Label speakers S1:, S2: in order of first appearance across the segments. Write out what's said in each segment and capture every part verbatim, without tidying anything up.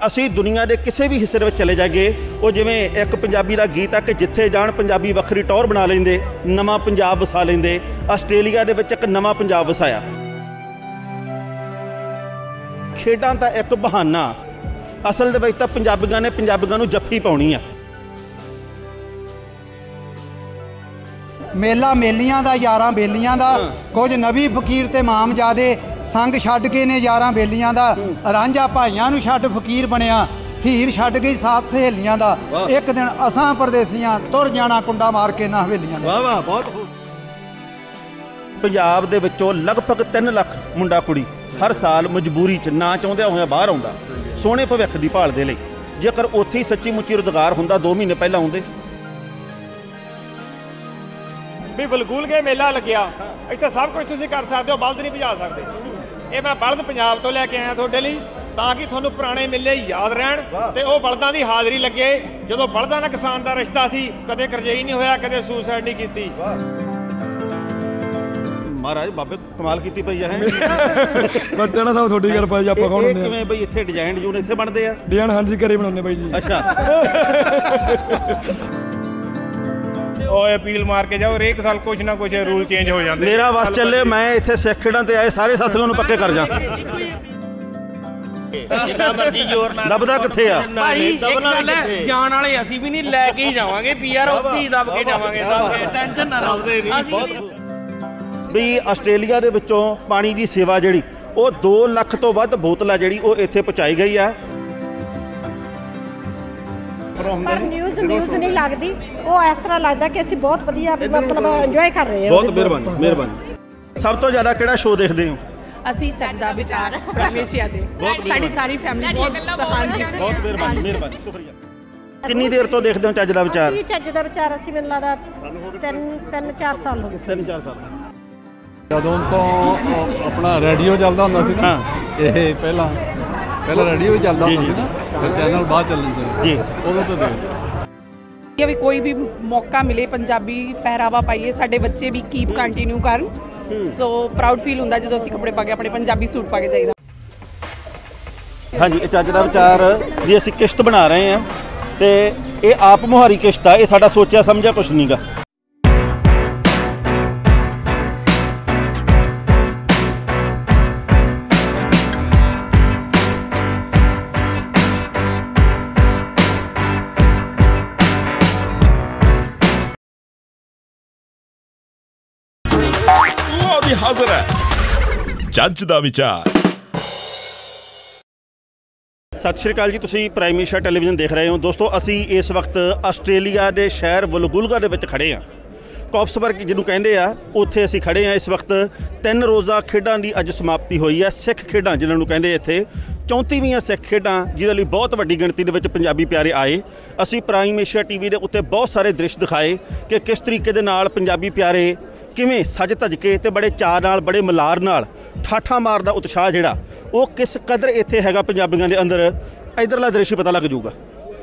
S1: ਅਸੀਂ ਦੁਨੀਆ ਦੇ ਕਿਸੇ ਵੀ ਹਿੱਸੇ ਵਿੱਚ ਚਲੇ ਜਾਈਏ, ਉਹ ਜਿਵੇਂ ਇੱਕ ਪੰਜਾਬੀ ਦਾ ਗੀਤ ਆ ਕਿ ਜਿੱਥੇ ਜਾਣ ਪੰਜਾਬੀ ਵੱਖਰੀ ਟੌਰ ਬਣਾ ਲੈਂਦੇ, ਨਵਾਂ ਪੰਜਾਬ ਵਸਾ ਲੈਂਦੇ। ਆਸਟ੍ਰੇਲੀਆ ਦੇ ਵਿੱਚ ਇੱਕ ਨਵਾਂ ਪੰਜਾਬ ਵਸਾਇਆ। ਖੇਡਾਂ ਤਾਂ ਇੱਕ ਬਹਾਨਾ, ਅਸਲ ਦੇ ਵਿੱਚ ਤਾਂ ਪੰਜਾਬੀਆਂ ਨੇ ਪੰਜਾਬੀਆਂ ਨੂੰ ਜੱਫੀ ਪਾਉਣੀ ਆ।
S2: ਮੇਲਾ ਮੇਲੀਆਂ ਦਾ, ਯਾਰਾਂ ਬੇਲੀਆਂ ਦਾ, ਕੁਝ ਨਵੀ ਫਕੀਰ ਤੇ ਮਾਮਜ਼ਾਦੇ संग छड्ड के ने यारां बेलियां दा, रांझा भाइयां नूं छड्ड फकीर बनिया, हीर छड्ड गई साथ सहेलियां दा, एक दिन असां परदेसियां तुर जाना कुंडा मार के ना हवेलियां दा।
S1: वाह वाह, बहुत पंजाब दे विचों लगभग तीन लख मुंडा कुड़ी हर साल मजबूरी च ना चाहुंदे होए बाहर आउंदा सोहणे भविख दी भाल दे लई। जेकर उत्थे ही सच्ची मुच्ची रोजगार हुंदा दो महीने पहलां आउंदे।
S3: भी बलगूल के मेला लग्या, इत्थे सब कुछ तुसीं कर सकदे हो, बल्द नहीं भजा सकदे। ये मैं बल्द पंजाब तो लैके आया तुहाडे लई ताकि तुहानूं पुराने मेले याद रहन ते ओह बल्दां दी हाज़री लगे। जदों बल्दां नाल किसान दा रिश्ता सी, कदे करजई नहीं होया, कदे सुसाइड नहीं कीती।
S1: महाराज बाबे कमाल कीती पई है।
S4: बच्चा ना सब थोड़ी किरपा जी, आपां कौन हुंदे आ?
S1: किवें बई इत्थे डिजाइन जून इत्थे बनदे आ?
S4: डिजाइन हां जी घरे बनाउने बाई जी।
S1: अच्छा
S3: अपील मार के जाओ, हरेक साल कुछ ना कुछ रूल चेंज हो जाते।
S1: मेरा बस चले, मैं इत्थे सिख खेड़ां ते आए सारे साथियों नूं पक्के कर जा।
S3: जिन्ना मर्जी जोर ना
S1: दबदा कित्थे आ
S5: भाई, एक गल है, जान वाले असीं भी नहीं लैके ही जावांगे, पीआर उत्थे ही दब के जावांगे, टेंशन ना लो।
S1: भी आस्ट्रेलिया दे विचों पानी दी सेवा जिहड़ी ਉਹ दो ਲੱਖ ਤੋਂ ਵੱਧ ਬੋਤਲਾਂ ਜਿਹੜੀ ਉਹ ਇੱਥੇ ਪਹੁੰਚਾਈ ਗਈ ਆ।
S6: पर न्यूज़ न्यूज़ नहीं लगती, वो इस तरह लगता कि ਅਸੀਂ बहुत ਵਧੀਆ मतलब ਇੰਜੋਏ ਕਰ ਰਹੇ ਹਾਂ।
S1: ਬਹੁਤ ਮਿਹਰਬਾਨੀ ਮਿਹਰਬਾਨੀ। ਸਭ ਤੋਂ ਜ਼ਿਆਦਾ ਕਿਹੜਾ ਸ਼ੋਅ ਦੇਖਦੇ ਹੋ?
S7: ਅਸੀਂ ਚੱਜ ਦਾ ਵਿਚਾਰ ਹਮੇਸ਼ਾ ਦੇ, ਸਾਡੀ ਸਾਰੀ ਫੈਮਿਲੀ ਬਹੁਤ ਹਾਂਜੀ
S1: ਬਹੁਤ ਮਿਹਰਬਾਨੀ ਮਿਹਰਬਾਨੀ ਸ਼ੁਕਰੀਆ। ਕਿੰਨੀ ਦੇਰ ਤੋਂ ਦੇਖਦੇ ਹੋ ਚੱਜ ਦਾ ਵਿਚਾਰ?
S6: ਅਸੀਂ ਚੱਜ ਦਾ ਵਿਚਾਰ ਅਸੀਂ ਮੈਨੂੰ ਲੱਗਦਾ ਤਿੰਨ ਤਿੰਨ ਚਾਰ ਸਾਲ ਹੋ ਗਏ।
S1: ਤਿੰਨ ਚਾਰ ਸਾਲ
S4: ਜਦੋਂ ਤੋਂ ਆਪਣਾ ਰੇਡੀਓ ਚੱਲਦਾ ਹੁੰਦਾ ਸੀ ਨਾ, ਇਹ ਪਹਿਲਾਂ ਪਹਿਲਾਂ ਰੇਡੀਓ ਚੱਲਦਾ ਹੁੰਦਾ ਸੀ ਨਾ, ਫਿਰ ਚੈਨਲ ਬਾਅਦ ਚੱਲਦੇ ਸੀ ਜੀ, ਉਦੋਂ ਤੋਂ ਦੇਖ
S7: ਕਿ ਵੀ ਕੋਈ ਵੀ ਮੌਕਾ ਮਿਲੇ ਪੰਜਾਬੀ ਪਹਿਰਾਵਾ ਪਾਈਏ, ਸਾਡੇ ਬੱਚੇ ਵੀ ਕੀਪ ਕੰਟੀਨਿਊ ਕਰਨ। ਸੋ ਪ੍ਰਾਊਡ ਫੀਲ ਹੁੰਦਾ ਜਦੋਂ ਅਸੀਂ ਕੱਪੜੇ ਪਾ ਕੇ ਆਪਣੇ ਪੰਜਾਬੀ ਸੂਟ ਪਾ ਕੇ ਜਾਈਦਾ।
S1: ਹਾਂਜੀ, ਇਹ ਚੱਜ ਦਾ ਵਿਚਾਰ ਜੀ ਅਸੀਂ ਕਿਸ਼ਤ ਬਣਾ ਰਹੇ ਹਾਂ ਤੇ ਇਹ ਆਪ ਮੁਹਾਰੀ ਕਿਸ਼ਤ ਆ, ਇਹ ਸਾਡਾ ਸੋਚਿਆ ਸਮਝਿਆ ਕੁਛ ਨਹੀਂਗਾ।
S8: ਹਾਜ਼ਰ ਹੈ ਜੱਜ ਦਾ ਵਿਚਾਰ।
S1: ਸਤਿ ਸ਼੍ਰੀ ਅਕਾਲ ਜੀ, ਤੁਸੀਂ ਪ੍ਰਾਈਮ ਏਸ਼ੀਆ ਟੈਲੀਵਿਜ਼ਨ ਦੇਖ ਰਹੇ ਹੋ। ਦੋਸਤੋ, ਅਸੀਂ ਇਸ ਵਕਤ ਆਸਟ੍ਰੇਲੀਆ ਦੇ ਸ਼ਹਿਰ ਵਲਗੁਲਗਾ ਦੇ ਵਿੱਚ ਖੜੇ ਹਾਂ। ਕੌਪਸਬਰਗ ਜਿਹਨੂੰ ਕਹਿੰਦੇ ਆ, ਉੱਥੇ ਅਸੀਂ ਖੜੇ ਹਾਂ। ਇਸ ਵਕਤ ਤਿੰਨ ਰੋਜ਼ਾ ਖੇਡਾਂ ਦੀ ਅੱਜ ਸਮਾਪਤੀ ਹੋਈ ਹੈ। ਸਿੱਖ ਖੇਡਾਂ ਜਿਹਨਾਂ ਨੂੰ ਕਹਿੰਦੇ ਇੱਥੇ ਚੌਂਤੀਵੀਆਂ ਸਿੱਖ ਖੇਡਾਂ, ਜਿਹਦੇ ਲਈ ਬਹੁਤ ਵੱਡੀ ਗਿਣਤੀ ਦੇ ਵਿੱਚ ਪੰਜਾਬੀ ਪਿਆਰੇ ਆਏ। ਅਸੀਂ ਪ੍ਰਾਈਮ ਏਸ਼ੀਆ ਟੀ ਵੀ ਦੇ ਉੱਤੇ ਬਹੁਤ ਸਾਰੇ ਦ੍ਰਿਸ਼ ਦਿਖਾਏ ਕਿ ਕਿਸ ਤਰੀਕੇ ਦੇ ਨਾਲ ਪੰਜਾਬੀ ਪਿਆਰੇ ਕਿਵੇਂ ਸੱਜ ਧੱਜ ਕੇ ਤੇ ਬੜੇ ਚਾਅ ਨਾਲ, ਬੜੇ ਮਲਾਰ ਨਾਲ, ਠਾਠਾਂ ਮਾਰਦਾ ਉਤਸ਼ਾਹ ਜਿਹੜਾ ਉਹ ਕਿਸ ਕਦਰ ਇੱਥੇ ਹੈਗਾ ਪੰਜਾਬੀਆਂ ਦੇ ਅੰਦਰ। ਇੱਧਰਲਾ ਦ੍ਰਿਸ਼ ਪਤਾ ਲੱਗ ਜਾਊਗਾ।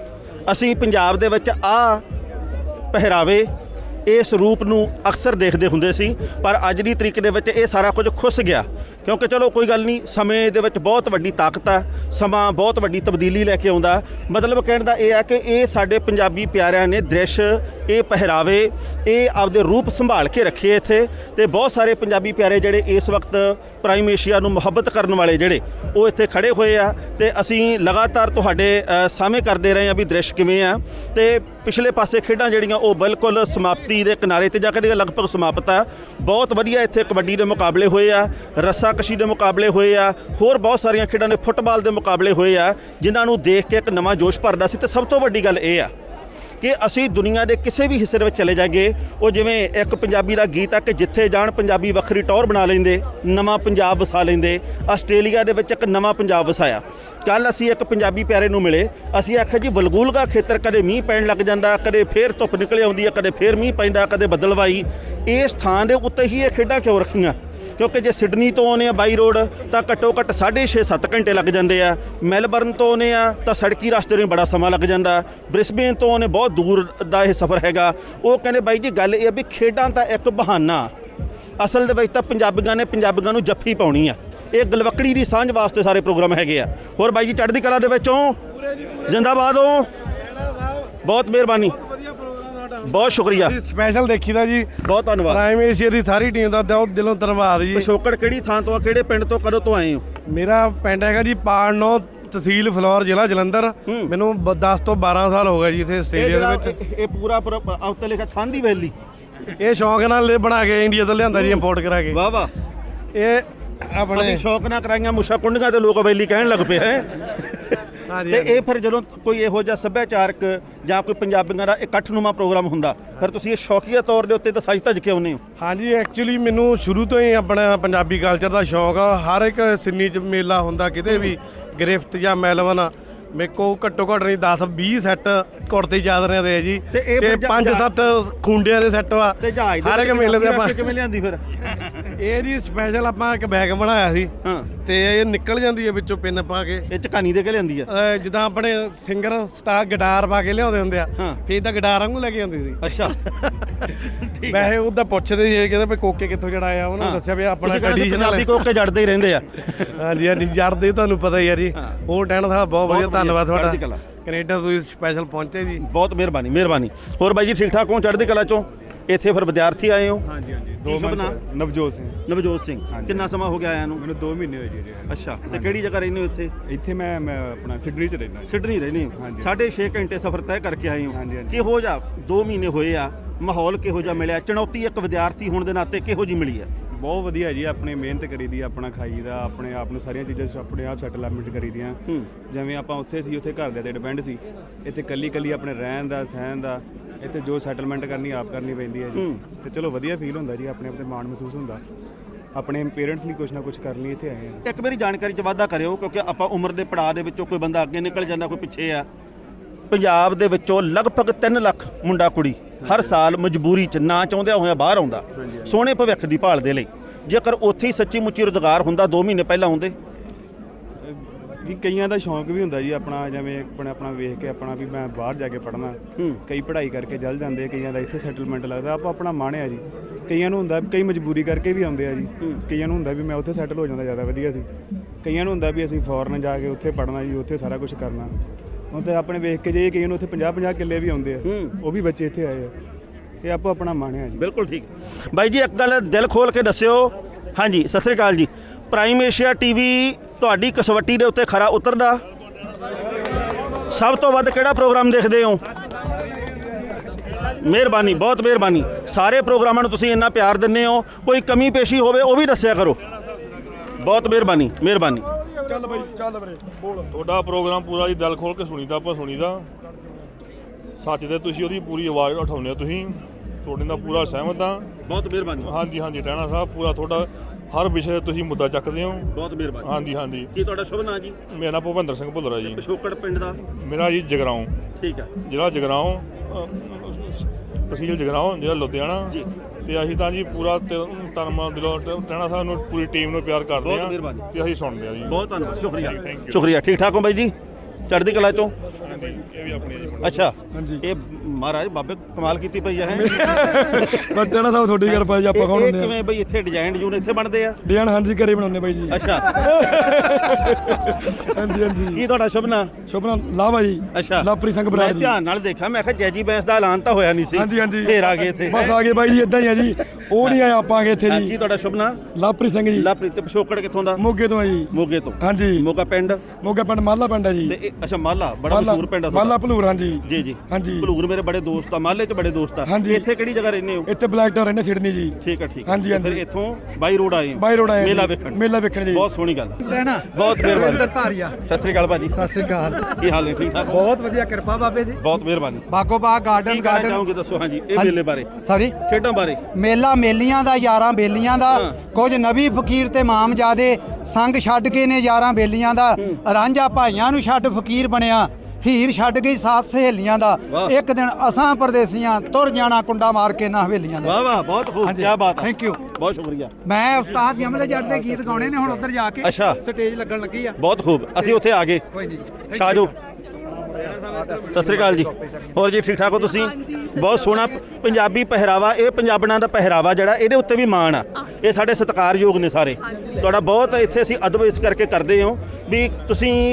S1: ਅਸੀਂ ਪੰਜਾਬ ਦੇ ਵਿੱਚ ਆਹ ਪਹਿਰਾਵੇ, ਇਸ ਰੂਪ ਨੂੰ ਅਕਸਰ ਦੇਖਦੇ ਹੁੰਦੇ ਸੀ, ਪਰ ਅੱਜ ਦੀ ਤਰੀਕ ਦੇ ਵਿੱਚ ਇਹ ਸਾਰਾ ਕੁਝ ਖੁੱਸ ਗਿਆ। ਕਿਉਂਕਿ ਚਲੋ ਕੋਈ ਗੱਲ ਨਹੀਂ, ਸਮੇਂ ਦੇ ਵਿੱਚ ਬਹੁਤ ਵੱਡੀ ਤਾਕਤ ਆ, ਸਮਾਂ ਬਹੁਤ ਵੱਡੀ ਤਬਦੀਲੀ ਲੈ ਕੇ ਆਉਂਦਾ। ਮਤਲਬ ਕਹਿਣ ਦਾ ਇਹ ਆ ਕਿ ਇਹ ਸਾਡੇ ਪੰਜਾਬੀ ਪਿਆਰਿਆਂ ਨੇ ਦ੍ਰਿਸ਼, ਇਹ ਪਹਿਰਾਵੇ, ਇਹ ਆਪਦੇ ਰੂਪ ਸੰਭਾਲ ਕੇ ਰੱਖੇ ਇੱਥੇ। ਤੇ ਬਹੁਤ ਸਾਰੇ ਪੰਜਾਬੀ ਪਿਆਰੇ ਜਿਹੜੇ ਇਸ ਵਕਤ ਪ੍ਰਾਈਮ ਏਸ਼ੀਆ ਨੂੰ ਮੁਹੱਬਤ ਕਰਨ ਵਾਲੇ ਜਿਹੜੇ ਉਹ ਇੱਥੇ ਖੜੇ ਹੋਏ ਆ ਤੇ ਅਸੀਂ ਲਗਾਤਾਰ ਤੁਹਾਡੇ ਸਾਹਮਣੇ ਕਰਦੇ ਰਹੇ ਆ ਵੀ ਦ੍ਰਿਸ਼ ਕਿਵੇਂ ਆ। ਤੇ ਪਿਛਲੇ ਪਾਸੇ ਖੇਡਾਂ ਜਿਹੜੀਆਂ ਉਹ ਬਿਲਕੁਲ ਸਮਾਪਤੀ ਦੇ ਕਿਨਾਰੇ ਤੇ ਜਾ ਕੇ ਲਗਭਗ ਸਮਾਪਤ ਆ। ਬਹੁਤ ਵਧੀਆ ਇੱਥੇ ਕਬੱਡੀ ਦੇ ਮੁਕਾਬਲੇ ਹੋਏ ਆ, ਰੱਸਾਕਸ਼ੀ ਦੇ ਮੁਕਾਬਲੇ ਹੋਏ ਆ, ਹੋਰ ਬਹੁਤ ਸਾਰੀਆਂ ਖੇਡਾਂ ਦੇ, ਫੁੱਟਬਾਲ ਦੇ ਮੁਕਾਬਲੇ ਹੋਏ ਆ, ਜਿਨ੍ਹਾਂ ਨੂੰ ਦੇਖ ਕੇ ਇੱਕ ਨਵਾਂ ਜੋਸ਼ ਭਰਦਾ ਸੀ। ਤੇ ਸਭ ਤੋਂ ਵੱਡੀ ਗੱਲ ਇਹ ਆ ਕਿ ਅਸੀਂ ਦੁਨੀਆ ਦੇ ਕਿਸੇ ਵੀ ਹਿੱਸੇ ਵਿੱਚ ਚਲੇ ਜਾਈਏ, ਉਹ ਜਿਵੇਂ ਇੱਕ ਪੰਜਾਬੀ ਦਾ ਗੀਤ ਆ ਕਿ ਜਿੱਥੇ ਜਾਣ ਪੰਜਾਬੀ ਵੱਖਰੀ ਟੌਰ ਬਣਾ ਲੈਂਦੇ, ਨਵਾਂ ਪੰਜਾਬ ਵਸਾ ਲੈਂਦੇ। ਆਸਟ੍ਰੇਲੀਆ ਦੇ ਵਿੱਚ ਇੱਕ ਨਵਾਂ ਪੰਜਾਬ ਵਸਾਇਆ। ਕੱਲ੍ਹ ਅਸੀਂ ਇੱਕ ਪੰਜਾਬੀ ਪਿਆਰੇ ਨੂੰ ਮਿਲੇ, ਅਸੀਂ ਆਖਿਆ ਜੀ ਵਲਗੁਲਗਾ ਖੇਤਰ ਕਦੇ ਮੀਂਹ ਪੈਣ ਲੱਗ ਜਾਂਦਾ, ਕਦੇ ਫੇਰ ਧੁੱਪ ਨਿਕਲ ਆਉਂਦੀ ਹੈ, ਕਦੇ ਫੇਰ ਮੀਂਹ ਪੈਂਦਾ, ਕਦੇ ਬੱਦਲਵਾਈ। ਇਸ ਥਾਂ ਦੇ ਉੱਤੇ ਹੀ ਇਹ ਖੇਡਾਂ ਕਿਉਂ ਰੱਖੀਆਂ? ਕਿਉਂਕਿ ਜੇ ਸਿਡਨੀ ਤੋਂ ਆਉਂਦੇ ਆ ਬਾਈ ਰੋਡ ਤਾਂ ਘੱਟੋ ਘੱਟ ਸਾਢੇ ਛੇ ਸੱਤ ਘੰਟੇ ਲੱਗ ਜਾਂਦੇ ਆ। ਮੈਲਬਰਨ ਤੋਂ ਆਉਂਦੇ ਆ ਤਾਂ ਸੜਕੀ ਰਸਤੇ ਨੂੰ ਬੜਾ ਸਮਾਂ ਲੱਗ ਜਾਂਦਾ। ਬ੍ਰਿਸਬੇਨ ਤੋਂ ਆਉਂਦੇ ਬਹੁਤ ਦੂਰ ਦਾ ਇਹ ਸਫ਼ਰ ਹੈਗਾ। ਉਹ ਕਹਿੰਦੇ ਬਾਈ ਜੀ ਗੱਲ ਇਹ ਆ ਵੀ ਖੇਡਾਂ ਤਾਂ ਇੱਕ ਬਹਾਨਾ, ਅਸਲ ਦੇ ਵਿੱਚ ਤਾਂ ਪੰਜਾਬੀਆਂ ਨੇ ਪੰਜਾਬੀਆਂ ਨੂੰ ਜੱਫੀ ਪਾਉਣੀ ਆ। ਇਹ ਗਲਵੱਕੜੀ ਦੀ ਸਾਂਝ ਵਾਸਤੇ ਸਾਰੇ ਪ੍ਰੋਗਰਾਮ ਹੈਗੇ ਆ। ਹੋਰ ਬਾਈ ਜੀ ਚੜ੍ਹਦੀ ਕਲਾ ਦੇ ਵਿੱਚੋਂ जिंदाबाद हो, बहुत मेहरबानी, बहुत शुक्रिया।
S9: स्पैशल देखीदा जी,
S1: बहुत धन्यवाद।
S9: प्राइम एशिया ਦੀ ਸਾਰੀ ਟੀਮ ਦਾ ਬਹੁਤ ਦਿਲੋਂ ਧੰਨਵਾਦ ਜੀ।
S1: ਪਿਛੋਕੜ ਕਿਹੜੀ ਥਾਂ ਤੋਂ ਆ, ਕਿਹੜੇ ਪਿੰਡ ਤੋਂ, ਕਦੋਂ ਤੋਂ ਆਏ ਹੋ?
S9: ਮੇਰਾ ਪਿੰਡ ਹੈਗਾ ਜੀ ਪਾੜਨੋ, ਤਹਿਸੀਲ ਫਲੋਰ, ਜ਼ਿਲ੍ਹਾ ਜਲੰਧਰ। ਮੈਨੂੰ ਦਸ ਤੋਂ ਬਾਰਾਂ ਸਾਲ ਹੋ ਗਏ ਜੀ ਇੱਥੇ ਆਸਟ੍ਰੇਲੀਆ ਦੇ ਵਿੱਚ।
S1: ਇਹ ਪੂਰਾ ਪੂਰਾ ਉੱਤੇ ਲਿਖਿਆ ਸਾਂਝੀ ਵੈਲੀ,
S9: ਇਹ ਸ਼ੌਂਕ ਨਾਲ ਬਣਾ ਕੇ ਇੰਡੀਆ ਤੋਂ ਲਿਆਂਦਾ ਜੀ, ਇੰਪੋਰਟ ਕਰਾ ਕੇ।
S1: ਵਾਹ ਵਾਹ।
S9: ਇਹ ਆਪਣੇ
S1: ਸ਼ੌਕ ਨਾਲ ਕਰਾਈਆਂ ਮੁੱਛਾਂ ਕੁੰਡੀਆਂ ਤੇ ਲੋਕ ਵੈਲੀ ਕਹਿਣ ਲੱਗ ਪਏ ਹੈ। ਤੇ ਇਹ ਫਿਰ ਜਦੋਂ ਕੋਈ ਇਹੋ ਜਿਹਾ ਸੱਭਿਆਚਾਰਕ ਜਾਂ ਕੋਈ ਪੰਜਾਬੀਆਂ ਦਾ ਇਕੱਠਨੁਮਾ ਪ੍ਰੋਗਰਾਮ ਹੁੰਦਾ, ਫਿਰ ਤੁਸੀਂ ਇਹ ਸ਼ੌਕੀਆ ਤੌਰ ਦੇ ਉੱਤੇ ਤਾਂ ਸੱਜ ਧੱਜ ਕੇ ਆਉਂਦੇ ਹੋ?
S9: ਹਾਂਜੀ, ਐਕਚੁਅਲੀ ਮੈਨੂੰ ਸ਼ੁਰੂ ਤੋਂ ਹੀ ਆਪਣਾ ਪੰਜਾਬੀ ਕਲਚਰ ਦਾ ਸ਼ੌਕ ਆ। ਹਰ ਇੱਕ ਸਿੰਨੀ 'ਚ ਮੇਲਾ ਹੁੰਦਾ, ਕਿਤੇ ਵੀ ਗ੍ਰਿਫਤ ਜਾਂ ਮੈਲਵਨ, ਮੇਰੇ ਕੋਲ ਘੱਟੋ ਘੱਟ ਨਹੀਂ ਦਸ ਵੀਹ ਸੈੱਟ ਕੁੜਤੇ ਚਾਦਰਿਆਂ ਦੇ ਜੀ, ਤੇ ਪੰਜ ਸੱਤ ਖੁੰਡਿਆਂ ਦੇ ਸੈੱਟ ਵਾ ਹਰ ਇੱਕ ਮੇਲੇ ਦੇ। ਆਪਾਂ
S1: ਕਿਵੇਂ ਲਿਆਂਦੀ ਫਿਰ
S9: ਇਹ ਜੀ ਸਪੈਸ਼ਲ ਆਪਾਂ ਇੱਕ ਬੈਗ ਬਣਾਇਆ ਸੀ, ਤੇ ਇਹ ਨਿਕਲ ਜਾਂਦੀ ਹੈ ਵਿੱਚੋਂ ਪਿੰਨ ਪਾ ਕੇ।
S1: ਇਹ ਝਕਾਨੀ ਦੇ ਕੇ ਲਿਆਂਦੀ ਆ,
S9: ਜਿੱਦਾਂ ਆਪਣੇ ਸਿੰਗਰ ਸਟਾਰ ਗਿਟਾਰ ਪਾ ਕੇ ਲਿਆਉਂਦੇ ਹੁੰਦੇ ਆ, ਫਿਰ ਤਾਂ ਗਿਟਾਰ ਵਾਂਗੂ ਲੈ ਕੇ ਆਉਂਦੀ ਸੀ।
S1: ਅੱਛਾ,
S9: ਵੈਸੇ ਉਹਦਾ ਪੁੱਛਦੇ ਸੀ, ਕਹਿੰਦੇ ਵੀ ਕੋਕੇ ਕਿੱਥੋਂ ਜੜਾਇਆ, ਉਹਨਾਂ ਦੱਸਿਆ ਵੀ ਆਪਣਾ
S1: ਟ੍ਰੈਡੀਸ਼ਨਲ ਕੋਕੇ ਜੜਦੇ ਹੀ ਰਹਿੰਦੇ ਆ।
S9: ਹਾਂਜੀ ਹਾਂਜੀ, ਜੜਦੇ ਤੁਹਾਨੂੰ ਪਤਾ ਹੀ ਆ ਜੀ। ਹੋਰ ਟੈਣ ਸਾਹਿਬ ਬਹੁਤ ਵਧੀਆ, ਧੰਨਵਾਦ ਤੁਹਾਡਾ। ਕੈਨੇਡਾ ਤੁਸੀਂ ਸਪੈਸ਼ਲ ਪਹੁੰਚੇ ਜੀ,
S1: ਬਹੁਤ ਮਿਹਰਬਾਨੀ ਮਿਹਰਬਾਨੀ। ਹੋਰ ਬਾਈ ਜੀ ਠੀਕ ਠਾਕ ਹੋ, ਚੜ੍ਹਦੀ ਕਲਾ ਚੋਂ? ਇੱਥੇ ਫਿਰ ਵਿਦਿਆਰਥੀ ਆਏ ਹੋ?
S10: ਹਾਂਜੀ ਹਾਂਜੀ।
S1: ਦੋ ਸੁਪਨਾ?
S10: ਨਵਜੋਤ ਸਿੰਘ।
S1: ਨਵਜੋਤ ਸਿੰਘ, ਕਿੰਨਾ ਸਮਾਂ ਹੋ ਗਿਆ ਆਇਆ ਨੂੰ?
S10: ਮੈਨੂੰ ਦੋ ਮਹੀਨੇ ਹੋਏ ਜੀ।
S1: ਅੱਛਾ, ਤੇ ਕਿਹੜੀ ਜਗ੍ਹਾ ਰਹਿੰਦੇ ਹੋ ਇੱਥੇ?
S10: ਇੱਥੇ ਮੈਂ ਮੈਂ ਆਪਣਾ ਸਿਡਨੀ 'ਚ ਰਹਿੰਦਾ।
S1: ਸਿਡਨੀ ਰਹਿੰਦੇ ਹੋ? ਸਾਢੇ ਛੇ ਘੰਟੇ ਸਫ਼ਰ ਤੈਅ ਕਰਕੇ ਆਏ ਹੋ। ਕਿਹੋ ਜਿਹਾ ਦੋ ਮਹੀਨੇ ਹੋਏ ਆ, ਮਾਹੌਲ ਕਿਹੋ ਜਿਹਾ ਮਿਲਿਆ? ਚੁਣੌਤੀ ਇੱਕ ਵਿਦਿਆਰਥੀ ਹੋਣ ਦੇ ਨਾਤੇ ਕਿਹੋ ਜਿਹੀ ਮਿਲੀ ਹੈ?
S10: ਬਹੁਤ ਵਧੀਆ ਜੀ, ਆਪਣੇ ਮਿਹਨਤ ਕਰੀਦੀ, ਆਪਣਾ ਖਾਈਦਾ, ਆਪਣੇ ਆਪ ਨੂੰ ਸਾਰੀਆਂ ਚੀਜ਼ਾਂ ਆਪਣੇ ਆਪ ਸੈਟਲਮੈਂਟ ਕਰੀਦੀਆਂ। ਜਿਵੇਂ ਆਪਾਂ ਉੱਥੇ ਸੀ, ਉੱਥੇ ਘਰਦਿਆਂ ਤੇ ਡਿਪੈਂਡ ਸੀ। ਇੱਥੇ ਕੱਲੀ ਕੱਲੀ ਆਪਣੇ ਰਹਿਣ ਦਾ, ਸਹਿਣ ਦਾ, ਇੱਥੇ ਜੋ ਸੈਟਲਮੈਂਟ ਕਰਨੀ ਆਪ ਕਰਨੀ ਪੈਂਦੀ ਹੈ ਜੀ। ਤੇ ਚਲੋ ਵਧੀਆ ਫੀਲ ਹੁੰਦਾ ਜੀ, ਆਪਣੇ ਆਪ ਤੇ ਮਾਣ ਮਹਿਸੂਸ ਹੁੰਦਾ, ਆਪਣੇ ਪੇਰੈਂਟਸ ਲਈ ਕੁਛ ਨਾ ਕੁਛ ਕਰਨ ਲਈ ਇੱਥੇ ਆਏ ਹਾਂ।
S1: ਇੱਕ ਮੇਰੀ ਜਾਣਕਾਰੀ 'ਚ ਵਾਧਾ ਕਰਿਓ, ਕਿਉਂਕਿ ਆਪਾਂ ਉਮਰ ਦੇ ਪੜਾਅ ਦੇ ਵਿੱਚੋਂ ਕੋਈ ਬੰਦਾ ਅੱਗੇ ਨਿਕਲ ਜਾਂਦਾ, ਕੋਈ ਪਿੱਛੇ ਆ। ਪੰਜਾਬ ਦੇ ਵਿੱਚੋਂ ਲਗਭਗ ਤਿੰਨ ਲੱਖ ਮੁੰਡਾ ਕੁੜੀ ਹਰ ਸਾਲ ਮਜਬੂਰੀ 'ਚ ਨਾ ਚਾਹੁੰਦਿਆਂ ਹੋਇਆ ਬਾਹਰ ਆਉਂਦਾ, ਸੋਹਣੇ ਭਵਿੱਖ ਦੀ ਭਾਲ ਦੇ ਲਈ। ਜੇਕਰ ਉੱਥੇ ਹੀ ਸੱਚੀ ਮੁੱਚੀ ਰੁਜ਼ਗਾਰ ਹੁੰਦਾ, ਦੋ ਮਹੀਨੇ ਪਹਿਲਾਂ ਆਉਂਦੇ।
S10: ਵੀ ਕਈਆਂ ਦਾ ਸ਼ੌਂਕ ਵੀ ਹੁੰਦਾ ਜੀ, ਆਪਣਾ ਜਿਵੇਂ ਆਪਣਾ ਆਪਣਾ ਵੇਖ ਕੇ ਆਪਣਾ ਵੀ ਮੈਂ ਬਾਹਰ ਜਾ ਕੇ ਪੜ੍ਹਨਾ। ਕਈ ਪੜ੍ਹਾਈ ਕਰਕੇ ਜਲ ਜਾਂਦੇ, ਕਈਆਂ ਦਾ ਇੱਥੇ ਸੈਟਲਮੈਂਟ ਲੱਗਦਾ। ਆਪਾਂ ਆਪਣਾ ਮਾਣਿਆ ਜੀ। ਕਈਆਂ ਨੂੰ ਹੁੰਦਾ, ਕਈ ਮਜਬੂਰੀ ਕਰਕੇ ਵੀ ਆਉਂਦੇ ਆ ਜੀ। ਕਈਆਂ ਨੂੰ ਹੁੰਦਾ ਵੀ ਮੈਂ ਉੱਥੇ ਸੈਟਲ ਹੋ ਜਾਂਦਾ, ਜ਼ਿਆਦਾ ਵਧੀਆ ਸੀ। ਕਈਆਂ ਨੂੰ ਹੁੰਦਾ ਵੀ ਅਸੀਂ ਫੋਰਨ ਜਾ ਕੇ ਉੱਥੇ ਪੜ੍ਹਨਾ ਜੀ, ਉੱਥੇ ਸਾਰਾ ਕੁਛ ਕਰਨਾ। ਹੁਣ ਤਾਂ ਆਪਣੇ ਵੇਖ ਕੇ ਜੇ ਕਈਆਂ ਨੂੰ ਉੱਥੇ ਪੰਜਾਹ ਪੰਜਾਹ ਕਿੱਲੇ ਵੀ ਆਉਂਦੇ ਆ, ਉਹ ਵੀ ਬੱਚੇ ਇੱਥੇ ਆਏ ਆ। ਇਹ ਆਪੋ ਆਪਣਾ ਮਾਣਿਆ ਜੀ।
S1: ਬਿਲਕੁਲ ਠੀਕ ਬਾਈ ਜੀ, ਇੱਕ ਗੱਲ ਦਿਲ ਖੋਲ ਕੇ ਦੱਸਿਓ। ਹਾਂਜੀ, ਸਤਿ ਸ੍ਰੀ ਅਕਾਲ ਜੀ। ਪ੍ਰਾਈਮ ਏਸ਼ੀਆ ਟੀਵੀ ਤੁਹਾਡੀ ਕਸਵੱਟੀ ਦੇ ਉੱਤੇ ਖਰਾ ਉਤਰਦਾ? ਸਭ ਤੋਂ ਵੱਧ ਕਿਹੜਾ ਪ੍ਰੋਗਰਾਮ ਦੇਖਦੇ ਹੋ? ਮਿਹਰਬਾਨੀ, ਬਹੁਤ ਮਿਹਰਬਾਨੀ। ਸਾਰੇ ਪ੍ਰੋਗਰਾਮਾਂ ਨੂੰ ਤੁਸੀਂ ਇੰਨਾ ਪਿਆਰ ਦਿੰਦੇ ਹੋ, ਕੋਈ ਕਮੀ ਪੇਸ਼ੀ ਹੋਵੇ ਉਹ ਵੀ ਦੱਸਿਆ ਕਰੋ। ਬਹੁਤ ਮਿਹਰਬਾਨੀ ਮਿਹਰਬਾਨੀ।
S11: ਚੱਲ ਬਾਈ ਚੱਲ ਵੀਰੇ ਬੋਲ। ਤੁਹਾਡਾ ਪ੍ਰੋਗਰਾਮ ਪੂਰਾ ਜੀ ਦਿਲ ਖੋਲ ਕੇ ਸੁਣੀਦਾ, ਆਪਾਂ ਸੁਣੀਦਾ ਸੱਚ ਦੇ, ਤੁਸੀਂ ਉਹਦੀ ਪੂਰੀ ਆਵਾਜ਼ ਉਠਾਉਂਦੇ ਹੋ। ਤੁਸੀਂ ਤੁਹਾਡੇ ਨਾਲ ਪੂਰਾ ਸਹਿਮਤ ਹਾਂ।
S1: ਬਹੁਤ ਮਿਹਰਬਾਨੀ।
S11: ਹਾਂਜੀ ਹਾਂਜੀ, ਟਹਿਣਾ ਸਾਹਿਬ ਪੂਰਾ ਤੁਹਾਡਾ ਹਰ ਵਿਸ਼ੇ 'ਤੇ ਤੁਸੀਂ ਮੁੱਦਾ ਚੱਕਦੇ ਹੋ।
S1: ਬਹੁਤ ਮਿਹਰਬਾਨੀ।
S11: ਹਾਂਜੀ ਹਾਂਜੀ।
S1: ਕੀ ਤੁਹਾਡਾ ਸ਼ੁਭ ਨਾਮ ਜੀ?
S11: ਮੇਰਾ ਨਾਮ ਭੁਪਿੰਦਰ ਸਿੰਘ ਭੁੱਲਰ ਜੀ।
S1: ਪਿਛੋਕੜ ਪਿੰਡ ਦਾ?
S11: ਮੇਰਾ ਜੀ ਜਗਰਾਉਂ।
S1: ਠੀਕ ਹੈ।
S11: ਜ਼ਿਲ੍ਹਾ ਜਗਰਾਉਂ, ਤਹਿਸੀਲ ਜਗਰਾਉਂ, ਜ਼ਿਲ੍ਹਾ ਲੁਧਿਆਣਾ ਜੀ। ਤੇ ਅਸੀਂ ਤਾਂ ਜੀ ਪੂਰਾ ਤਨ ਦਿਲੋਂ ਟਹਿਣਾ ਸਾਹਿਬ ਨੂੰ, ਪੂਰੀ ਟੀਮ ਨੂੰ ਪਿਆਰ ਕਰਦੇ ਹਾਂ ਤੇ ਅਸੀਂ ਸੁਣਦੇ ਹਾਂ ਜੀ।
S1: ਬਹੁਤ ਧੰਨਵਾਦ, ਸ਼ੁਕਰੀਆ ਸ਼ੁਕਰੀਆ। ਠੀਕ ਠਾਕ ਹੋ ਬਾਈ ਜੀ? ਚੜ੍ਹਦੀ ਕਲਾ ਚੋਂ?
S11: ਇਹ ਵੀ ਆਪਣੀ ਜੀ।
S1: ਅੱਛਾ, ਇਹ ਮਹਾਰਾਜ ਬਾਬੇ ਕਮਾਲ ਕੀਤੀ ਪਈ ਹੈ।
S12: ਟਹਿਣਾ ਸਾਹਿਬ ਤੁਹਾਡੀ ਕਿਰਪਾ ਜੀ, ਆਪਾਂ ਕੌਣ ਹੁੰਦੇ ਆ?
S1: ਕਿਵੇਂ ਬਈ ਇੱਥੇ ਡਿਜ਼ਾਈਨ ਜੂਨ ਇੱਥੇ ਬਣਦੇ ਆ?
S12: ਡਿਜ਼ਾਈਨ ਹਾਂਜੀ ਘਰੇ ਬਣਾਉਂਦੇ ਬਾਈ ਜੀ।
S1: ਅੱਛਾ।
S12: ਹਾਂਜੀ ਹਾਂਜੀ।
S1: ਕੀ ਤੁਹਾਡਾ ਸ਼ੁਭ ਨਾਮ?
S12: ਸ਼ੁਭ ਨਾਮ ਲਾਵਾ ਜੀ।
S1: ਅੱਛਾ,
S12: ਲਾਪਰੀ ਸਿੰਘ ਬਰਾੜ।
S1: ਮੈਂ ਧਿਆਨ ਨਾਲ ਦੇਖਿਆ, ਮੈਂ ਕਿਹਾ ਜੈਜੀ ਬੈਂਸ ਦਾ ਐਲਾਨ ਤਾਂ ਹੋਇਆ ਨਹੀਂ ਸੀ।
S12: ਹਾਂਜੀ ਹਾਂਜੀ,
S1: ਫੇਰ ਆ ਗਏ ਇੱਥੇ।
S12: ਬਸ ਆ ਗਏ ਬਾਈ ਜੀ, ਇਦਾਂ ਹੀ ਆ ਜੀ। ਉਹ ਨਹੀਂ ਆਏ, ਆਪਾਂ ਆ ਗਏ ਇੱਥੇ ਜੀ।
S1: ਕੀ ਤੁਹਾਡਾ ਸ਼ੁਭ ਨਾਮ?
S12: ਲਾਪਰੀ ਸਿੰਘ ਜੀ।
S1: ਲਾਪਰੀ। ਤੇ ਪਿਛੋਕੜ ਕਿੱਥੋਂ ਦਾ?
S12: ਮੋਗੇ ਤੋਂ ਆ ਜੀ।
S1: ਮੋਗੇ ਤੋਂ?
S12: ਹਾਂਜੀ।
S1: ਮੋਗਾ ਪਿੰਡ?
S12: ਮੋਗਾ ਪਿੰਡ ਮਾਲਾ ਪਿੰਡ ਹੈ ਜੀ।
S1: ਅੱਛਾ, ਮਾਲਾ ਬੜਾ ਮਸ਼ਹੂਰ ਪਿੰਡ ਆ।
S12: ਮਾਲਾ ਭਲੂਰ। ਹਾਂਜੀ
S1: ਜੀ ਜੀ
S12: ਹਾਂਜੀ।
S1: ਭਲੂਰ ਮੇਰੇ ਬੜੇ ਦੋਸਤ ਆ, ਮਾਲੇ 'ਚ ਬੜੇ ਦੋਸਤ ਆ।
S12: ਹਾਂਜੀ।
S1: ਇੱਥੇ ਕਿਹੜੀ ਜਗ੍ਹਾ ਰਹਿੰਦੇ ਹੋ?
S12: ਇੱਥੇ ਬਲੈਕ ਟਾਊਨ ਰਹਿੰਦੇ, ਸਿਡਨੀ ਜੀ।
S1: ਠੀਕ ਹੈ ਠੀਕ।
S12: ਹਾਂਜੀ ਹਾਂਜੀ।
S1: ਫਿਰ ਇੱਥੋਂ ਬਾਈ ਰੋਡ ਆਏ ਹੋ?
S12: ਬਾਈ ਰੋਡ ਆਏ,
S1: ਮੇਲਾ ਵੇਖਣ।
S12: ਮੇਲਾ ਵੇਖਣ ਜੀ।
S1: ਬਹੁਤ ਸੋਹਣੀ ਗੱਲ
S2: ਲੈਣਾ।
S1: ਬਹੁਤ ਮਿਹਰਬਾਨੀ।
S2: ਧਾਰੀਆ।
S1: ਸਤਿ ਸ੍ਰੀ ਅਕਾਲ ਭਾਜੀ।
S2: ਸਤਿ ਸ੍ਰੀ ਅਕਾਲ।
S1: ਕੀ ਹਾਲ ਹੈ? ਠੀਕ ਠਾਕ?
S2: ਬਹੁਤ ਵਧੀਆ, ਕਿਰਪਾ ਬਾਬੇ ਦੀ।
S1: ਬਹੁਤ ਮਿਹਰਬਾਨੀ।
S2: ਬਾਗੋ ਬਾਗ ਗਾਰਡਨ ਗਾਰਡਨ
S1: ਚਾਹੋਗੇ ਦੱਸੋ? ਹਾਂਜੀ, ਇਹ ਮੇਲੇ ਬਾਰੇ,
S2: ਸੌਰੀ
S1: ਖੇਡਾਂ ਬਾਰੇ।
S2: ਮੇਲਾ ਮੇਲੀਆਂ ਦਾ, ਯਾਰਾਂ ਬੇਲੀਆਂ ਦਾ। ਕੁਝ ਨਬੀ ਫਕੀਰ ਤੇ ਮਾਮਜਾਦੇ ਸੰਗ ਛੱਡ ਕੇ ਨੇ ਯਾਰਾਂ ਬੇਲੀਆਂ ਦਾ। ਰਾਂਝਾ ਭਾਈਆਂ ਨੂੰ ਛੱਡ ਫਕੀਰ ਬਣਿਆ, ਹੀਰ ਛੱਡ ਗਈ ਸਾਥ ਸਹੇਲੀਆਂ ਦਾ। ਇੱਕ ਦਿਨ ਅਸਾਂ ਪਰਦੇਸੀਆਂ ਤੁਰ ਜਾਣਾ ਕੁੰਡਾ ਮਾਰ ਕੇ ਨਾ ਹਵੇਲੀਆਂ ਦਾ।
S1: ਵਾਹ ਵਾਹ, ਬਹੁਤ ਖੂਬ, ਕੀ ਬਾਤ ਹੈ।
S2: ਥੈਂਕ ਯੂ,
S1: ਬਹੁਤ ਸ਼ੁਕਰੀਆ।
S2: ਮੈਂ ਉਸਤਾਦ ਜਮਲੇ ਜੱਟ ਦੇ ਗੀਤ ਗਾਉਣੇ ਨੇ ਹੁਣ ਉੱਧਰ ਜਾ ਕੇ।
S1: ਅੱਛਾ,
S2: ਸਟੇਜ ਲੱਗਣ ਲੱਗੀ ਆ।
S1: ਬਹੁਤ ਖੂਬ, ਅਸੀਂ ਉੱਥੇ ਆ ਗਏ।
S2: ਕੋਈ ਨਹੀਂ,
S1: ਸ਼ਾਜੋ। ਸਤਿ ਸ੍ਰੀ ਅਕਾਲ ਜੀ। ਹੋਰ ਜੀ ਠੀਕ ਠਾਕ ਹੋ ਤੁਸੀਂ? ਬਹੁਤ ਸੋਹਣਾ ਪੰਜਾਬੀ ਪਹਿਰਾਵਾ। ਇਹ ਪੰਜਾਬਣਾਂ ਦਾ ਪਹਿਰਾਵਾ ਜਿਹੜਾ, ਇਹਦੇ ਉੱਤੇ ਵੀ ਮਾਣ ਆ। ਇਹ ਸਾਡੇ ਸਤਿਕਾਰਯੋਗ ਨੇ ਸਾਰੇ। ਤੁਹਾਡਾ ਬਹੁਤ ਇੱਥੇ ਅਸੀਂ ਅਦਬ ਇਸ ਕਰਕੇ ਕਰਦੇ ਹਾਂ ਵੀ ਤੁਸੀਂ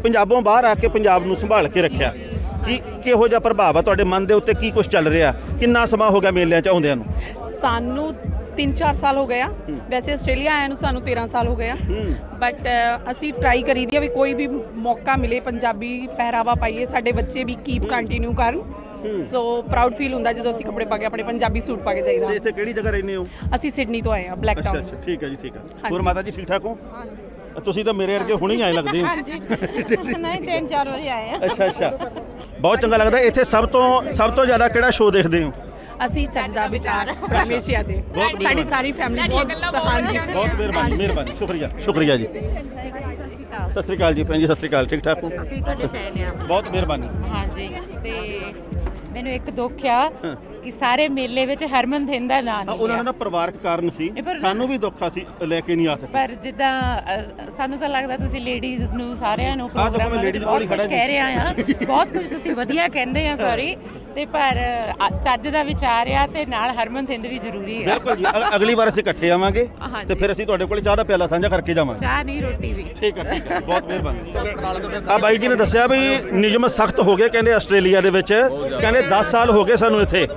S1: ਪੰਜਾਬੋਂ ਬਾਹਰ ਆ ਕੇ ਪੰਜਾਬ ਨੂੰ ਸੰਭਾਲ ਕੇ ਰੱਖਿਆ ਕੀ ਕਿਹੋ ਜਿਹਾ ਪ੍ਰਭਾਵ ਆ ਤੁਹਾਡੇ ਮਨ ਦੇ ਉੱਤੇ ਕੀ ਕੁਝ ਚੱਲ ਰਿਹਾ ਕਿੰਨਾ ਸਮਾਂ ਹੋ ਗਿਆ ਮੇਲਿਆਂ 'ਚ ਆਉਂਦਿਆਂ ਨੂੰ
S7: ਸਾਨੂੰ ਤਿੰਨ ਚਾਰ ਸਾਲ ਹੋ ਗਏ ਆ ਵੈਸੇ ਆਸਟ੍ਰੇਲੀਆ ਆਇਆ ਨੂੰ ਸਾਨੂੰ ਤੇਰਾਂ ਸਾਲ ਹੋ ਗਏ ਆ ਬਟ ਅਸੀਂ ਟਰਾਈ ਕਰੀਦੀ ਆ ਵੀ ਕੋਈ ਵੀ ਮੌਕਾ ਮਿਲੇ ਪੰਜਾਬੀ ਪਹਿਰਾਵਾ ਪਾਈਏ ਸਾਡੇ ਬੱਚੇ ਵੀ ਕੀਪ ਕੰਟੀਨਿਊ ਕਰਨ ਸੋ ਪ੍ਰਾਊਡ ਫੀਲ ਹੁੰਦਾ ਜਦੋਂ ਅਸੀਂ ਕੱਪੜੇ ਪਾ ਕੇ ਆਪਣੇ ਪੰਜਾਬੀ ਸੂਟ ਪਾ ਕੇ ਜਾਈਦਾ
S1: ਇੱਥੇ ਕਿਹੜੀ ਜਗ੍ਹਾ ਰਹਿੰਦੇ ਹੋ
S7: ਅਸੀਂ ਸਿਡਨੀ ਤੋਂ ਆਏ ਆ ਬਲੈਕ ਟਾਊਨ
S1: ਅੱਛਾ ਠੀਕ ਹੈ ਜੀ ਠੀਕ ਹੈ ਹੋਰ ਮਾਤਾ ਜੀ ਠੀਕ ਠਾਕ ਹੋ ਹਾਂਜੀ ਤੁਸੀਂ ਤਾਂ ਮੇਰੇ ਵਰਗੇ ਹੁਣੇ ਹੀ ਆਏ ਲੱਗਦੇ ਹੋ
S6: ਹਾਂਜੀ ਨਹੀਂ ਤਿੰਨ ਚਾਰ ਵਾਰੀ ਆਏ ਆ
S1: ਅੱਛਾ ਅੱਛਾ ਬਹੁਤ ਚੰਗਾ ਲੱਗਦਾ ਇੱਥੇ ਸਭ ਤੋਂ ਸਭ ਤੋਂ ਜ਼ਿਆਦਾ ਕਿਹੜਾ ਸ਼ੋਅ ਦੇਖਦੇ ਹੋ
S7: ਅਸੀਂ ਚੱਜ ਦਾ ਵਿਚਾਰ ਹਮੇਸ਼ਾ ਤੇ ਸਾਡੀ ਸਾਰੀ ਫੈਮਿਲੀ ਬਹੁਤ ਹਾਂਜੀ
S1: ਬਹੁਤ ਮਿਹਰਬਾਨੀ ਮਿਹਰਬਾਨੀ ਸ਼ੁਕਰੀਆ ਸ਼ੁਕਰੀਆ ਜੀ ਸਤਿ ਸ੍ਰੀ ਅਕਾਲ ਜੀ ਭੈਣ ਜੀ ਸਤਿ ਸ੍ਰੀ ਅਕਾਲ ਠੀਕ ਠਾਕ ਹੋ
S13: ਅਸੀਂ ਤੁਹਾਡੇ ਫੈਨ ਆ
S1: ਬਹੁਤ ਮਿਹਰਬਾਨੀ
S13: ਹਾਂਜੀ ਤੇ ਮੈਨੂੰ ਇੱਕ ਦੁੱਖ ਆ ਕਿ ਸਾਰੇ ਮੇਲੇ ਵਿੱਚ ਹਰਮਨ ਥਿੰਦ ਦਾ ਨਾਂ ਨਹੀਂ
S1: ਉਹਨਾਂ ਦਾ ਪਰਿਵਾਰਕ ਕਾਰਨ ਸੀ ਸਾਨੂੰ ਵੀ ਦੁੱਖ ਅਸੀਂ ਲੈ ਕੇ ਨਹੀਂ ਆ ਸਕਦੇ
S13: ਪਰ ਜਿੱਦਾਂ ਸਾਨੂੰ ਤਾਂ ਲੱਗਦਾ ਤੁਸੀਂ ਲੇਡੀਜ਼ ਨੂੰ ਸਾਰਿਆਂ ਨੂੰ ਪ੍ਰੋਗਰਾਮ ਬਹੁਤ ਕੁਝ ਕਹਿ ਰਹੇ ਆ ਬਹੁਤ ਕੁਝ ਤੁਸੀਂ ਵਧੀਆ ਕਹਿੰਦੇ ਆ ਸੌਰੀ ਤੇ ਪਰ ਚੱਜ ਦਾ ਵਿਚਾਰ ਆ ਤੇ ਨਾਲ ਹਰਮਨ ਥਿੰਦ ਵੀ ਜ਼ਰੂਰੀ ਹੈ
S1: ਬਿਲਕੁਲ ਜੀ ਅਗਲੀ ਵਾਰ ਅਸੀਂ ਇਕੱਠੇ ਆਵਾਂਗੇ ਤੇ ਫਿਰ ਅਸੀਂ ਤੁਹਾਡੇ ਕੋਲ ਚਾਹ ਦਾ ਪਿਆਲਾ ਸਾਂਝਾ ਕਰਕੇ ਜਾਵਾਂਗੇ
S13: ਚਾਹ ਨਹੀਂ ਰੋਟੀ ਵੀ
S1: ਠੀਕ ਹੈ ਠੀਕ ਹੈ ਬਹੁਤ ਮਿਹਰਬਾਨੀ ਆ ਬਾਈ ਜੀ ਨੇ ਦੱਸਿਆ ਵੀ ਨਿਯਮ ਸਖਤ ਹੋ ਗਏ ਕਹਿੰਦੇ ਆਸਟ੍ਰੇਲੀਆ ਦੇ ਵਿੱਚ ਕਹਿੰਦੇ ਦਸ ਸਾਲ ਹੋ ਗਏ ਸਾਨੂੰ ਇੱਥੇ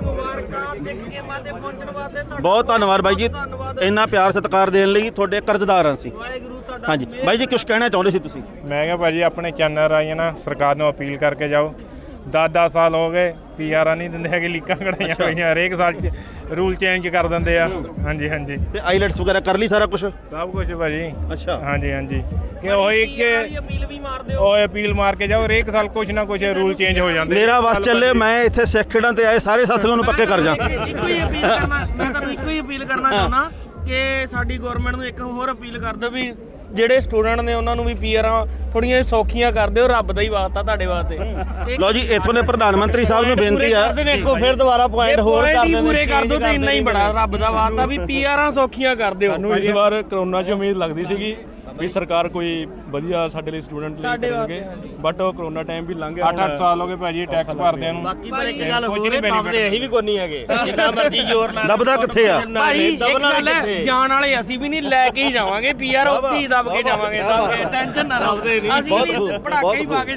S1: ਬਹੁਤ ਧੰਨਵਾਦ ਬਾਈ ਜੀ ਇੰਨਾ ਪਿਆਰ ਸਤਿਕਾਰ ਦੇਣ ਲਈ ਤੁਹਾਡੇ ਕਰਜ਼ਦਾਰ ਹਾਂ ਅਸੀਂ ਹਾਂਜੀ ਬਾਈ ਜੀ ਕੁਝ ਕਹਿਣਾ ਚਾਹੁੰਦੇ ਸੀ ਤੁਸੀਂ
S3: ਮੈਂ ਕਿਹਾ ਭਾਜੀ ਆਪਣੇ ਚੈਨਲ ਰਾਹੀਂ ਨਾ ਸਰਕਾਰ ਨੂੰ ਅਪੀਲ ਕਰਕੇ ਜਾਓ ਦਸ ਦਸ ਸਾਲ ਹੋ ਗਏ ਪੀ ਆਰਾਂ ਨਹੀਂ ਦਿੰਦੇ ਹੈਗੇ ਲੀਕਾਂ ਕਢਾਈਆਂ ਹੋਈਆਂ ਹਰੇਕ ਸਾਲ 'ਚ ਰੂਲ ਚੇਂਜ ਕਰ ਦਿੰਦੇ ਆ ਹਾਂਜੀ ਹਾਂਜੀ
S1: ਤੇ ਆਈਲੈਟਸ ਵਗੈਰਾ ਕਰ ਲਈ ਸਾਰਾ ਕੁਝ
S3: ਸਭ ਕੁਝ ਭਾਜੀ
S1: ਅੱਛਾ
S3: ਹਾਂਜੀ ਹਾਂਜੀ ਕਿ ਉਹ ਇੱਕ ਉਹ ਅਪੀਲ ਮਾਰ ਕੇ ਜਾਓ ਹਰੇਕ ਸਾਲ ਕੁਝ ਨਾ ਕੁਝ ਰੂਲ ਚੇਂਜ ਹੋ ਜਾਂਦੇ
S1: ਮੇਰਾ ਵਸ ਚੱਲੇ ਮੈਂ ਇੱਥੇ ਸਿੱਖ ਖੇਡਾਂ ਤੇ ਆਏ ਸਾਰੇ ਸਾਥੀਆਂ ਨੂੰ ਪੱਕੇ ਕਰ ਜਾ
S5: ਇੱਕੋ ਹੀ ਅਪੀਲ ਕਰਨਾ ਮੈਂ ਤੁਹਾਨੂੰ ਇੱਕੋ ਹੀ ਅਪੀਲ ਕਰਨਾ ਚਾਹੁੰਦਾ ਕਿ ਸਾਡੀ ਗਵਰਨਮੈਂਟ ਨੂੰ ਇੱਕ ਹੋਰ ਅਪੀਲ ਕਰ ਦਿਓ ਵੀ ਜਿਹੜੇ ਸਟੂਡੈਂਟ ਨੇ ਉਹਨਾਂ ਨੂੰ ਵੀ ਪੀਆਰਾਂ ਥੋੜੀਆਂ ਸੌਖੀਆਂ ਕਰ ਦਿਓ ਰੱਬ ਦਾ ਹੀ ਵਾਸਤਾ ਤੁਹਾਡੇ ਵਾਸਤੇ
S1: ਲਓ ਜੀ ਇੱਥੋਂ ਦੇ ਪ੍ਰਧਾਨ ਮੰਤਰੀ ਸਾਹਿਬ ਨੂੰ ਬੇਨਤੀ ਆ
S5: ਇੱਕੋ ਫਿਰ ਦੁਬਾਰਾ ਪੁਆਇੰਟ ਹੋਰ ਕਰ ਦਿਓ ਪੂਰੇ ਕਰ ਦਿਓ ਤੇ ਇੰਨਾ ਹੀ ਬੜਾ ਰੱਬ ਦਾ ਵਾਸਤਾ ਵੀ ਪੀਆਰਾਂ ਸੌਖੀਆਂ ਕਰ ਦਿਓ
S10: ਸਾਨੂੰ ਇਸ ਵਾਰ ਕਰੋਨਾ 'ਚ ਉਮੀਦ ਲੱਗਦੀ ਸੀਗੀ ਵੀ ਸਰਕਾਰ ਕੋਈ ਵਧੀਆ ਸਾਡੇ ਲਈ ਸਟੂਡੈਂਟ ਲਈ ਕਰਨਗੇ ਬਟ ਉਹ ਕਰੋਨਾ ਟਾਈਮ ਵੀ ਲੰਘ ਗਿਆ
S3: ਅੱਠ ਅੱਠ ਸਾਲ ਹੋ ਗਏ ਭਾਜੀ ਟੈਕਸ ਭਰਦਿਆਂ ਨੂੰ
S5: ਬਾਕੀ ਪਰ ਇੱਕ ਗੱਲ ਹੋਰ ਦਬਦੇ ਅਸੀਂ ਵੀ ਕੋਈ ਨਹੀਂ ਹੈਗੇ ਜਿੰਨਾ ਮਰਜ਼ੀ ਜ਼ੋਰ ਨਾਲ
S1: ਦਬਦਾ ਕਿੱਥੇ ਆ
S5: ਭਾਈ ਇੱਕ ਗੱਲ ਹੈ ਜਾਣ ਵਾਲੇ ਅਸੀਂ ਵੀ ਨਹੀਂ ਲੈ ਕੇ ਹੀ ਜਾਵਾਂਗੇ ਪੀਆਰ ਉੱਥੇ ਹੀ ਦਬ ਕੇ ਜਾਵਾਂਗੇ ਦਬ ਕੇ ਟੈਨਸ਼ਨ ਨਾ ਲਓ ਅਸੀਂ ਵੀ ਪੜਾਕੇ ਹੀ ਪਾ ਕੇ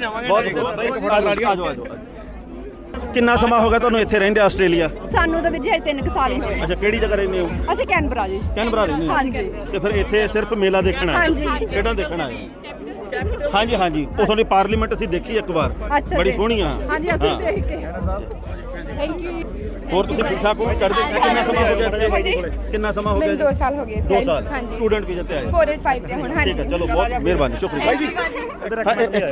S5: ਜਾਵਾਂਗੇ
S1: ਕਿੰਨਾ ਸਮਾਂ ਹੋ ਗਿਆ ਤੁਹਾਨੂੰ ਇੱਥੇ ਰਹਿੰਦੇ ਆਸਟ੍ਰੇਲੀਆ
S14: ਸਾਨੂੰ ਤਾਂ ਵੀਰ ਜੀ ਤਿੰਨ ਕੁ ਸਾਲ ਹੀ ਹੋਏ
S1: ਅੱਛਾ ਕਿਹੜੀ ਜਗ੍ਹਾ ਰਹਿੰਦੇ ਹੋ
S14: ਅਸੀਂ ਕੈਨਬਰਾ ਜੀ
S1: ਕੈਨਬਰਾ ਰਹਿੰਦੇ ਹੋ
S14: ਹਾਂਜੀ
S1: ਤੇ ਫਿਰ ਇੱਥੇ ਸਿਰਫ ਮੇਲਾ ਦੇਖਣ ਆਏ
S14: ਹਾਂਜੀ
S1: ਖੇਡਾਂ ਦੇਖਣ ਆਏ ਹਾਂਜੀ ਹਾਂਜੀ ਉਹ ਤੁਹਾਡੀ ਪਾਰਲੀਮੈਂਟ ਅਸੀਂ ਦੇਖੀ ਇੱਕ ਵਾਰ ਬੜੀ ਸੋਹਣੀ ਆ
S14: ਹਾਂਜੀ ਅਸੀਂ ਦੇਖ ਕੇ ਥੈਂਕ ਯੂ
S1: ਹੋਰ ਤੁਸੀਂ ਠੀਕ ਠਾਕ ਹੋ ਕਰਦੇ ਕਿੰਨਾ ਸਮਾਂ ਹੋ ਗਿਆ ਇੱਥੇ ਕਿੰਨਾ ਸਮਾਂ ਹੋ ਗਿਆ
S14: ਦੋ ਸਾਲ ਹੋ ਗਏ
S1: ਦੋ ਸਾਲ ਸਟੂਡੈਂਟ ਵੀਜ਼ੇ ਤੇ ਆਏ
S14: ਚਾਰ ਅੱਠ ਪੰਜ ਤੇ ਹੁਣ ਹਾਂਜੀ
S1: ਠੀਕ ਹੈ ਚਲੋ ਬਹੁਤ ਮਿਹਰਬਾਨੀ ਸ਼ੁਕਰੀਆ ਭਾਈ ਜੀ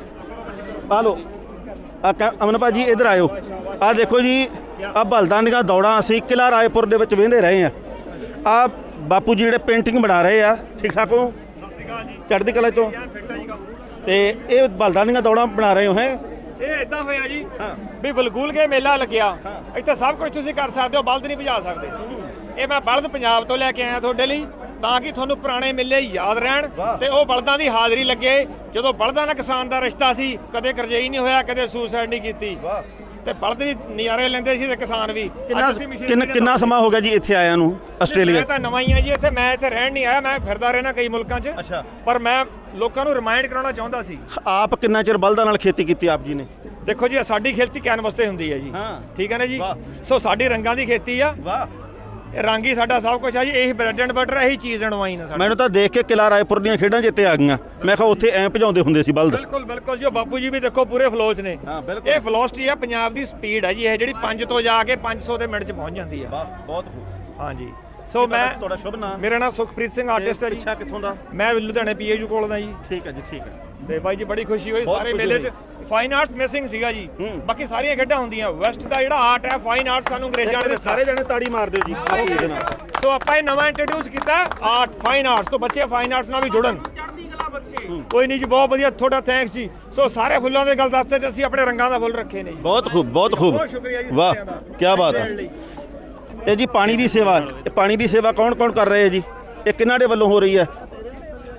S1: ਆ ਲੋ ਆ ਅਮਨ ਭਾਜੀ ਇੱਧਰ ਆਇਓ ਆ ਦੇਖੋ ਜੀ ਆ ਬਲਦਾਂ ਦੀਆਂ ਦੌੜਾਂ ਅਸੀਂ ਕਿਲ੍ਹਾ ਰਾਏਪੁਰ ਦੇ ਵਿੱਚ ਵਹਿੰਦੇ ਰਹੇ ਆ ਆ ਬਾਪੂ ਜੀ ਜਿਹੜੇ ਪੇਂਟਿੰਗ ਬਣਾ ਰਹੇ ਆ ਠੀਕ ਠਾਕ ਹੋ ਚੜ੍ਹਦੀ ਕਲਾ ਤੋਂ ਤੇ ਇਹ ਬਲਦਾਂ ਦੀਆਂ ਦੌੜਾਂ ਬਣਾ ਰਹੇ ਹੋ ਹੈ
S3: ਇਹ ਇਦਾਂ ਹੋਇਆ ਜੀ ਵੀ ਬਲਗੂਲਗੇ ਮੇਲਾ ਲੱਗਿਆ ਇੱਥੇ ਸਭ ਕੁਝ ਤੁਸੀਂ ਕਰ ਸਕਦੇ ਹੋ ਬਲਦ ਨਹੀਂ ਭਜਾ ਸਕਦੇ ਇਹ ਮੈਂ ਬਲਦ ਪੰਜਾਬ ਤੋਂ ਲੈ ਕੇ ਆਇਆ ਤੁਹਾਡੇ ਲਈ ਤਾਂ ਕਿ ਤੁਹਾਨੂੰ ਪੁਰਾਣੇ ਮੇਲੇ ਯਾਦ ਰਹਿਣ ਤੇ ਉਹ ਬਲਦਾਂ ਦੀ ਹਾਜ਼ਰੀ ਲੱਗੇ ਜਦੋਂ ਬਲਦਾਂ ਨਾਲ ਕਿਸਾਨ ਦਾ ਰਿਸ਼ਤਾ ਸੀ ਕਦੇ ਕਰਜ਼ਈ ਨਹੀਂ ਹੋਇਆ ਕਦੇ ਸੁਸਾਈਡ ਨਹੀਂ ਕੀਤੀ ਤੇ ਬਲਦ ਵੀ ਨਜ਼ਾਰੇ ਲੈਂਦੇ ਸੀ ਤੇ ਕਿਸਾਨ ਵੀ
S1: ਕਿੰਨਾ ਕਿੰਨਾ ਸਮਾਂ ਹੋ ਗਿਆ ਜੀ ਇੱਥੇ ਆਇਆਂ ਨੂੰ ਆਸਟ੍ਰੇਲੀਆ
S3: ਮੈਂ ਤਾਂ ਨਵਾਂ ਹੀ ਆ ਜੀ ਇੱਥੇ ਮੈਂ ਇੱਥੇ ਰਹਿਣ ਨਹੀਂ ਆਇਆ ਮੈਂ ਫਿਰਦਾ ਰਹਿਣਾ ਕਈ ਮੁਲਕਾਂ 'ਚ ਪਰ ਮੈਂ ਲੋਕਾਂ ਨੂੰ ਰਿਮਾਈਂਡ ਕਰਾਉਣਾ ਚਾਹੁੰਦਾ ਸੀ
S1: ਆਪ ਕਿੰਨਾ ਚਿਰ ਬਲਦਾਂ ਨਾਲ ਖੇਤੀ ਕੀਤੀ ਆਪ ਜੀ ਨੇ
S3: ਦੇਖੋ ਜੀ ਸਾਡੀ ਖੇਤੀ ਕੈਨਵਸ ਤੇ ਹੁੰਦੀ ਹੈ ਜੀ ਠੀਕ ਹੈ ਨਾ ਜੀ ਸੋ ਸਾਡੀ ਰੰਗਾਂ ਦੀ ਖੇਤੀ ਆ
S1: ਵਾਹ
S3: ਰੰਗ ਹੀ ਸਾਡਾ ਸਭ ਕੁਝ ਆ ਜੀ ਇਹੀ ਬ੍ਰੈਡ ਐਂਡ ਬਟਰ ਇਹੀ ਚੀਜ਼ ਅਣਵਾਈ ਨਾ
S1: ਮੈਨੂੰ ਤਾਂ ਦੇਖ ਕੇ ਕਿਲ੍ਹਾ ਰਾਏਪੁਰ ਦੀਆਂ ਖੇਡਾਂ ਜਿੱਤੇ ਆ ਗਈਆਂ ਮੈਂ ਕਿਹਾ ਉੱਥੇ ਐਂ ਭਜਾਉਂਦੇ ਹੁੰਦੇ ਸੀ ਬਲਦ
S3: ਬਿਲਕੁਲ ਬਿਲਕੁਲ ਜੀ ਬਾਪੂ ਜੀ ਵੀ ਦੇਖੋ ਪੂਰੇ ਫਲੋਚ ਨੇ ਇਹ ਵੈਲੋਸਿਟੀ ਆ ਪੰਜਾਬ ਦੀ ਸਪੀਡ ਹੈ ਜੀ ਇਹ ਜਿਹੜੀ ਪੰਜ ਤੋਂ ਜਾ ਕੇ ਪੰਜ ਸੌ ਦੇ ਮਿੰਟ 'ਚ ਪਹੁੰਚ ਜਾਂਦੀ ਆ
S1: ਬਹੁਤ
S3: ਹਾਂਜੀ ਸੋ ਮੈਂ
S1: ਤੁਹਾਡਾ ਸ਼ੁਭ ਨਾਮ
S3: ਮੇਰਾ ਨਾਮ ਸੁਖਪ੍ਰੀਤ ਸਿੰਘ ਆਰਟਿਸਟ ਹੈ ਜੀ
S1: ਅੱਛਾ ਕਿੱਥੋਂ ਦਾ
S3: ਮੈਂ ਲੁਧਿਆਣੇ ਪੀਏਯੂ ਕੋਲ ਦਾ ਜੀ
S1: ਠੀਕ ਹੈ ਜੀ ਠੀਕ ਹੈ
S3: ਤੇ ਬਾਈ ਜੀ ਬੜੀ ਖੁਸ਼ੀ ਹੋਈ ਸਾਰੇ ਮੇਲੇ 'ਚ ਫਾਈਨ ਆਰਟਸ ਮਿਸਿੰਗ ਸੀਗਾ ਜੀ ਬਾਕੀ ਸਾਰੀਆਂ ਖੇਡਾਂ ਹੁੰਦੀਆਂ ਵੈਸਟ ਦਾ ਜਿਹੜਾ ਆਰਟ ਹੈ ਫਾਈਨ ਆਰਟਸ ਸਾਨੂੰ ਅੰਗਰੇਜ਼ਾਂ ਨੇ
S1: ਸਾਰੇ ਜਣੇ ਤਾੜੀ ਮਾਰਦੇ ਜੀ
S3: ਸੋ ਆਪਾਂ ਇਹ ਨਵਾਂ ਇੰਟਰੋਡਿਊਸ ਕੀਤਾ ਆਰਟ ਫਾਈਨ ਆਰਟਸ ਤੋਂ ਬੱਚੇ ਫਾਈਨ ਆਰਟਸ ਨਾਲ ਵੀ ਜੁੜਨ ਕੋਈ ਨਹੀਂ ਜੀ ਬਹੁਤ ਵਧੀਆ ਤੁਹਾਡਾ ਥੈਂਕਸ ਜੀ ਸੋ ਸਾਰੇ ਫੁੱਲਾਂ ਦੇ ਗੱਲ ਦੱਸਦੇ ਤੇ ਅਸੀਂ ਆਪਣੇ ਰੰਗਾਂ ਦਾ ਫੁੱਲ ਰੱਖੇ ਨੇ ਜੀ
S1: ਬਹੁਤ ਖੂਬ ਬਹੁਤ ਖੂਬ ਵਾਹ ਕੀ ਬਾਤ ਹੈ ਇਹ ਜੀ ਪਾਣੀ ਦੀ ਸੇਵਾ ਇਹ ਪਾਣੀ ਦੀ ਸੇਵਾ ਕੌਣ ਕੌਣ ਕਰ ਰਹੇ ਹੈ ਜੀ ਇਹ ਕਿਹਨਾਂ ਦੇ ਵੱਲੋਂ ਹੋ ਰਹੀ ਹੈ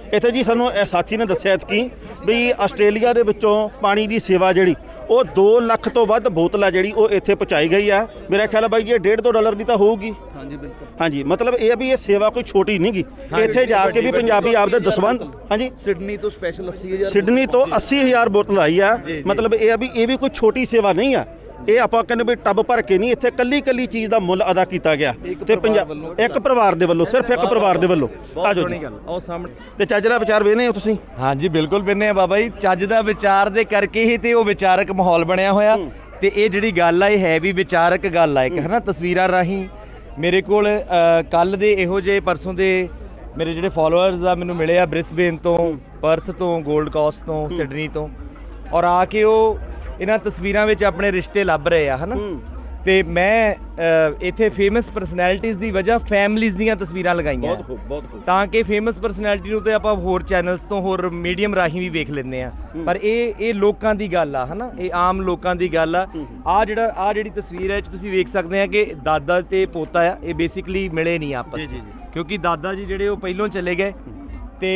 S1: ਇੱਥੇ ਜੀ ਸਾਨੂੰ ਇਹ ਸਾਥੀ ਨੇ ਦੱਸਿਆ ਕਿ ਵੀ ਆਸਟ੍ਰੇਲੀਆ ਦੇ ਵਿੱਚੋਂ ਪਾਣੀ ਦੀ ਸੇਵਾ ਜਿਹੜੀ ਉਹ ਦੋ ਲੱਖ ਤੋਂ ਵੱਧ ਬੋਤਲ ਆ ਜਿਹੜੀ ਉਹ ਇੱਥੇ ਪਹੁੰਚਾਈ ਗਈ ਆ। ਮੇਰਾ ਖਿਆਲ ਹੈ ਬਾਈ ਜੀ ਇਹ ਡੇਢ ਦੋ ਡਾਲਰ ਦੀ ਤਾਂ ਹੋਊਗੀ।
S15: ਹਾਂਜੀ ਬਿਲਕੁਲ।
S1: ਹਾਂਜੀ ਮਤਲਬ ਇਹ ਵੀ ਇਹ ਸੇਵਾ ਕੋਈ ਛੋਟੀ ਨਹੀਂ ਗੀ। ਇੱਥੇ ਜਾ ਕੇ ਵੀ ਪੰਜਾਬੀ ਆਪਦੇ ਦਸਵੰਧ ਹਾਂਜੀ
S15: ਸਿਡਨੀ ਤੋਂ ਸਪੈਸ਼ਲ ਅੱਸੀ ਹਜ਼ਾਰ
S1: ਸਿਡਨੀ ਤੋਂ ਅੱਸੀ ਹਜ਼ਾਰ ਬੋਤਲ ਆਈ ਆ। ਮਤਲਬ ਇਹ ਆ ਵੀ ਇਹ ਵੀ ਕੋਈ ਛੋਟੀ ਸੇਵਾ ਨਹੀਂ ਆ। ਇਹ ਆਪਾਂ ਕਹਿੰਦੇ ਵੀ ਟੱਬ ਭਰ ਕੇ ਨਹੀਂ, ਇੱਥੇ ਕੱਲੀ ਕੱਲੀ ਚੀਜ਼ ਦਾ ਮੁੱਲ ਅਦਾ ਕੀਤਾ ਗਿਆ ਤੇ ਪੰਜਾਬ ਇੱਕ ਪਰਿਵਾਰ ਦੇ ਵੱਲੋਂ, ਸਿਰਫ ਇੱਕ ਪਰਿਵਾਰ ਦੇ ਵੱਲੋਂ। ਆ ਜਾਓ ਜੀ
S15: ਉਹ ਸਾਹਮਣੇ
S1: ਤੇ ਚੱਜ ਦਾ ਵਿਚਾਰ ਵੇਖਦੇ ਹੋ ਤੁਸੀਂ?
S16: ਹਾਂਜੀ ਬਿਲਕੁਲ ਵੇਖਦੇ ਆ ਬਾਬਾ ਜੀ, ਚੱਜ ਦਾ ਵਿਚਾਰ ਦੇ ਕਰਕੇ ਹੀ ਤੇ ਉਹ ਵਿਚਾਰਕ ਮਾਹੌਲ ਬਣਿਆ ਹੋਇਆ। ਤੇ ਇਹ ਜਿਹੜੀ ਗੱਲ ਆ ਇਹ ਹੈ ਵੀ ਵਿਚਾਰਕ ਗੱਲ ਆ ਇੱਕ, ਹੈ ਨਾ। ਤਸਵੀਰਾਂ ਰਾਹੀਂ ਮੇਰੇ ਕੋਲ ਕੱਲ ਦੇ ਇਹੋ ਜਿਹੇ ਪਰਸੋਂ ਦੇ ਮੇਰੇ ਜਿਹੜੇ ਫਾਲੋਅਰਸ ਆ ਮੈਨੂੰ ਮਿਲੇ ਆ ਬ੍ਰਿਸਬੇਨ ਤੋਂ, ਪਰਥ ਤੋਂ, ਗੋਲਡ ਕੋਸਟ ਤੋਂ, ਸਿਡਨੀ ਤੋਂ, ਔਰ ਆ ਕੇ ਉਹ ਇਹਨਾਂ ਤਸਵੀਰਾਂ ਵਿੱਚ ਆਪਣੇ ਰਿਸ਼ਤੇ ਲੱਭ ਰਹੇ ਆ, ਹੈ ਨਾ। ਤੇ ਮੈਂ ਇੱਥੇ ਫੇਮਸ ਪਰਸਨੈਲਿਟੀਜ਼ ਦੀ ਵਜ੍ਹਾ ਫੈਮਲੀਜ਼ ਦੀਆਂ ਤਸਵੀਰਾਂ ਲਗਾਈਆਂ ਤਾਂ ਕਿ ਫੇਮਸ ਪਰਸਨੈਲਿਟੀ ਨੂੰ ਤੇ ਆਪਾਂ ਹੋਰ ਚੈਨਲਸ ਤੋਂ ਹੋਰ ਮੀਡੀਅਮ ਰਾਹੀਂ ਵੀ ਵੇਖ ਲੈਂਦੇ ਆ, ਪਰ ਇਹ ਇਹ ਲੋਕਾਂ ਦੀ ਗੱਲ ਆ, ਹੈ ਨਾ। ਇਹ ਆਮ ਲੋਕਾਂ ਦੀ ਗੱਲ ਆ। ਆ ਜਿਹੜਾ ਆ ਜਿਹੜੀ ਤਸਵੀਰ ਹੈ ਤੁਸੀਂ ਵੇਖ ਸਕਦੇ ਆ ਕਿ ਦਾਦਾ ਤੇ ਪੋਤਾ ਆ, ਇਹ ਬੇਸਿਕਲੀ ਮਿਲੇ ਨਹੀਂ ਆਪਸ ਵਿੱਚ, ਕਿਉਂਕਿ ਦਾਦਾ ਜੀ ਜਿਹੜੇ ਉਹ ਪਹਿਲੋਂ ਚਲੇ ਗਏ ਤੇ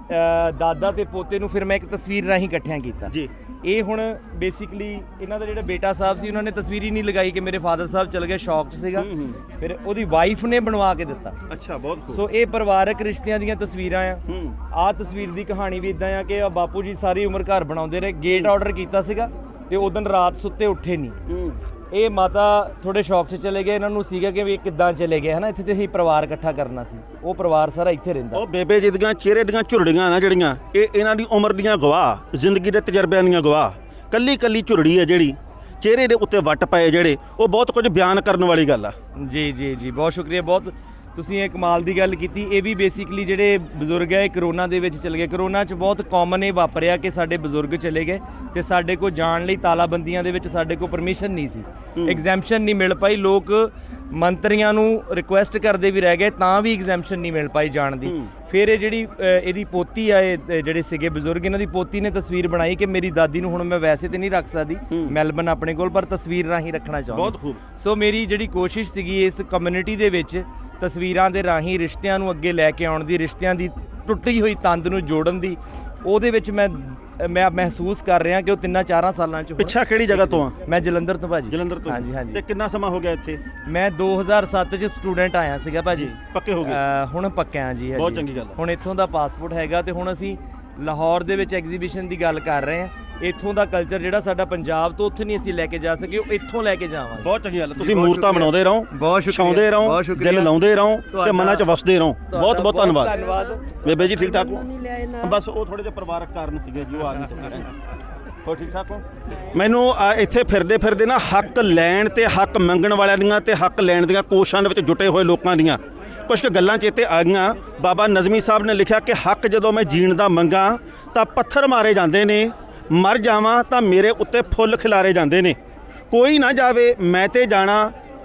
S16: ਦਾਦਾ ਤੇ ਪੋਤੇ ਨੂੰ ਫਿਰ ਮੈਂ ਇੱਕ ਤਸਵੀਰ ਰਾਹੀਂ ਇਕੱਠਿਆਂ ਕੀਤਾ ਜੀ। ਇਹ ਹੁਣ ਬੇਸਿਕਲੀ ਇਹਨਾਂ ਦਾ ਜਿਹੜਾ ਬੇਟਾ ਸਾਹਿਬ ਸੀ ਉਹਨਾਂ ਨੇ ਤਸਵੀਰ ਹੀ ਨਹੀਂ ਲਗਾਈ ਕਿ ਮੇਰੇ ਫਾਦਰ ਸਾਹਿਬ ਚਲੇ ਗਏ, ਸ਼ੌਕ 'ਚ ਸੀਗਾ, ਫਿਰ ਉਹਦੀ ਵਾਈਫ ਨੇ ਬਣਵਾ ਕੇ ਦਿੱਤਾ।
S1: ਅੱਛਾ, ਬਹੁਤ
S16: ਸੋ ਇਹ ਪਰਿਵਾਰਕ ਰਿਸ਼ਤਿਆਂ ਦੀਆਂ ਤਸਵੀਰਾਂ ਆ। ਆਹ ਤਸਵੀਰ ਦੀ ਕਹਾਣੀ ਵੀ ਇਦਾਂ ਆ ਕਿ ਬਾਪੂ ਜੀ ਸਾਰੀ ਉਮਰ ਘਰ ਬਣਾਉਂਦੇ ਰਹੇ, ਗੇਟ ਆਰਡਰ ਕੀਤਾ ਸੀਗਾ ਤੇ ਉਦੋਂ ਰਾਤ ਸੁੱਤੇ ਉੱਠੇ ਨਹੀਂ। ਇਹ ਮਾਤਾ ਥੋੜੇ ਸ਼ੌਕ 'ਚ ਚਲੇ ਗਏ, ਇਹਨਾਂ ਨੂੰ ਸੀਗਾ ਕਿ ਵੀ ਕਿੱਦਾਂ ਚਲੇ ਗਏ, ਹੈ ਨਾ। ਇੱਥੇ ਤੇ ਅਸੀਂ ਪਰਿਵਾਰ ਇਕੱਠਾ ਕਰਨਾ ਸੀ, ਉਹ ਪਰਿਵਾਰ ਸਾਰਾ ਇੱਥੇ ਰਹਿੰਦਾ।
S1: ਉਹ ਬੇਬੇ ਜੀ ਦੀਆਂ ਚਿਹਰੇ ਦੀਆਂ ਝੁਰੜੀਆਂ ਨਾ ਜਿਹੜੀਆਂ, ਇਹ ਇਹਨਾਂ ਦੀ ਉਮਰ ਦੀਆਂ ਗਵਾਹ, ਜ਼ਿੰਦਗੀ ਦੇ ਤਜਰਬਿਆਂ ਦੀਆਂ ਗਵਾਹ। ਕੱਲੀ ਕੱਲੀ ਝੁਰੜੀ ਹੈ ਜਿਹੜੀ, ਚਿਹਰੇ ਦੇ ਉੱਤੇ ਵੱਟ ਪਏ ਜਿਹੜੇ, ਉਹ ਬਹੁਤ ਕੁਝ ਬਿਆਨ ਕਰਨ ਵਾਲੀ ਗੱਲ ਆ।
S16: ਜੀ ਜੀ ਜੀ ਬਹੁਤ ਸ਼ੁਕਰੀਆ। ਬਹੁਤ ਤੁਸੀਂ ਇਹ ਕਮਾਲ ਦੀ ਗੱਲ ਕੀਤੀ। ਇਹ ਵੀ ਬੇਸਿਕਲੀ ਜਿਹੜੇ ਬਜ਼ੁਰਗ ਹੈ ਕਰੋਨਾ ਦੇ ਵਿੱਚ ਚਲੇ ਗਏ। ਕਰੋਨਾ 'ਚ ਬਹੁਤ ਕਾਮਨ ਇਹ ਵਾਪਰਿਆ ਕਿ ਸਾਡੇ ਬਜ਼ੁਰਗ ਚਲੇ ਗਏ ਤੇ ਸਾਡੇ ਕੋਲ ਜਾਣ ਲਈ ਤਾਲਾਬੰਦੀਆਂ ਦੇ ਵਿੱਚ ਸਾਡੇ ਕੋਲ ਪਰਮਿਸ਼ਨ ਨਹੀਂ ਸੀ, ਐਗਜ਼ੈਂਪਸ਼ਨ ਨਹੀਂ ਮਿਲ ਪਾਈ। ਲੋਕ ਮੰਤਰੀਆਂ ਨੂੰ ਰਿਕੁਐਸਟ ਕਰਦੇ ਵੀ ਰਹਿ ਗਏ ਤਾਂ ਵੀ ਐਗਜ਼ੈਂਪਸ਼ਨ ਨਹੀਂ ਮਿਲ ਪਾਈ ਜਾਣ ਦੀ। ਫਿਰ ਇਹ ਜਿਹੜੀ ਇਹਦੀ ਪੋਤੀ ਆ, ਇਹ ਜਿਹੜੇ ਸੀਗੇ ਬਜ਼ੁਰਗ, ਇਹਨਾਂ ਦੀ ਪੋਤੀ ਨੇ ਤਸਵੀਰ ਬਣਾਈ ਕਿ ਮੇਰੀ ਦਾਦੀ ਨੂੰ ਹੁਣ ਮੈਂ ਵੈਸੇ ਤੇ ਨਹੀਂ ਰੱਖ ਸਕਦੀ ਮੈਲਬਨ ਆਪਣੇ ਕੋਲ, ਪਰ ਤਸਵੀਰ ਰਾਹੀਂ ਰੱਖਣਾ ਚਾਹੁੰਦਾ।
S1: ਬਹੁਤ ਖੂਬ।
S16: ਸੋ ਮੇਰੀ ਜਿਹੜੀ ਕੋਸ਼ਿਸ਼ ਸੀਗੀ ਇਸ ਕਮਿਊਨਿਟੀ ਦੇ ਵਿੱਚ ਤਸਵੀਰਾਂ ਦੇ ਰਾਹੀਂ ਰਿਸ਼ਤਿਆਂ ਨੂੰ ਅੱਗੇ ਲੈ ਕੇ ਆਉਣ ਦੀ, ਰਿਸ਼ਤਿਆਂ ਦੀ ਟੁੱਟੀ ਹੋਈ ਤੰਦ ਨੂੰ ਜੋੜਨ ਦੀ, ਉਹਦੇ ਵਿੱਚ ਮੈਂ ਮੈਂ ਮਹਿਸੂਸ ਕਰ ਰਿਹਾ ਕਿ ਉਹ ਤਿੰਨਾਂ ਚਾਰਾਂ ਸਾਲਾਂ 'ਚ।
S1: ਪਿੱਛਾ ਕਿਹੜੀ ਜਗ੍ਹਾ ਤੋਂ ਆ?
S16: ਮੈਂ ਜਲੰਧਰ ਤੋਂ ਭਾਜੀ।
S1: ਜਲੰਧਰ ਤੋਂ?
S16: ਹਾਂਜੀ ਹਾਂਜੀ।
S1: ਤੇ ਕਿੰਨਾ ਸਮਾਂ ਹੋ ਗਿਆ ਇੱਥੇ?
S16: ਮੈਂ ਦੋ ਹਜ਼ਾਰ ਸੱਤ 'ਚ ਸਟੂਡੈਂਟ ਆਇਆ ਸੀਗਾ ਭਾਜੀ।
S1: ਪੱਕੇ ਹੋ ਗਏ?
S16: ਹੁਣ ਪੱਕਿਆ ਜੀ।
S1: ਬਹੁਤ ਚੰਗੀ ਗੱਲ।
S16: ਹੁਣ ਇੱਥੋਂ ਦਾ ਪਾਸਪੋਰਟ ਹੈਗਾ ਤੇ ਹੁਣ ਅਸੀਂ ਲਾਹੌਰ ਦੇ ਵਿੱਚ ਐਗਜ਼ੀਬਿਸ਼ਨ ਦੀ ਗੱਲ ਕਰ ਰਹੇ ਹਾਂ। ਇੱਥੋਂ ਦਾ ਕਲਚਰ ਜਿਹੜਾ ਸਾਡਾ ਪੰਜਾਬ ਤੋਂ ਉੱਥੇ ਨਹੀਂ ਅਸੀਂ ਲੈ ਕੇ ਜਾ ਸਕੇ, ਉਹ ਇੱਥੋਂ ਲੈ ਕੇ ਜਾਵਾਂਗੇ।
S1: ਬਹੁਤ ਚੰਗੀ ਗੱਲ। ਤੁਸੀਂ ਮੂਰਤਾਂ ਬਣਾਉਂਦੇ ਰਹੋ,
S16: ਬਹੁਤ
S1: ਛਾਉਂਦੇ ਰਹੋ, ਦਿਲ ਲਾਉਂਦੇ ਰਹੋ ਤੇ ਮਨਾਂ 'ਚ ਵਸਦੇ ਰਹੋ। ਬਹੁਤ ਬਹੁਤ ਧੰਨਵਾਦ।
S16: ਧੰਨਵਾਦ
S1: ਬੇਬੇ ਜੀ। ਠੀਕ ਠਾਕ ਹੋ? ਬਸ ਉਹ ਥੋੜੇ ਜਿਹੇ ਪਰਿਵਾਰਕ ਕਾਰਨ ਸੀਗੇ ਜੀ, ਉਹ ਆ ਨਹੀਂ ਸਕੇ। ਹੋ ਠੀਕ ਠਾਕ ਹੋ? ਮੈਨੂੰ ਇੱਥੇ ਫਿਰਦੇ ਫਿਰਦੇ ਨਾ ਹੱਕ ਲੈਣ ਤੇ ਹੱਕ ਮੰਗਣ ਵਾਲਿਆਂ ਦੀਆਂ ਤੇ ਹੱਕ ਲੈਣ ਦੀਆਂ ਕੋਸ਼ਿਸ਼ਾਂ ਦੇ ਵਿੱਚ ਜੁਟੇ ਹੋਏ ਲੋਕਾਂ ਦੀਆਂ ਕੁਝ ਕੁ ਗੱਲਾਂ ਚੇਤੇ ਆ ਗਈਆਂ। ਬਾਬਾ ਨਜ਼ਮੀ ਸਾਹਿਬ ਨੇ ਲਿਖਿਆ ਕਿ ਹੱਕ ਜਦੋਂ ਮੈਂ ਜੀਣ ਦਾ ਮੰਗਾਂ ਤਾਂ ਪੱਥਰ ਮਾਰੇ ਜਾਂਦੇ ਨੇ, ਮਰ ਜਾਵਾਂ ਤਾਂ ਮੇਰੇ ਉੱਤੇ ਫੁੱਲ ਖਿਲਾਰੇ ਜਾਂਦੇ ਨੇ। ਕੋਈ ਨਾ ਜਾਵੇ ਮੈਂ ਤੇ ਜਾਣਾ,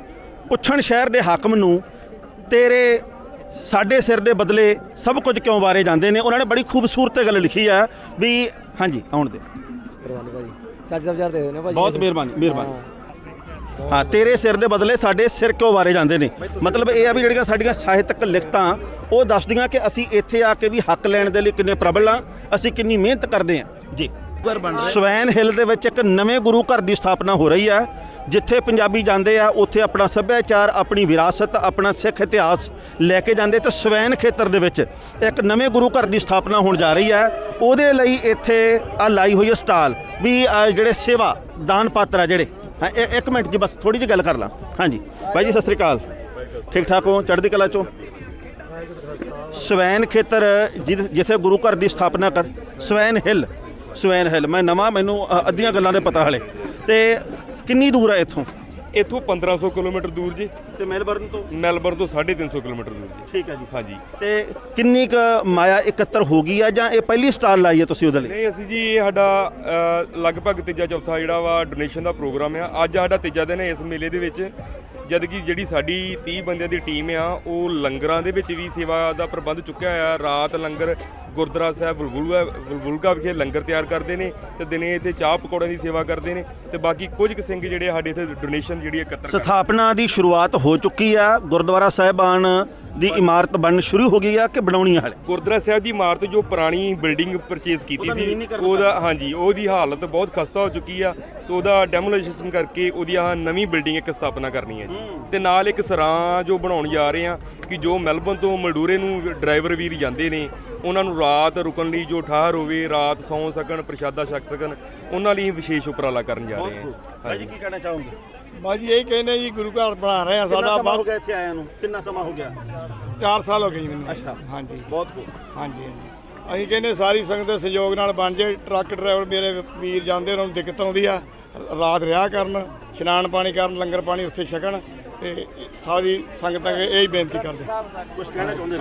S1: ਪੁੱਛਣ ਸ਼ਹਿਰ ਦੇ ਹਾਕਮ ਨੂੰ ਤੇਰੇ ਸਾਡੇ ਸਿਰ ਦੇ ਬਦਲੇ ਸਭ ਕੁਝ ਕਿਉਂ ਵਾਰੇ ਜਾਂਦੇ ਨੇ। ਉਹਨਾਂ ਨੇ ਬੜੀ ਖੂਬਸੂਰਤ ਗੱਲ ਲਿਖੀ ਹੈ ਵੀ ਹਾਂਜੀ ਆਉਣ ਦੇ
S15: ਚੱਜ ਦਾ ਵਿਚਾਰ ਦੇ ਦੇਣਾ ਭਾਜੀ।
S1: ਬਹੁਤ ਮਿਹਰਬਾਨੀ ਮਿਹਰਬਾਨੀ। ਹਾਂ, ਤੇਰੇ ਸਿਰ ਦੇ ਬਦਲੇ ਸਾਡੇ ਸਿਰ ਕਿਉਂ ਵਾਰੇ ਜਾਂਦੇ ਨੇ। ਮਤਲਬ ਇਹ ਆ ਵੀ ਜਿਹੜੀਆਂ ਸਾਡੀਆਂ ਸਾਹਿਤਕ ਲਿਖਤਾਂ ਉਹ ਦੱਸਦੀਆਂ ਕਿ ਅਸੀਂ ਇੱਥੇ ਆ ਕੇ ਵੀ ਹੱਕ ਲੈਣ ਦੇ ਲਈ ਕਿੰਨੇ ਪ੍ਰਬਲ ਹਾਂ, ਅਸੀਂ ਕਿੰਨੀ ਮਿਹਨਤ ਕਰਦੇ ਹਾਂ ਜੀ। ਸਵੈਨ ਹਿੱਲ ਦੇ ਵਿੱਚ ਇੱਕ ਨਵੇਂ ਗੁਰੂ ਘਰ ਦੀ ਸਥਾਪਨਾ ਹੋ ਰਹੀ ਹੈ, ਜਿੱਥੇ ਪੰਜਾਬੀ ਜਾਂਦੇ ਆ ਉੱਥੇ ਆਪਣਾ ਸੱਭਿਆਚਾਰ, ਆਪਣੀ ਵਿਰਾਸਤ, ਆਪਣਾ ਸਿੱਖ ਇਤਿਹਾਸ ਲੈ ਕੇ ਜਾਂਦੇ। ਤੇ ਸਵੈਨ ਖੇਤਰ ਦੇ ਵਿੱਚ ਇੱਕ ਨਵੇਂ ਗੁਰੂ ਘਰ ਦੀ ਸਥਾਪਨਾ ਹੋਣ ਜਾ ਰਹੀ ਹੈ। ਉਹਦੇ ਲਈ ਇੱਥੇ ਆ ਲਾਈ ਹੋਈ ਹੈ ਸਟਾਲ ਵੀ ਜਿਹੜੇ ਸੇਵਾ ਦਾਨ ਪਾਤਰ ਆ ਜਿਹੜੇ। ਹਾਂ ਇੱਕ ਮਿੰਟ ਜੀ, ਬਸ ਥੋੜੀ ਜਿਹੀ ਗੱਲ ਕਰ ਲਾਂ। ਹਾਂਜੀ ਬਾਈ ਜੀ, ਸਤਿ ਸ੍ਰੀ ਅਕਾਲ। ਠੀਕ ਠਾਕ ਹੋ? ਚੜ੍ਹਦੀ ਕਲਾ 'ਚੋਂ? ਸਵੈਨ ਖੇਤਰ ਜਿੱਥੇ ਗੁਰੂ ਘਰ ਦੀ ਸਥਾਪਨਾ ਕਰ, ਸਵੈਨ ਹਿੱਲ ਸਵੈਨ ਹਿੱਲ ਮੈਂ ਨਵਾਂ, ਮੈਨੂੰ ਅੱਧੀਆਂ ਗੱਲਾਂ ਦੇ ਪਤਾ ਹਲੇ। ਤੇ ਕਿੰਨੀ ਦੂਰ ਹੈ ਇੱਥੋਂ?
S17: ਇੱਥੋਂ ਪੰਦਰਾਂ ਸੌ ਕਿਲੋਮੀਟਰ ਦੂਰ ਜੀ।
S1: ਤੇ ਮੈਲਬਰਨ ਤੋਂ?
S17: ਮੈਲਬਰਨ ਤੋਂ ਸਾਢੇ ਤਿੰਨ ਸੌ ਕਿਲੋਮੀਟਰ ਦੂਰ ਜੀ।
S1: ਠੀਕ ਹੈ ਜੀ।
S17: ਹਾਂਜੀ।
S1: ਤੇ ਕਿੰਨੀ ਕੁ ਮਾਇਆ ਇਕੱਤਰ ਹੋ ਗਈ ਆ ਜਾਂ ਇਹ ਪਹਿਲੀ ਸਟਾਲ ਲਾਈ ਹੈ ਤੁਸੀਂ ਉਹਦੇ ਲਈ?
S17: ਨਹੀਂ, ਅਸੀਂ ਜੀ ਇਹ ਸਾਡਾ ਲਗਭਗ ਤੀਜਾ ਚੌਥਾ ਜਿਹੜਾ ਵਾ ਡੋਨੇਸ਼ਨ ਦਾ ਪ੍ਰੋਗਰਾਮ ਆ। ਅੱਜ ਸਾਡਾ ਤੀਜਾ ਦਿਨ ਹੈ ਇਸ ਮੇਲੇ ਦੇ ਵਿੱਚ, ਜਦ ਕਿ ਜਿਹੜੀ ਸਾਡੀ ਤੀਹ ਬੰਦਿਆਂ ਦੀ ਟੀਮ ਆ ਉਹ ਲੰਗਰਾਂ ਦੇ ਵਿੱਚ ਵੀ ਸੇਵਾ ਦਾ ਪ੍ਰਬੰਧ ਚੁੱਕਿਆ ਹੋਇਆ। ਰਾਤ ਲੰਗਰ ਗੁਰਦੁਆਰਾ ਸਾਹਿਬ ਬੁਲਬੁਲਗਾ ਬੁਲਬੁਲਗਾ ਵਿਖੇ ਲੰਗਰ ਤਿਆਰ ਕਰਦੇ ਨੇ ਤੇ ਦਿਨੇ ਇੱਥੇ ਚਾਹ ਪਕੌੜਿਆਂ ਦੀ ਸੇਵਾ ਕਰਦੇ ਨੇ ਤੇ ਬਾਕੀ ਕੁਝ ਕੁ ਸਿੰਘ ਜਿਹੜੇ ਸਾਡੇ ਇੱਥੇ ਡੋਨੇਸ਼ਨ ਜਿਹੜੀ ਇਕੱਤਰ ਕਰਦੇ।
S1: ਸਥਾਪਨਾ ਦੀ ਸ਼ੁਰੂਆਤ ਹੋ ਚੁੱਕੀ ਆ, ਗੁਰਦੁਆਰਾ ਸਾਹਿਬਾਨ ਦੀ ਇਮਾਰਤ ਬਣਨ ਸ਼ੁਰੂ ਹੋ ਗਈ ਆ ਕਿ ਬਣਾਉਣੀ ਆ ਹਾਲੇ?
S17: ਗੁਰਦੁਆਰਾ ਸਾਹਿਬ ਦੀ ਇਮਾਰਤ ਜੋ ਪੁਰਾਣੀ ਬਿਲਡਿੰਗ ਪਰਚੇਜ਼ ਕੀਤੀ ਸੀ ਉਹਦਾ ਹਾਂਜੀ ਉਹਦੀ ਹਾਲਤ ਬਹੁਤ ਖਸਤਾ ਹੋ ਚੁੱਕੀ ਆ ਤੇ ਉਹਦਾ ਡੈਮੋਲੀਸ਼ਨ ਕਰਕੇ ਉਹਦੀ ਆਹ ਨਵੀਂ ਬਿਲਡਿੰਗ ਇੱਕ ਸਥਾਪਨਾ ਕਰਨੀ ਹੈ ਜੀ। ਤੇ ਨਾਲ ਇੱਕ ਸਰਾਂ ਜੋ ਬਣਾਉਣ ਜਾ ਰਹੇ ਆ ਕਿ ਜੋ ਮੈਲਬਨ ਤੋਂ ਮਲਡੂਰੇ ਨੂੰ ਡਰਾਈਵਰ ਵੀਰ ਜਾਂਦੇ ਨੇ ਉਹਨਾਂ ਨੂੰ ਰਾਤ ਰੁਕਣ ਲਈ ਜੋ ਠਾਹਰ ਹੋਵੇ, ਰਾਤ ਸੌਂ ਸਕਣ, ਪ੍ਰਸ਼ਾਦਾ ਛਕ ਸਕਣ, ਉਹਨਾਂ ਲਈ ਵਿਸ਼ੇਸ਼ ਉਪਰਾਲਾ ਕਰਨ ਜਾ ਰਹੇ ਆ।
S1: ਹਾਂਜੀ, ਕੀ ਕਹਿਣਾ ਚਾਹੋਗੇ?
S9: ਬਾਜੀ ਇਹ ਕਹਿੰਦੇ ਜੀ ਗੁਰੂ ਘਰ ਬਣਾ ਰਹੇ ਆ ਸਾਡਾ।
S1: ਹੋ ਗਿਆ ਇੱਥੇ ਆਇਆ ਨੂੰ ਕਿੰਨਾ ਸਮਾਂ ਹੋ ਗਿਆ?
S9: ਚਾਰ ਸਾਲ ਹੋ ਗਏ ਜੀ ਮੈਨੂੰ।
S1: ਅੱਛਾ,
S9: ਹਾਂਜੀ
S1: ਬਹੁਤ
S9: ਹਾਂਜੀ ਹਾਂਜੀ। ਅਸੀਂ ਕਹਿੰਦੇ ਸਾਰੀ ਸੰਗਤ ਦੇ ਸਹਿਯੋਗ ਨਾਲ ਬਣ ਜੇ। ਟਰੱਕ ਡਰਾਈਵਰ ਮੇਰੇ ਵੀਰ ਜਾਂਦੇ ਉਹਨਾਂ ਨੂੰ ਦਿੱਕਤ ਆਉਂਦੀ ਆ, ਰਾਤ ਰਿਹਾ ਕਰਨ, ਇਸ਼ਨਾਨ ਪਾਣੀ ਕਰਨ, ਲੰਗਰ ਪਾਣੀ ਉੱਥੇ ਛਕਣ ਤੇ ਸਾਰੀ ਸੰਗਤਾਂ ਅੱਗੇ ਇਹ ਹੀ ਬੇਨਤੀ ਕਰਦੇ।
S1: ਕੁਝ ਕਹਿਣਾ ਚਾਹੁੰਦੇ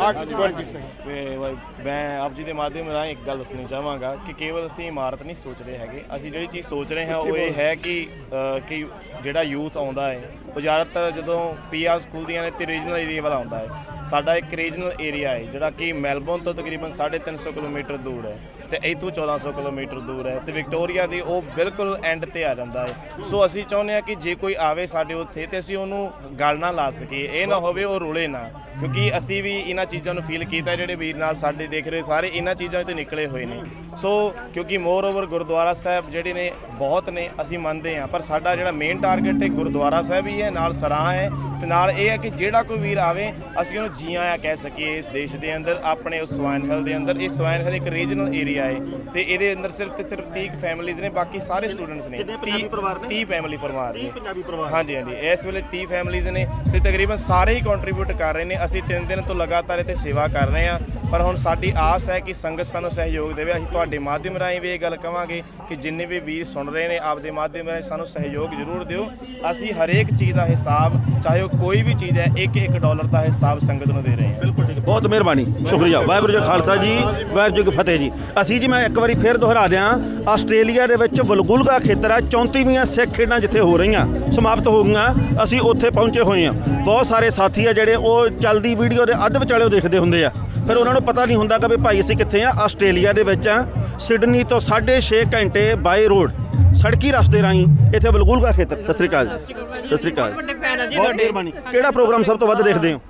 S18: ਨੇ? ਮੈਂ ਆਪ ਜੀ ਦੇ ਮਾਧਿਅਮ ਰਾਹੀਂ ਇੱਕ ਗੱਲ ਦੱਸਣੀ ਚਾਹਾਂਗਾ ਕਿ ਕੇਵਲ ਅਸੀਂ ਇਮਾਰਤ ਨਹੀਂ ਸੋਚ ਰਹੇ ਹੈਗੇ। ਅਸੀਂ ਜਿਹੜੀ ਚੀਜ਼ ਸੋਚ ਰਹੇ ਹਾਂ ਉਹ ਇਹ ਹੈ ਕਿ ਕਿ ਜਿਹੜਾ ਯੂਥ ਆਉਂਦਾ ਹੈ ਉਹ ਜ਼ਿਆਦਾਤਰ ਜਦੋਂ ਪੀ ਆਰ ਸਕੂਲ ਦੀਆਂ ਨੇ ਤੇ ਰੀਜਨਲ ਏਰੀਆ ਵਾਲਾ ਆਉਂਦਾ ਹੈ। ਸਾਡਾ ਇੱਕ ਰੀਜਨਲ ਏਰੀਆ ਹੈ ਜਿਹੜਾ ਕਿ ਮੈਲਬੌਰਨ ਤੋਂ ਤਕਰੀਬਨ ਸਾਢੇ ਤਿੰਨ ਸੌ ਕਿਲੋਮੀਟਰ ਦੂਰ ਹੈ ਤੇ ਇੱਥੋਂ ਚੌਦਾਂ ਸੌ ਕਿਲੋਮੀਟਰ ਦੂਰ ਹੈ ਤੇ ਵਿਕਟੋਰੀਆ ਦੀ ਉਹ ਬਿਲਕੁਲ ਐਂਡ 'ਤੇ ਆ ਜਾਂਦਾ ਹੈ। ਸੋ ਅਸੀਂ ਚਾਹੁੰਦੇ ਹਾਂ ਕਿ ਜੇ ਕੋਈ ਆਵੇ ਸਾਡੇ ਉੱਥੇ ਤੇ ਅਸੀਂ ਉਹਨੂੰ ਗੱਲ ਨਾ ਲਾ ਸਕੀਏ, ਇਹ ਨਾ ਹੋਵੇ ਉਹ ਰੁਲੇ ਨਾ, ਕਿਉਂਕਿ ਅਸੀਂ ਵੀ ਇਹਨਾਂ ਚੀਜ਼ਾਂ ਨੂੰ ਫੀਲ ਕੀਤਾ। ਜਿਹੜੇ ਵੀਰ ਨਾਲ ਸਾਡੇ ਦੇਖ ਰਹੇ ਸਾਰੇ ਇਹਨਾਂ ਚੀਜ਼ਾਂ 'ਤੇ ਨਿਕਲੇ ਹੋਏ ਨੇ। ਸੋ ਕਿਉਂਕਿ ਮੋਰ ਓਵਰ ਗੁਰਦੁਆਰਾ ਸਾਹਿਬ ਜਿਹੜੇ ਨੇ ਬਹੁਤ ਨੇ, ਅਸੀਂ ਮੰਨਦੇ ਹਾਂ, ਪਰ ਸਾਡਾ ਜਿਹੜਾ ਮੇਨ ਟਾਰਗੇਟ ਹੈ ਗੁਰਦੁਆਰਾ ਸਾਹਿਬ ਹੀ ਹੈ, ਨਾਲ ਸਰਾਂ ਹੈ ਤੇ ਨਾਲ ਇਹ ਹੈ ਕਿ ਜਿਹੜਾ ਕੋਈ ਵੀਰ ਆਵੇ ਅਸੀਂ ਉਹਨੂੰ ਜੀ ਆਇਆਂ ਕਹਿ ਸਕੀਏ ਇਸ ਦੇਸ਼ ਦੇ ਅੰਦਰ, ਆਪਣੇ ਉਸ ਸਵਾਈਨ ਹਿੱਲ ਦੇ ਅੰਦਰ। ਇਹ ਸਵਾਈਨ ਹਿੱਲ ਇੱਕ ਰੀਜਨਲ ਏਰੀਆ ਹੈ ਤੇ ਇਹਦੇ ਅੰਦਰ ਸਿਰਫ ਤੇ ਸਿਰਫ ਤੀਹ ਫੈਮਿਲੀਜ਼ ਨੇ, ਬਾਕੀ ਸਾਰੇ ਸਟੂਡੈਂਟਸ ਨੇ। ਤੀਹ ਫੈਮਿਲੀ ਪਰਿਵਾਰ ਨੇ। ਹਾਂਜੀ ਹਾਂਜੀ, ਇਸ ਵੇਲੇ ਤੀਹ ਫੈਮਿਲੀਜ਼ ਨੇ ਤੇ ਤਕਰੀਬਨ ਸਾਰੇ ਹੀ ਕੰਟਰੀਬਿਊਟ ਕਰ ਰਹੇ ਨੇ। ਅਸੀਂ ਤਿੰਨ ਦਿਨ ਤੋਂ ਲਗਾਤਾਰ ਇੱਥੇ ਸੇਵਾ ਕਰ ਰਹੇ ਹਾਂ, ਪਰ ਹੁਣ ਸਾਡੀ ਆਸ ਹੈ ਕਿ ਸੰਗਤ ਸਾਨੂੰ ਸਹਿਯੋਗ ਦੇਵੇ। ਅਸੀਂ ਤੁਹਾਡੇ ਮਾਧਿਅਮ ਰਾਹੀਂ ਵੀ ਇਹ ਗੱਲ ਕਹਾਂਗੇ ਕਿ ਜਿੰਨੇ ਵੀ ਵੀਰ ਸੁਣ ਰਹੇ ਨੇ ਆਪਦੇ ਮਾਧਿਅਮ ਰਾਹੀਂ ਸਾਨੂੰ ਸਹਿਯੋਗ ਜ਼ਰੂਰ ਦਿਓ। ਅਸੀਂ ਹਰੇਕ ਚੀਜ਼ ਦਾ ਹਿਸਾਬ, ਚਾਹੇ ਉਹ ਕੋਈ ਵੀ ਚੀਜ਼ ਹੈ, ਇੱਕ ਇੱਕ ਡਾਲਰ ਦਾ ਹਿਸਾਬ ਸੰਗਤ ਨੂੰ ਦੇ ਰਹੇ ਹਾਂ।
S1: ਬਿਲਕੁਲ ਠੀਕ ਹੈ, ਬਹੁਤ ਮਿਹਰਬਾਨੀ, ਸ਼ੁਕਰੀਆ। ਵਾਹਿਗੁਰੂ ਜੀ ਖਾਲਸਾ ਜੀ, ਵਾਹਿਗੁਰੂ ਜੀ ਕੀ ਫਤਿਹ ਜੀ। ਅਸੀਂ ਜੀ ਮੈਂ ਇੱਕ ਵਾਰੀ ਫਿਰ ਦੁਹਰਾ ਦਿਆਂ, ਆਸਟ੍ਰੇਲੀਆ ਦੇ ਵਿੱਚ ਵਲਗੁਲਗਾ ਖੇਤਰ ਆ, ਚੌਂਤੀਵੀਆਂ ਸਿੱਖ ਖੇਡਾਂ ਜਿੱਥੇ ਹੋ ਰਹੀਆਂ, ਸਮਾਪਤ ਹੋ ਗਈਆਂ, ਅਸੀਂ ਉੱਥੇ ਪਹੁੰਚੇ ਹੋਏ ਹਾਂ। ਬਹੁਤ ਸਾਰੇ ਸਾਥੀ ਆ ਜਿਹੜੇ ਉਹ ਚੱਲਦੀ ਵੀਡੀਓ ਦੇ ਅੱਧ ਵਿਚਾਲੇ ਦੇਖਦੇ ਹੁੰਦੇ ਆ, ਫਿਰ ਉਹਨਾਂ ਨੂੰ ਪਤਾ ਨਹੀਂ ਹੁੰਦਾ ਕਿ ਵੀ ਭਾਈ ਅਸੀਂ ਕਿੱਥੇ ਆ। ਆਸਟ੍ਰੇਲੀਆ ਦੇ ਵਿੱਚ ਆ, ਸਿਡਨੀ ਤੋਂ ਸਾਢੇ ਛੇ ਘੰਟੇ ਬਾਈ ਰੋਡ ਸੜਕੀ ਰਸਤੇ ਰਾਹੀਂ ਇੱਥੇ ਵਲਗੁਲਗਾ ਖੇਤਰ। ਸਤਿ ਸ਼੍ਰੀ ਅਕਾਲ ਜੀ। ਸਤਿ ਸ਼੍ਰੀ ਅਕਾਲ, ਬਹੁਤ ਮਿਹਰਬਾਨੀ। ਕਿਹੜਾ ਪ੍ਰੋਗਰਾਮ ਸਭ ਤੋਂ ਵੱਧ ਦੇਖਦੇ ਹੋ?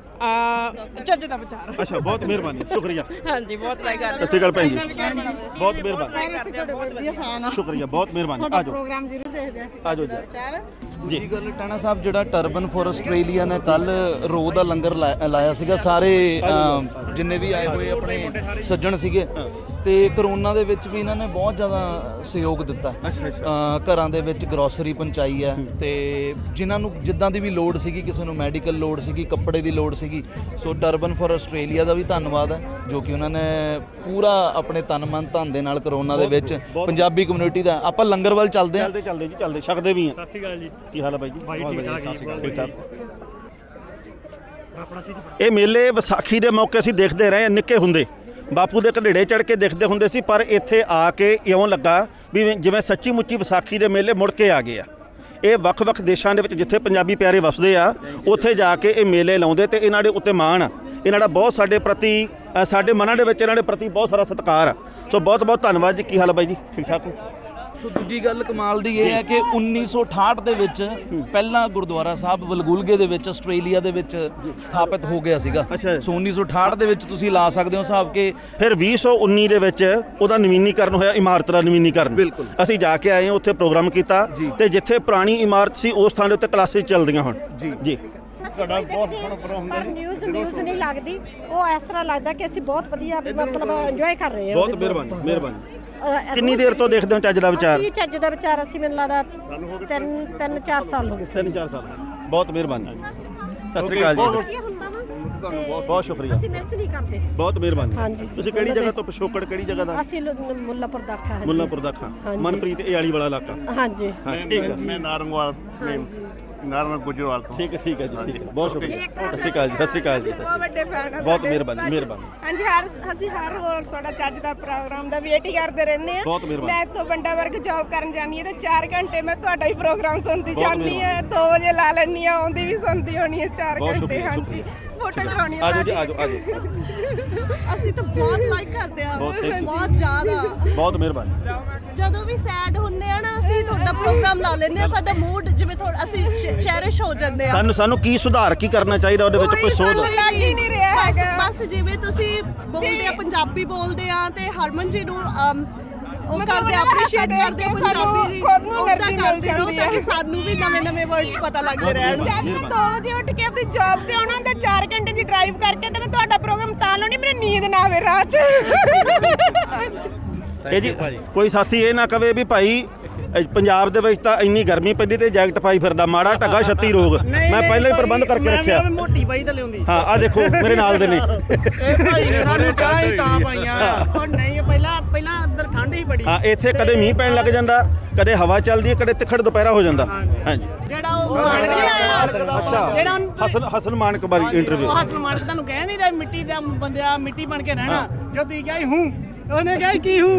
S19: ਚੱਜ ਦਾ ਵਿਚਾਰ।
S1: ਅੱਛਾ, ਬਹੁਤ ਮਿਹਰਬਾਨੀ, ਸ਼ੁਕਰੀਆ।
S19: ਹਾਂਜੀ, ਬਹੁਤ ਲਾਈਕ ਕਰਦੇ।
S1: ਸਤਿ ਸ਼੍ਰੀ ਅਕਾਲ ਭੈਣ ਜੀ, ਬਹੁਤ ਮਿਹਰਬਾਨੀ।
S19: ਸਾਰੇ ਅਸੀਂ ਤੁਹਾਡੇ ਬਹੁਤ ਵਧੀਆ ਫੈਨ ਆ।
S1: ਸ਼ੁਕਰੀਆ, ਬਹੁਤ ਮਿਹਰਬਾਨੀ। ਆ ਜਾਓ,
S19: ਪ੍ਰੋਗਰਾਮ ਜ਼ਰੂਰ ਦੇਖਦੇ ਆ।
S1: ਆ ਜਾਓ ਜੀ।
S16: ਜੀ ਗੱਲ ਟਾਣਾ ਸਾਹਿਬ, ਜਿਹੜਾ ਟਰਬਨ ਫॉर ਆਸਟ੍ਰੇਲੀਆ ਨੇ ਕੱਲ ਰੋਹ ਦਾ ਲੰਗਰ ਲਾਇਆ ਸੀਗਾ, ਸਾਰੇ ਜਿੰਨੇ ਵੀ ਆਏ ਹੋਏ ਆਪਣੇ ਸੱਜਣ ਸੀਗੇ ਤੇ ਕਰੋਨਾ ਦੇ ਵਿੱਚ ਵੀ ਇਹਨਾਂ ਨੇ ਬਹੁਤ ਜ਼ਿਆਦਾ ਸਹਿਯੋਗ ਦਿੱਤਾ। ਘਰਾਂ ਦੇ ਵਿੱਚ ਗਰੋਸਰੀ ਪਹੁੰਚਾਈ ਹੈ ਤੇ ਜਿਨ੍ਹਾਂ ਨੂੰ ਜਿੱਦਾਂ ਦੀ ਵੀ ਲੋੜ ਸੀਗੀ, ਕਿਸੇ ਨੂੰ ਮੈਡੀਕਲ ਲੋੜ ਸੀਗੀ, ਕੱਪੜੇ ਦੀ ਲੋੜ ਸੀਗੀ। ਸੋ ਟਰਬਨ ਫॉर ਆਸਟ੍ਰੇਲੀਆ ਦਾ ਵੀ ਧੰਨਵਾਦ ਹੈ ਜੋ ਕਿ ਉਹਨਾਂ ਨੇ ਪੂਰਾ ਆਪਣੇ ਤਨ ਮਨ ਧਨ ਦੇ ਨਾਲ ਕਰੋਨਾ ਦੇ ਵਿੱਚ ਪੰਜਾਬੀ ਕਮਿਊਨਿਟੀ ਦਾ। ਆਪਾਂ ਲੰਗਰ ਵੱਲ ਚੱਲਦੇ ਹਾਂ।
S1: ਚੱਲਦੇ ਚੱਲਦੇ ਜੀ, ਚੱਲਦੇ ਛਕਦੇ ਵੀ ਹਾਂ।
S20: ਸਤਿ ਸ਼੍ਰੀ ਅਕਾਲ ਜੀ,
S1: ਕੀ ਹਾਲ ਹੈ ਬਾਈ ਜੀ?
S20: ਠੀਕ ਠਾਕ।
S1: ਇਹ ਮੇਲੇ ਵਿਸਾਖੀ ਦੇ ਮੌਕੇ ਅਸੀਂ ਦੇਖਦੇ ਰਹੇ, ਨਿੱਕੇ ਹੁੰਦੇ ਬਾਪੂ ਦੇ ਘੜੇੜੇ ਚੜ੍ਹ ਕੇ ਦੇਖਦੇ ਹੁੰਦੇ ਸੀ, ਪਰ ਇੱਥੇ ਆ ਕੇ ਇਉਂ ਲੱਗਾ ਵੀ ਜਿਵੇਂ ਸੱਚੀ ਮੁੱਚੀ ਵਿਸਾਖੀ ਦੇ ਮੇਲੇ ਮੁੜ ਕੇ ਆ ਗਏ ਆ। ਇਹ ਵੱਖ-ਵੱਖ ਦੇਸ਼ਾਂ ਦੇ ਵਿੱਚ ਜਿੱਥੇ ਪੰਜਾਬੀ ਪਿਆਰੇ ਵਸਦੇ ਆ, ਉੱਥੇ ਜਾ ਕੇ ਇਹ ਮੇਲੇ ਲਾਉਂਦੇ ਤੇ ਇਹਨਾਂ ਦੇ ਉੱਤੇ ਮਾਣ ਆ। ਇਹਨਾਂ ਦਾ ਬਹੁਤ ਸਾਡੇ ਪ੍ਰਤੀ, ਸਾਡੇ ਮਨਾਂ ਦੇ ਵਿੱਚ ਇਹਨਾਂ ਦੇ ਪ੍ਰਤੀ ਬਹੁਤ ਸਾਰਾ ਸਤਿਕਾਰ ਆ। ਸੋ ਬਹੁਤ ਬਹੁਤ ਧੰਨਵਾਦ ਜੀ। ਕੀ ਹਾਲ ਹੈ ਬਾਈ ਜੀ? ਠੀਕ ਠਾਕ ਹੋ?
S16: ਸੋ ਦੂਜੀ ਗੱਲ ਕਮਾਲ ਦੀ ਇਹ ਹੈ ਕਿ ਉੱਨੀ ਸੌ ਅਠਾਹਠ ਦੇ ਵਿੱਚ ਪਹਿਲਾਂ ਗੁਰਦੁਆਰਾ ਸਾਹਿਬ ਵਲਗੁਲਗੇ ਦੇ ਵਿੱਚ ਆਸਟ੍ਰੇਲੀਆ ਦੇ ਵਿੱਚ ਸਥਾਪਿਤ ਹੋ ਗਿਆ ਸੀਗਾ। ਸੋ ਉੱਨੀ ਸੌ ਅਠਾਹਠ ਦੇ ਵਿੱਚ ਤੁਸੀਂ ਲਾ ਸਕਦੇ ਹੋ ਹਿਸਾਬ ਕਿ
S1: ਫਿਰ ਵੀਹ ਸੌ ਉੱਨੀ ਦੇ ਵਿੱਚ ਉਹਦਾ ਨਵੀਨੀਕਰਨ ਹੋਇਆ, ਇਮਾਰਤ ਦਾ ਨਵੀਨੀਕਰਨ। ਬਿਲਕੁਲ, ਅਸੀਂ ਜਾ ਕੇ ਆਏ ਹਾਂ, ਉੱਥੇ ਪ੍ਰੋਗਰਾਮ ਕੀਤਾ ਤੇ ਜਿੱਥੇ ਪੁਰਾਣੀ ਇਮਾਰਤ ਸੀ ਉਸ ਥਾਂ ਦੇ ਉੱਤੇ ਕਲਾਸਿਸ ਚੱਲਦੀਆਂ ਹੁਣ। ਜੀ ਜੀ,
S6: ਸਾਡਾ ਬਹੁਤ ਸੋਹਣਾ ਪ੍ਰੋਗਰਾਮ ਹੁੰਦਾ ਜੀ। ਨਿਊਜ਼ ਨਿਊਜ਼ ਨਹੀਂ ਲੱਗਦੀ, ਉਹ ਇਸ ਤਰ੍ਹਾਂ ਲੱਗਦਾ ਕਿ ਅਸੀਂ ਬਹੁਤ ਵਧੀਆ ਮਤਲਬ ਇੰਜੋਏ ਕਰ ਰਹੇ ਹਾਂ।
S1: ਬਹੁਤ ਮਿਹਰਬਾਨੀ, ਮਿਹਰਬਾਨੀ। ਕਿੰਨੀ ਦੇਰ ਤੋਂ ਦੇਖਦੇ ਹੋ ਚੱਜ ਦਾ ਵਿਚਾਰ?
S6: ਅਸੀਂ ਚੱਜ ਦਾ ਵਿਚਾਰ ਅਸੀਂ ਮੈਨੂੰ ਲੱਗਦਾ ਤਿੰਨ ਤਿੰਨ ਚਾਰ ਸਾਲ ਹੋ ਗਏ।
S1: ਤਿੰਨ ਚਾਰ ਸਾਲ, ਬਹੁਤ ਮਿਹਰਬਾਨੀ। ਸਤਿ ਸ਼੍ਰੀ ਅਕਾਲ ਜੀ, ਬਹੁਤ ਸ਼ੁਕਰੀਆ।
S6: ਅਸੀਂ ਮਿਸ ਨਹੀਂ ਕਰਦੇ।
S1: ਬਹੁਤ ਮਿਹਰਬਾਨੀ।
S6: ਹਾਂਜੀ,
S1: ਤੁਸੀਂ ਕਿਹੜੀ ਜਗ੍ਹਾ ਤੋਂ? ਪਿਛੋਕੜ ਕਿਹੜੀ ਜਗ੍ਹਾ ਦਾ?
S6: ਅਸੀਂ ਮੁੱਲਾਪੁਰ ਦਾਖਾ।
S1: ਮੁੱਲਾਪੁਰ ਦਾਖਾ, ਮਨਪ੍ਰੀਤ ਇਹ ਵਾਲੀ ਵਾਲਾ ਇਲਾਕਾ।
S6: ਹਾਂਜੀ,
S1: ਹਾਂ ਠੀਕ ਹੈ।
S21: ਮੈਂ ਨਾਰੰਗਵਾਲ ਨਾਰੰਗਵਾਲ ਗੁਜਰਵਾਲ ਤੋਂ।
S1: ਠੀਕ ਹੈ, ਠੀਕ ਹੈ ਜੀ, ਠੀਕ ਹੈ, ਬਹੁਤ ਸ਼ੁਕਰੀਆ। ਸਤਿ ਸ਼੍ਰੀ ਅਕਾਲ ਜੀ, ਸਤਿ ਸ਼੍ਰੀ ਅਕਾਲ ਜੀ।
S22: ਬਹੁਤ ਵੱਡੇ ਫੈਨ ਆ,
S1: ਬਹੁਤ ਮਿਹਰਬਾਨੀ, ਮਿਹਰਬਾਨੀ।
S22: ਹਾਂਜੀ, ਹਰ ਅਸੀਂ ਹਰ ਰੋਜ਼ ਤੁਹਾਡਾ ਚੱਜ ਦਾ ਪ੍ਰੋਗਰਾਮ ਦਾ ਵੇਟ ਹੀ ਕਰਦੇ ਰਹਿੰਦੇ ਆ।
S1: ਬਹੁਤ ਮਿਹਰਬਾਨੀ।
S22: ਮੈਂ ਇੱਥੋਂ ਬੰਡਾ ਵਰਗ ਜੌਬ ਕਰਨ ਜਾਂਦੀ ਹਾਂ ਤੇ ਚਾਰ ਘੰਟੇ ਮੈਂ ਤੁਹਾਡਾ ਹੀ ਪ੍ਰੋਗਰਾਮ ਸੁਣਦੀ ਜਾਂਦੀ ਹਾਂ। ਦੋ ਵਜੇ ਲਾ ਲੈਂਦੀ ਹਾਂ, ਆਉਂਦੀ ਵੀ ਸੁਣਦੀ ਹੋਣੀ ਹੈ ਚਾਰ ਘੰਟੇ। ਹਾਂਜੀ, ਫੋਟੋ ਕਰਾਉਣੀ
S1: ਆ ਜਾਓ ਜੀ, ਆ ਜਾਓ ਆ ਜਾਓ
S19: ਅਸੀਂ ਤਾਂ ਬਹੁਤ ਲਾਈਕ ਕਰਦੇ ਆ
S1: ਬਹੁਤ thank you।
S19: ਬਹੁਤ ਜ਼ਿਆਦਾ
S1: ਬਹੁਤ ਮਿਹਰਬਾਨੀ।
S19: ਜਦੋਂ ਵੀ ਸੈਡ ਹੁੰਦੇ ਆ ਨਾ ਅਸੀਂ ਤੁਹਾਡਾ ਪ੍ਰੋਗਰਾਮ ਲਾ ਲੈਂਦੇ ਆ ਸਾਡਾ ਮੂਡ ਜਿਵੇਂ ਥੋੜਾ ਅਸੀਂ ਚੈਰਿਸ਼ ਹੋ ਜਾਂਦੇ ਆ
S1: ਸਾਨੂੰ ਸਾਨੂੰ ਕੀ ਸੁਧਾਰ ਕੀ ਕਰਨਾ ਚਾਹੀਦਾ ਉਹਦੇ ਵਿੱਚ ਕੋਈ ਸੋਧ
S19: ਲੱਗ ਹੀ ਨਹੀਂ ਰਿਹਾ ਹੈਗਾ ਬਸ ਜਿਵੇਂ ਤੁਸੀਂ ਬੋਲਦੇ ਆ ਪੰਜਾਬੀ ਬੋਲਦੇ ਆ ਤੇ ਹਰਮਨ ਜੀ ਨੂੰ ਅਮ, ਉਹ ਕਰਦੇ ਐਪਰੀਸ਼ੀਏਟ ਕਰਦੇ ਆ ਪੰਜਾਬੀ ਜੀ
S22: ਖੁਦ ਨੂੰ
S19: ਉੱਦਾਂ
S22: એનર્ਜੀ
S19: ਕਰਦੇ
S22: ਮਿਲ
S19: ਰਹੋ
S22: ਜਾਂਦੀ
S19: ਤਾਂ ਕਿ
S22: ਹੈ
S19: ਸਾਨੂੰ ਵੀ ਨਵੇਂ ਨਵੇਂ ਵਰਡਸ ਪਤਾ ਲੱਗਦੇ ਰਹਿਣ
S22: ਜਦ ਮੈਂ ਦੋ ਵਜੇ ਉੱਠ ਕੇ ਆਪਣੀ ਜੌਬ ਤੇ ਆਉਣਾ ਹੁੰਦਾ ਚਾਰ ਘੰਟੇ ਦੀ ਡਰਾਈਵ ਕਰਕੇ ਤੇ ਮੈਂ ਤੁਹਾਡਾ ਪ੍ਰੋਗਰਾਮ ਤਾਂ ਲਾਉਣੀ ਮੈਨੂੰ ਨੀਂਦ ਨਾ ਆਵੇ ਰਾਤ 'ਚ
S1: ਇਹ ਜੀ ਕੋਈ ਸਾਥੀ ਇਹ ਨਾ ਕਵੇ ਵੀ ਭਾਈ ਅ, ਪੰਜਾਬ ਦੇ ਵਿੱਚ ਤਾਂ ਇੰਨੀ ਗਰਮੀ ਪੈਂਦੀ ਤੇ ਜੈਕਟ ਪਾਈ ਫਿਰਦਾ ਮਾੜਾ ਢੱਗਾ ਛੱਤੀ ਰੋਗ ਮੈਂ ਪਹਿਲਾਂ ਹੀ ਪ੍ਰਬੰਧ ਕਰਕੇ ਰੱਖਿਆ
S5: ਮੋਟੀ ਬਾਈ ਤਾਂ ਲਿਆਉਂਦੀ
S1: ਹਾਂ ਆ ਦੇਖੋ ਮੇਰੇ ਨਾਲ ਦੇ ਨੇ
S5: ਇਹ ਭਾਈ ਨੇ ਸਾਨੂੰ ਚਾਹ ਹੀ ਤਾਂ ਪਾਈਆਂ ਉਹ ਨਹੀਂ ਪਹਿਲਾਂ ਪਹਿਲਾਂ ਅੰਦਰ ਠੰਡ ਹੀ ਬੜੀ
S1: ਹਾਂ ਇੱਥੇ ਕਦੇ ਮੀਂਹ ਪੈਣ ਲੱਗ ਜਾਂਦਾ ਕਦੇ ਹਵਾ ਚੱਲਦੀ ਹੈ ਕਦੇ ਤਿੱਖੜ ਦੁਪਹਿਰਾ ਹੋ ਜਾਂਦਾ ਹਾਂਜੀ
S5: ਜਿਹੜਾ ਉਹ ਮਾਨਕ ਨਹੀਂ ਆਇਆ
S1: ਅੱਛਾ
S5: ਜਿਹੜਾ
S1: ਹਸਨ ਹਸਨ ਮਾਨਕ ਬਾਰੀ ਇੰਟਰਵਿਊ
S5: ਉਹ ਹਸਨ ਮਾਨਕ ਤੁਹਾਨੂੰ ਕਹਿ ਨਹੀਂ ਰਿਹਾ ਮਿੱਟੀ ਦਾ ਬੰਦਿਆ ਮਿੱਟੀ ਬਣ ਕੇ ਰਹਿਣਾ ਜੋ ਤੁਸੀਂ ਕਿਹਾ ਹੂੰ ਉਹਨੇ ਕਿਹਾ ਕੀ ਹੂੰ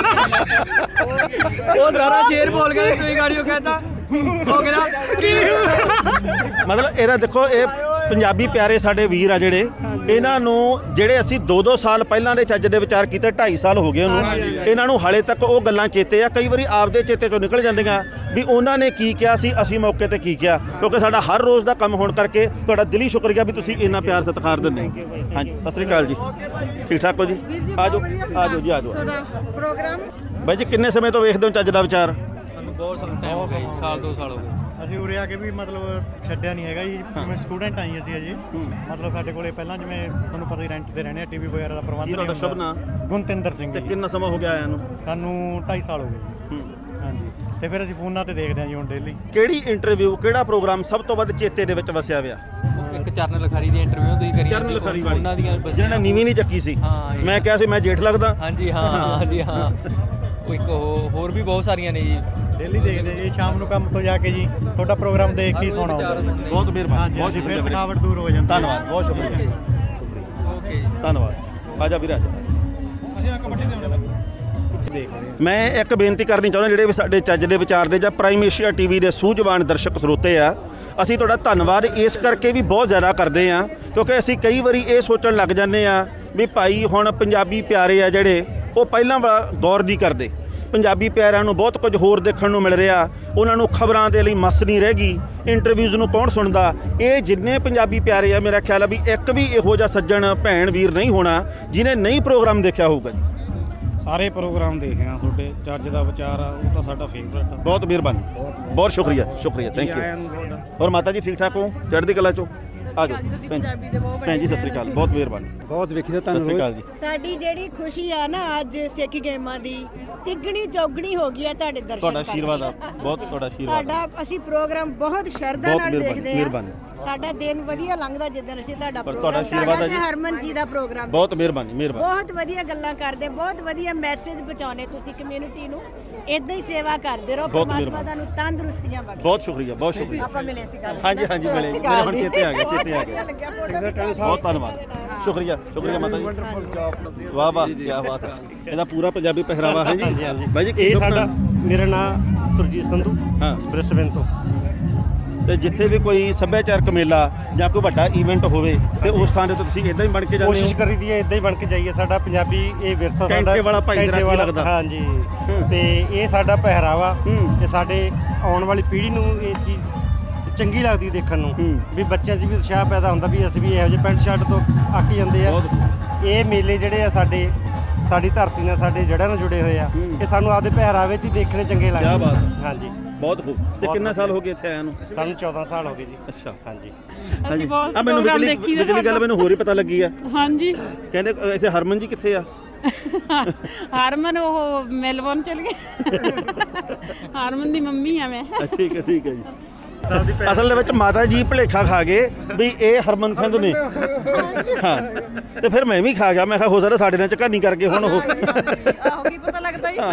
S15: ਉਹ ਸਾਰਾ ਸ਼ੇਰ ਬੋਲ ਗਿਆ ਤੁਸੀਂ ਗਾੜੀਓ ਕਹਿੰਦਾ ਹੋ ਗਿਆ ਕੀ
S1: ਮਤਲਬ ਇਹਦਾ ਦੇਖੋ ਇਹ ਪੰਜਾਬੀ ਪਿਆਰੇ ਸਾਡੇ ਵੀਰ ਆ ਜਿਹੜੇ ਇਹਨਾਂ ਨੂੰ ਜਿਹੜੇ ਅਸੀਂ ਦੋ ਦੋ ਸਾਲ ਪਹਿਲਾਂ ਦੇ ਚੱਜ ਦੇ ਵਿਚਾਰ ਕੀਤੇ ਢਾਈ ਸਾਲ ਹੋ ਗਏ ਉਹਨੂੰ ਇਹਨਾਂ ਨੂੰ ਹਾਲੇ ਤੱਕ ਉਹ ਗੱਲਾਂ ਚੇਤੇ ਆ ਕਈ ਵਾਰੀ ਆਪਦੇ ਚੇਤੇ ਚੋਂ ਨਿਕਲ ਜਾਂਦੀਆਂ ਵੀ ਉਹਨਾਂ ਨੇ ਕੀ ਕਿਹਾ ਸੀ ਅਸੀਂ ਮੌਕੇ ਤੇ ਕੀ ਕਿਹਾ ਕਿਉਂਕਿ ਸਾਡਾ ਹਰ ਰੋਜ਼ ਦਾ ਕੰਮ ਹੋਣ ਕਰਕੇ ਤੁਹਾਡਾ ਦਿਲੀ ਸ਼ੁਕਰੀਆ ਵੀ ਤੁਸੀਂ ਇੰਨਾ ਪਿਆਰ ਸਤਿਕਾਰ ਦਿੰਦੇ ਹਾਂਜੀ ਸਤਿ ਸ੍ਰੀ ਅਕਾਲ ਜੀ ਠੀਕ ਠਾਕ ਹੋ ਜੀ ਆ ਜਾਓ ਆ ਜਾਓ ਜੀ ਆ ਜਾਓ
S19: ਪ੍ਰੋਗਰਾਮ
S1: ਬਾਈ ਜੀ ਕਿੰਨੇ ਸਮੇਂ ਤੋਂ ਵੇਖਦੇ ਹੋ ਚੱਜ ਦਾ ਵਿਚਾਰ
S4: ਸਾਨੂੰ ਬਹੁਤ ਟਾਈਮ ਹੋ ਗਿਆ ਜੀ ਸਾਲ ਦੋ ਸਾਲ ਹੋ ਗਏ
S20: ਅਸੀਂ ਉਰੇ ਆ ਕੇ ਵੀ ਮਤਲਬ ਛੱਡਿਆ ਨਹੀਂ ਹੈਗਾ ਜੀ ਜਿਵੇਂ ਸਟੂਡੈਂਟ ਆਈ ਅਸੀਂ ਅਜੇ ਮਤਲਬ ਸਾਡੇ ਕੋਲੇ ਪਹਿਲਾਂ ਜਿਵੇਂ ਤੁਹਾਨੂੰ ਪਤਾ ਹੀ ਰੈਂਟ ਤੇ ਰਹਿੰਦੇ ਆ ਟੀਵੀ ਵਗੈਰਾ ਦਾ ਪ੍ਰਬੰਧ
S1: ਕੀ ਤੁਹਾਡਾ ਸ਼ੁਭ ਨਾਂ
S20: ਗੁਣਤਿੰਦਰ ਸਿੰਘ
S1: ਤੇ ਕਿੰਨਾ ਸਮਾਂ ਹੋ ਗਿਆ ਆਇਆਂ ਨੂੰ
S20: ਸਾਨੂੰ ਢਾਈ ਸਾਲ ਹੋ ਗਏ ਜੀ ਹਾਂਜੀ ਤੇ ਫਿਰ ਅਸੀਂ ਫੋਨਾਂ ਤੇ ਦੇਖਦੇ ਹਾਂ ਜੀ ਹੁਣ ਡੇਲੀ
S1: ਕਿਹੜੀ ਇੰਟਰਵਿਊ ਕਿਹੜਾ ਪ੍ਰੋਗਰਾਮ ਸਭ ਤੋਂ ਵੱਧ ਚੇਤੇ ਦੇ ਵਿੱਚ ਵਸਿਆ ਵਿਆ
S4: ਇੱਕ ਚਰਨ ਲਖਾਰੀ ਦੀ ਇੰਟਰਵਿਊ ਤੁਸੀਂ ਕਰੀ
S1: ਚਰਨ ਲਖਾਰੀ ਵਾਲੀ
S4: ਉਹਨਾਂ ਦੀਆਂ
S1: ਜਿਹਨਾਂ ਨੇ ਨੀਵੀਂ ਨਹੀਂ ਚੱਕੀ ਸੀ ਮੈਂ ਕਿਹਾ ਸੀ ਮੈਂ ਜੇਠ ਲੱਗਦਾ
S4: ਹਾਂਜੀ ਹਾਂ ਹਾਂਜੀ ਹਾਂ ਉਹ ਇੱਕ ਹੋਰ ਵੀ ਬਹੁਤ ਸਾਰੀਆਂ ਨੇ ਜੀ
S20: ਡੇਲੀ ਦੇਖਦੇ ਜੀ ਸ਼ਾਮ ਨੂੰ ਕੰਮ ਤੋਂ ਜਾ ਕੇ ਜੀ ਤੁਹਾਡਾ ਪ੍ਰੋਗਰਾਮ ਦੇਖ ਕੇ ਸੋਣਾ ਹੁੰਦਾ
S1: ਬਹੁਤ ਮਿਹਰਬਾਨੀ ਬਹੁਤ
S20: ਫਿਰ ਥਕਾਵਟ ਦੂਰ ਹੋ ਜਾਂਦੀ
S1: ਧੰਨਵਾਦ ਬਹੁਤ ਸ਼ੁਕਰੀਆ
S4: ਓਕੇ ਜੀ
S1: ਧੰਨਵਾਦ ਆਜਾ ਵੀਰ ਆਜਾ ਮੈਂ ਇੱਕ ਬੇਨਤੀ ਕਰਨੀ ਚਾਹੁੰਦਾ ਜਿਹੜੇ ਵੀ ਸਾਡੇ ਚੱਜ ਦੇ ਵਿਚਾਰ ਦੇ ਜਾਂ ਪ੍ਰਾਈਮ ਏਸ਼ੀਆ ਟੀਵੀ ਦੇ ਸੂਝਵਾਨ ਦਰਸ਼ਕ ਸਰੋਤੇ ਆ ਅਸੀਂ ਤੁਹਾਡਾ ਧੰਨਵਾਦ ਇਸ ਕਰਕੇ ਵੀ ਬਹੁਤ ਜ਼ਿਆਦਾ ਕਰਦੇ ਆ ਕਿਉਂਕਿ ਅਸੀਂ ਕਈ ਵਾਰੀ ਇਹ ਸੋਚਣ ਲੱਗ ਜਾਂਦੇ ਆ ਵੀ ਭਾਈ ਹੁਣ ਪੰਜਾਬੀ ਪਿਆਰੇ ਆ ਜਿਹੜੇ ਉਹ ਪਹਿਲਾਂ ਗੌਰ ਨਹੀਂ ਕਰਦੇ ਪੰਜਾਬੀ ਪਿਆਰਿਆਂ ਨੂੰ ਬਹੁਤ ਕੁਝ ਹੋਰ ਦੇਖਣ ਨੂੰ ਮਿਲ ਰਿਹਾ ਉਹਨਾਂ ਨੂੰ ਖਬਰਾਂ ਦੇ ਲਈ ਮਸ ਨਹੀਂ ਰਹਿ ਗਈ ਇੰਟਰਵਿਊਜ਼ ਨੂੰ ਕੌਣ ਸੁਣਦਾ ਇਹ ਜਿੰਨੇ ਪੰਜਾਬੀ ਪਿਆਰੇ ਆ ਮੇਰਾ ਖਿਆਲ ਆ ਵੀ ਇੱਕ ਵੀ ਇਹੋ ਜਿਹਾ ਸੱਜਣ ਭੈਣ ਵੀਰ ਨਹੀਂ ਹੋਣਾ ਜਿਹਨੇ ਨਹੀਂ ਪ੍ਰੋਗਰਾਮ ਦੇਖਿਆ ਹੋਊਗਾ ਜੀ
S20: ਸਾਰੇ ਪ੍ਰੋਗਰਾਮ ਦੇਖੇ ਆ ਤੁਹਾਡੇ ਚੱਜ ਦਾ ਵਿਚਾਰ ਆ ਉਹ ਤਾਂ ਸਾਡਾ ਫੇਵਰਟ ਆ
S1: ਬਹੁਤ ਮਿਹਰਬਾਨੀ ਬਹੁਤ ਸ਼ੁਕਰੀਆ ਸ਼ੁਕਰੀਆ ਥੈਂਕ ਯੂ ਹੋਰ ਮਾਤਾ ਜੀ ਠੀਕ ਠਾਕ ਹੋ ਚੜ੍ਹਦੀ ਕਲਾ ਚੋਂ ਆ ਜਾਓ ਭੈਣ ਜੀ ਸਤਿ ਸ੍ਰੀ ਅਕਾਲ ਬਹੁਤ ਮਿਹਰਬਾਨੀ
S20: ਬਹੁਤ ਵੇਖੀ
S1: ਸਤਿ ਸ੍ਰੀ ਅਕਾਲ ਜੀ
S22: ਸਾਡੀ ਜਿਹੜੀ ਖੁਸ਼ੀ ਆ ਨਾ ਅੱਜ ਸਿੱਖ ਗੇਮਾਂ ਦੀ ਤਿੱਗਣੀ ਚੌਗਣੀ ਹੋ ਗਈ ਆ ਤੁਹਾਡੇ ਦਰਸ਼ਨ
S1: ਤੁਹਾਡਾ ਆਸ਼ੀਰਵਾਦ ਆ ਬਹੁਤ ਤੁਹਾਡਾ ਆਸ਼ੀਰਵਾਦ
S22: ਤੁਹਾਡਾ ਅਸੀਂ ਪ੍ਰੋਗਰਾਮ ਬਹੁਤ ਸ਼ਰਧਾ ਨਾਲ ਦੇਖਦੇ ਆ
S1: ਮਿਹਰਬਾਨੀ
S22: ਸਾਡਾ ਦਿਨ ਵਧੀਆ ਲੰਘਦਾ ਜਿੱਦਣ ਅਸੀਂ ਤੁਹਾਡਾ
S1: ਤੁਹਾਡਾ
S22: ਪ੍ਰੋਗਰਾਮ
S1: ਆਸ਼ੀਰਵਾਦ ਆ ਜੀ
S22: ਹਰਮਨ ਜੀ ਦਾ ਪ੍ਰੋਗਰਾਮ
S1: ਬਹੁਤ ਮਿਹਰਬਾਨੀ ਮਿਹਰਬਾਨੀ
S22: ਬਹੁਤ ਵਧੀਆ ਗੱਲਾਂ ਕਰਦੇ ਬਹੁਤ ਵਧੀਆ ਮੈਸੇਜ ਪਹੁੰਚਾਉਣੇ ਤੁਸੀਂ ਕਮਿਊਨਿਟੀ ਨੂੰ ਇਦਾਂ ਹੀ ਸੇਵਾ ਕਰਦੇ ਰਹੋ ਪਰਮਾਤਮਾ ਤੁਹਾਨੂੰ ਤੰਦਰੁਸਤੀਆਂ ਬਖਸ਼ੇ
S1: ਬਹੁਤ ਸ਼ੁਕਰੀਆ ਬਹੁਤ ਸ਼ੁਕਰੀਆ
S22: ਆਪਾਂ ਮਿਲੇ ਸੀ ਗੱਲ
S1: ਹਾਂਜੀ ਹਾਂਜੀ ਮਿਲੇ ਮੇਰੇ ਹੁਣ ਚੇਤੇ ਆ ਗਿਆ ਚੇਤੇ ਆ ਗਿਆ ਬਹੁਤ ਧੰਨਵਾਦ ਸ਼ੁਕਰੀਆ ਸ਼ੁਕਰੀਆ ਮਾਤਾ ਜੀ ਵਾਹ ਵਾਹ ਕੀ ਬਾਤ ਹੈ ਇਹਦਾ ਪੂਰਾ ਪੰਜਾਬੀ ਪਹਿਰਾਵਾ ਹੈ ਜੀ ਬਾਈ ਜੀ
S20: ਇਹ ਸਾਡਾ ਮੇਰਾ ਨਾਮ ਸੁਰਜੀਤ ਸੰਧੂ
S1: ਹਾਂ
S20: ਬ੍ਰਿਸਬੇਨ ਤੋਂ
S1: ਤੇ ਜਿੱਥੇ ਵੀ ਕੋਈ ਸੱਭਿਆਚਾਰਕ ਮੇਲਾ ਜਾਂ ਕੋਈ ਵੱਡਾ ਇਵੈਂਟ ਹੋਵੇ ਤੇ ਉਸ ਥਾਂ ਤੇ ਤੁਸੀਂ ਇਦਾਂ ਹੀ ਬਣ ਕੇ ਜਾਂਦੇ ਹੋ
S20: ਕੋਸ਼ਿਸ਼ ਕਰੀਦੀ ਹੈ ਇਦਾਂ ਹੀ ਬਣ ਕੇ ਜਾਈਏ ਸਾਡਾ ਪੰਜਾਬੀ ਇਹ ਵਿਰਸਾ ਸਾਡਾ
S1: ਘੰਟੇ ਵਾਲਾ ਭਾਈਚਾਰਾ ਲੱਗਦਾ
S20: ਹਾਂਜੀ ਤੇ ਇਹ ਸਾਡਾ ਪਹਿਰਾਵਾ ਤੇ ਸਾਡੇ ਆਉਣ ਵਾਲੀ ਪੀੜ੍ਹੀ ਨੂੰ ਇਹ ਚੀਜ਼ ਚੰਗੀ ਲੱਗਦੀ ਦੇਖਣ ਨੂੰ ਵੀ ਬੱਚਿਆਂ 'ਚ ਵੀ ਉਤਸ਼ਾਹ ਪੈਦਾ ਹੁੰਦਾ ਵੀ ਅਸੀਂ ਵੀ ਇਹੋ ਜਿਹੇ ਪੈਂਟ ਸ਼ਰਟ ਤੋਂ ਅੱਕ ਜਾਂਦੇ ਆ ਇਹ ਮੇਲੇ ਜਿਹੜੇ ਆ ਸਾਡੇ ਸਾਡੀ ਧਰਤੀ ਨਾਲ ਸਾਡੇ ਜੜ੍ਹਾਂ ਨਾਲ ਜੁੜੇ ਹੋਏ ਆ ਇਹ ਸਾਨੂੰ ਆਪਦੇ ਪਹਿਰਾਵੇ 'ਚ ਹੀ ਦੇਖਣੇ ਚੰਗੇ ਲੱਗਦੇ ਹਾਂਜੀ
S1: ਬਹੁਤ ਖੂਬ ਤੇ ਕਿੰਨੇ ਸਾਲ ਹੋ ਗਏ ਇੱਥੇ ਆਇਆ ਨੂੰ
S20: ਸਾਨੂੰ ਚੌਦਾਂ ਸਾਲ ਹੋ ਗਏ ਜੀ
S1: ਅੱਛਾ
S20: ਹਾਂਜੀ
S1: ਹਾਂਜੀ ਆ ਮੈਨੂੰ ਬਿਜਲੀ ਬਿਜਲੀ ਗੱਲ ਮੈਨੂੰ ਹੋਰ ਹੀ ਪਤਾ ਲੱਗੀ ਆ
S23: ਹਾਂਜੀ
S1: ਕਹਿੰਦੇ ਇੱਥੇ ਹਰਮਨ ਜੀ ਕਿੱਥੇ ਆ
S23: ਹਰਮਨ ਉਹ ਮੈਲਬੌਰਨ ਚਲ ਗਏ ਹਰਮਨ ਦੀ ਮੰਮੀ ਆ ਮੈਂ
S1: ਠੀਕ ਹੈ ਠੀਕ ਹੈ ਜੀ ਅਸਲ ਦੇ ਵਿੱਚ ਮਾਤਾ ਜੀ ਭੁਲੇਖਾ ਖਾ ਗਏ ਵੀ ਇਹ ਹਰਮਨ ਸਿੰਘ ਨੇ ਹਾਂ ਤੇ ਫਿਰ ਮੈਂ ਵੀ ਖਾ ਗਿਆ ਮੈਂ ਕਿਹਾ ਹੋ ਸਕਦਾ ਸਾਡੇ ਨਾਲ ਝਕਾਨੀ ਕਰਕੇ ਹੁਣ ਉਹ
S23: ਆਹੋ ਕੀ ਪਤਾ ਲੱਗਦਾ ਹੀ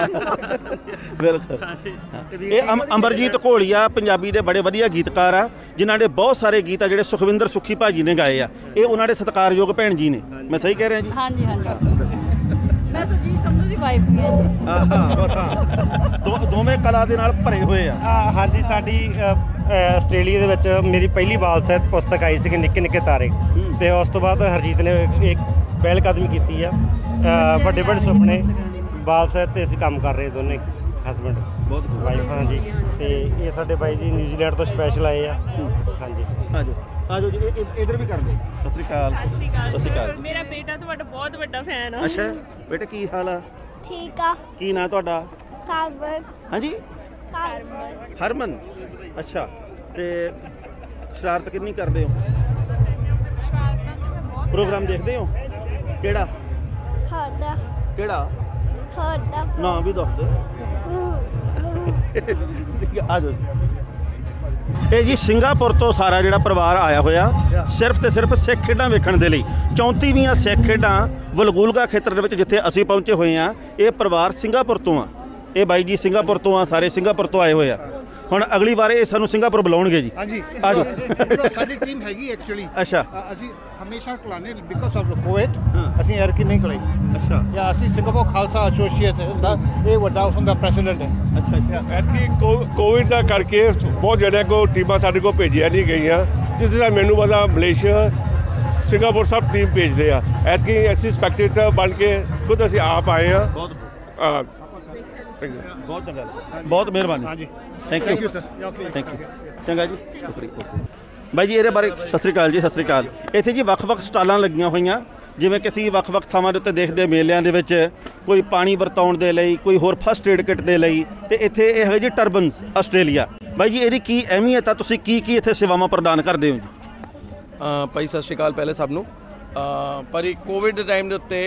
S1: ਬਿਲਕੁਲ ਇਹ ਅਮਰਜੀਤ ਘੋਲੀਆ ਪੰਜਾਬੀ ਦੇ ਬੜੇ ਵਧੀਆ ਗੀਤਕਾਰ ਆ ਜਿਨ੍ਹਾਂ ਦੇ ਬਹੁਤ ਸਾਰੇ ਗੀਤ ਆ ਜਿਹੜੇ ਸੁਖਵਿੰਦਰ ਸੁੱਖੀ ਭਾਜੀ ਨੇ ਗਾਏ ਆ ਇਹ ਉਹਨਾਂ ਦੇ ਸਤਿਕਾਰਯੋਗ ਭੈਣ ਜੀ ਨੇ ਮੈਂ ਸਹੀ ਕਹਿ ਰਿਹਾ ਜੀ
S23: ਹਾਂਜੀ ਹਾਂਜੀ ਮੈਂ ਸੁਜੀਤ ਸੰਧੂ ਦੀ ਵਾਈਫ ਹੀ ਹਾਂ ਜੀ।
S1: ਹਾਂ ਹਾਂ ਬਸ ਹਾਂ ਦੋ ਦੋਵੇਂ ਕਲਾ ਦੇ ਨਾਲ ਭਰੇ ਹੋਏ ਆ।
S20: ਆ, ਹਾਂਜੀ ਸਾਡੀ ਅ, ਅ, ਆਸਟ੍ਰੇਲੀਆ ਦੇ ਵਿੱਚ ਮੇਰੀ ਪਹਿਲੀ ਬਾਲ ਸਾਹਿਤ ਪੁਸਤਕ ਆਈ ਸੀ ਨਿੱਕੇ ਨਿੱਕੇ ਤਾਰੇ, ਤੇ ਉਸ ਤੋਂ ਬਾਅਦ ਹਰਜੀਤ ਨੇ ਇੱਕ ਪਹਿਲ ਕਦਮੀ ਕੀਤੀ ਆ। ਅ, ਵੱਡੇ ਵੱਡੇ ਸੁਪਨੇ ਬਾਲ ਸਾਹਿਤ ਤੇ ਅਸੀਂ ਕੰਮ ਕਰ ਰਹੇ ਦੋਨੇ ਹਸਬੈਂਡ
S1: ਬਹੁਤ
S20: ਵਾਈਫ। ਹਾਂਜੀ ਤੇ ਇਹ ਸਾਡੇ ਬਾਈ ਜੀ ਨਿਊਜ਼ੀਲੈਂਡ ਤੋਂ ਸਪੈਸ਼ਲ ਆਏ ਆ। ਹਾਂਜੀ
S1: ਆ ਜਾਓ ਆ ਜਾਓ ਜੀ ਇਧਰ ਵੀ ਕਰ ਦਿਓ। ਸਤਿ ਸ਼੍ਰੀ ਅਕਾਲ।
S8: ਸਤਿ
S1: ਸ਼੍ਰੀ ਅਕਾਲ।
S8: ਮੇਰਾ ਬੇਟਾ ਤੁਹਾਡਾ ਬਹੁਤ ਵੱਡਾ ਫੈਨ ਆ।
S1: ਅੱਛਾ ਬੇਟਾ ਕੀ ਹਾਲ ਆ?
S8: ਠੀਕ ਆ।
S1: ਕੀ ਨਾਂ ਤੁਹਾਡਾ?
S8: ਕਾਰਬਨ।
S1: ਹਾਂਜੀ
S8: ਕਾਰਬਨ।
S1: ਹਰਮਨ। ਅੱਛਾ ਤੇ ਸ਼ਰਾਰਤ ਕਿੰਨੀ ਕਰਦੇ ਹੋ? ਪ੍ਰੋਗਰਾਮ ਦੇਖਦੇ ਹੋ? ਕਿਹੜਾ
S8: ਸਾਡਾ
S1: ਕਿਹੜਾ
S8: ਸਾਡਾ
S1: ਨਾਂ ਵੀ ਦੱਸ ਦਿਓ। ਆ ਜਾਓ। ਇਹ ਜੀ ਸਿੰਗਾਪੁਰ ਤੋਂ ਸਾਰਾ ਜਿਹੜਾ ਪਰਿਵਾਰ ਆਇਆ ਹੋਇਆ ਸਿਰਫ ਤੇ ਸਿਰਫ ਸਿੱਖ ਖੇਡਾਂ ਵੇਖਣ ਦੇ ਲਈ। ਚੌਂਤੀਵੀਆਂ ਸਿੱਖ ਖੇਡਾਂ ਵਲਗੂਲਗਾ ਖੇਤਰ ਦੇ ਵਿੱਚ ਜਿੱਥੇ ਅਸੀਂ ਪਹੁੰਚੇ ਹੋਏ ਹਾਂ, ਇਹ ਪਰਿਵਾਰ ਸਿੰਗਾਪੁਰ ਤੋਂ ਆ। ਇਹ ਬਾਈ ਜੀ ਸਿੰਗਾਪੁਰ ਤੋਂ ਆ, ਸਾਰੇ ਸਿੰਗਾਪੁਰ ਤੋਂ ਆਏ ਹੋਏ ਆ। ਹੁਣ ਅਗਲੀ ਵਾਰ ਇਹ ਸਾਨੂੰ ਸਿੰਗਾਪੁਰ ਬੁਲਾਉਣਗੇ ਜੀ।
S21: ਹਾਂਜੀ
S1: ਆ ਜਾਓ।
S21: ਸਾਡੀ ਟੀਮ ਹੈਗੀ ਐਕਚੁਅਲੀ।
S1: ਅੱਛਾ
S21: ਅਸੀਂ ਹਮੇਸ਼ਾ ਕਲਾਨੇ ਬਿਕਾਜ਼ ਆਫ ਦ ਕੋਵਿਡ ਅਸੀਂ ਐਰਕੀ ਨਹੀਂ ਕਲਾਈ।
S1: ਅੱਛਾ
S21: ਜਾਂ ਅਸੀਂ ਸਿੰਗਾਪੁਰ ਖਾਲਸਾ ਐਸੋਸੀਏਸ਼ਨ ਦਾ ਇਹ ਵੱਡਾ ਹੁੰਦਾ ਪ੍ਰੈਜ਼ੀਡੈਂਟ ਹੈ।
S1: ਅੱਛਾ
S11: ਐਤਕੀ ਕੋਵਿਡ ਦਾ ਕਰਕੇ ਬਹੁਤ ਜਿਹੜੇ ਕੋ ਟੀਮਾਂ ਸਾਡੇ ਕੋਲ ਭੇਜੀਆਂ ਨਹੀਂ ਗਈਆਂ, ਜਿਸ ਦਾ ਮੈਨੂੰ ਪਤਾ ਮਲੇਸ਼ੀਆ ਸਿੰਗਾਪੁਰ ਸਭ ਟੀਮ ਭੇਜਦੇ ਆ। ਐਤਕੀ ਅਸੀਂ ਸਪੈਕਟੇਟਰ ਬਣ ਕੇ ਖੁਦ ਅਸੀਂ ਆਪ ਆਏ ਆ।
S1: ਬਹੁਤ
S21: ਬਹੁਤ
S1: ਚੰਗਾ ਬਹੁਤ ਮਿਹਰਬਾਨੀ।
S21: ਹਾਂਜੀ
S1: thank
S21: Thank
S1: you
S21: you, sir. Yeah,
S1: thank you ਚੰਗਾ ਜੀ। ਬਾਈ ਜੀ ਇਹਦੇ ਬਾਰੇ ਸਤਿ ਸ਼੍ਰੀ ਅਕਾਲ ਜੀ। ਸਤਿ ਸ਼੍ਰੀ ਅਕਾਲ। ਇੱਥੇ ਜੀ ਵੱਖ-ਵੱਖ ਸਟਾਲਾਂ ਲੱਗੀਆਂ ਹੋਈਆਂ, ਜਿਵੇਂ ਕਿ ਅਸੀਂ ਵੱਖ-ਵੱਖ ਥਾਵਾਂ ਦੇ ਉੱਤੇ ਦੇਖਦੇ ਮੇਲਿਆਂ ਦੇ ਵਿੱਚ ਕੋਈ ਪਾਣੀ ਵਰਤਾਉਣ ਦੇ ਲਈ, ਕੋਈ ਹੋਰ ਫਸਟ ਏਡ ਕਿੱਟ ਦੇ ਲਈ, ਤੇ ਇੱਥੇ ਇਹ ਹੈ ਜੀ ਟਰਬਨਸ ਆਸਟ੍ਰੇਲੀਆ। ਬਾਈ ਜੀ ਇਹਦੀ ਕੀ ਅਹਿਮੀਅਤ ਆ? ਤੁਸੀਂ ਕੀ ਕੀ ਇੱਥੇ ਸੇਵਾਵਾਂ ਪ੍ਰਦਾਨ ਕਰਦੇ ਹੋ ਜੀ?
S12: ਭਾਈ ਸਤਿ ਸ਼੍ਰੀ ਅਕਾਲ ਪਹਿਲੇ ਸਭ ਨੂੰ। ਭਾਜੀ ਕੋਵਿਡ ਦੇ ਟਾਈਮ ਦੇ ਉੱਤੇ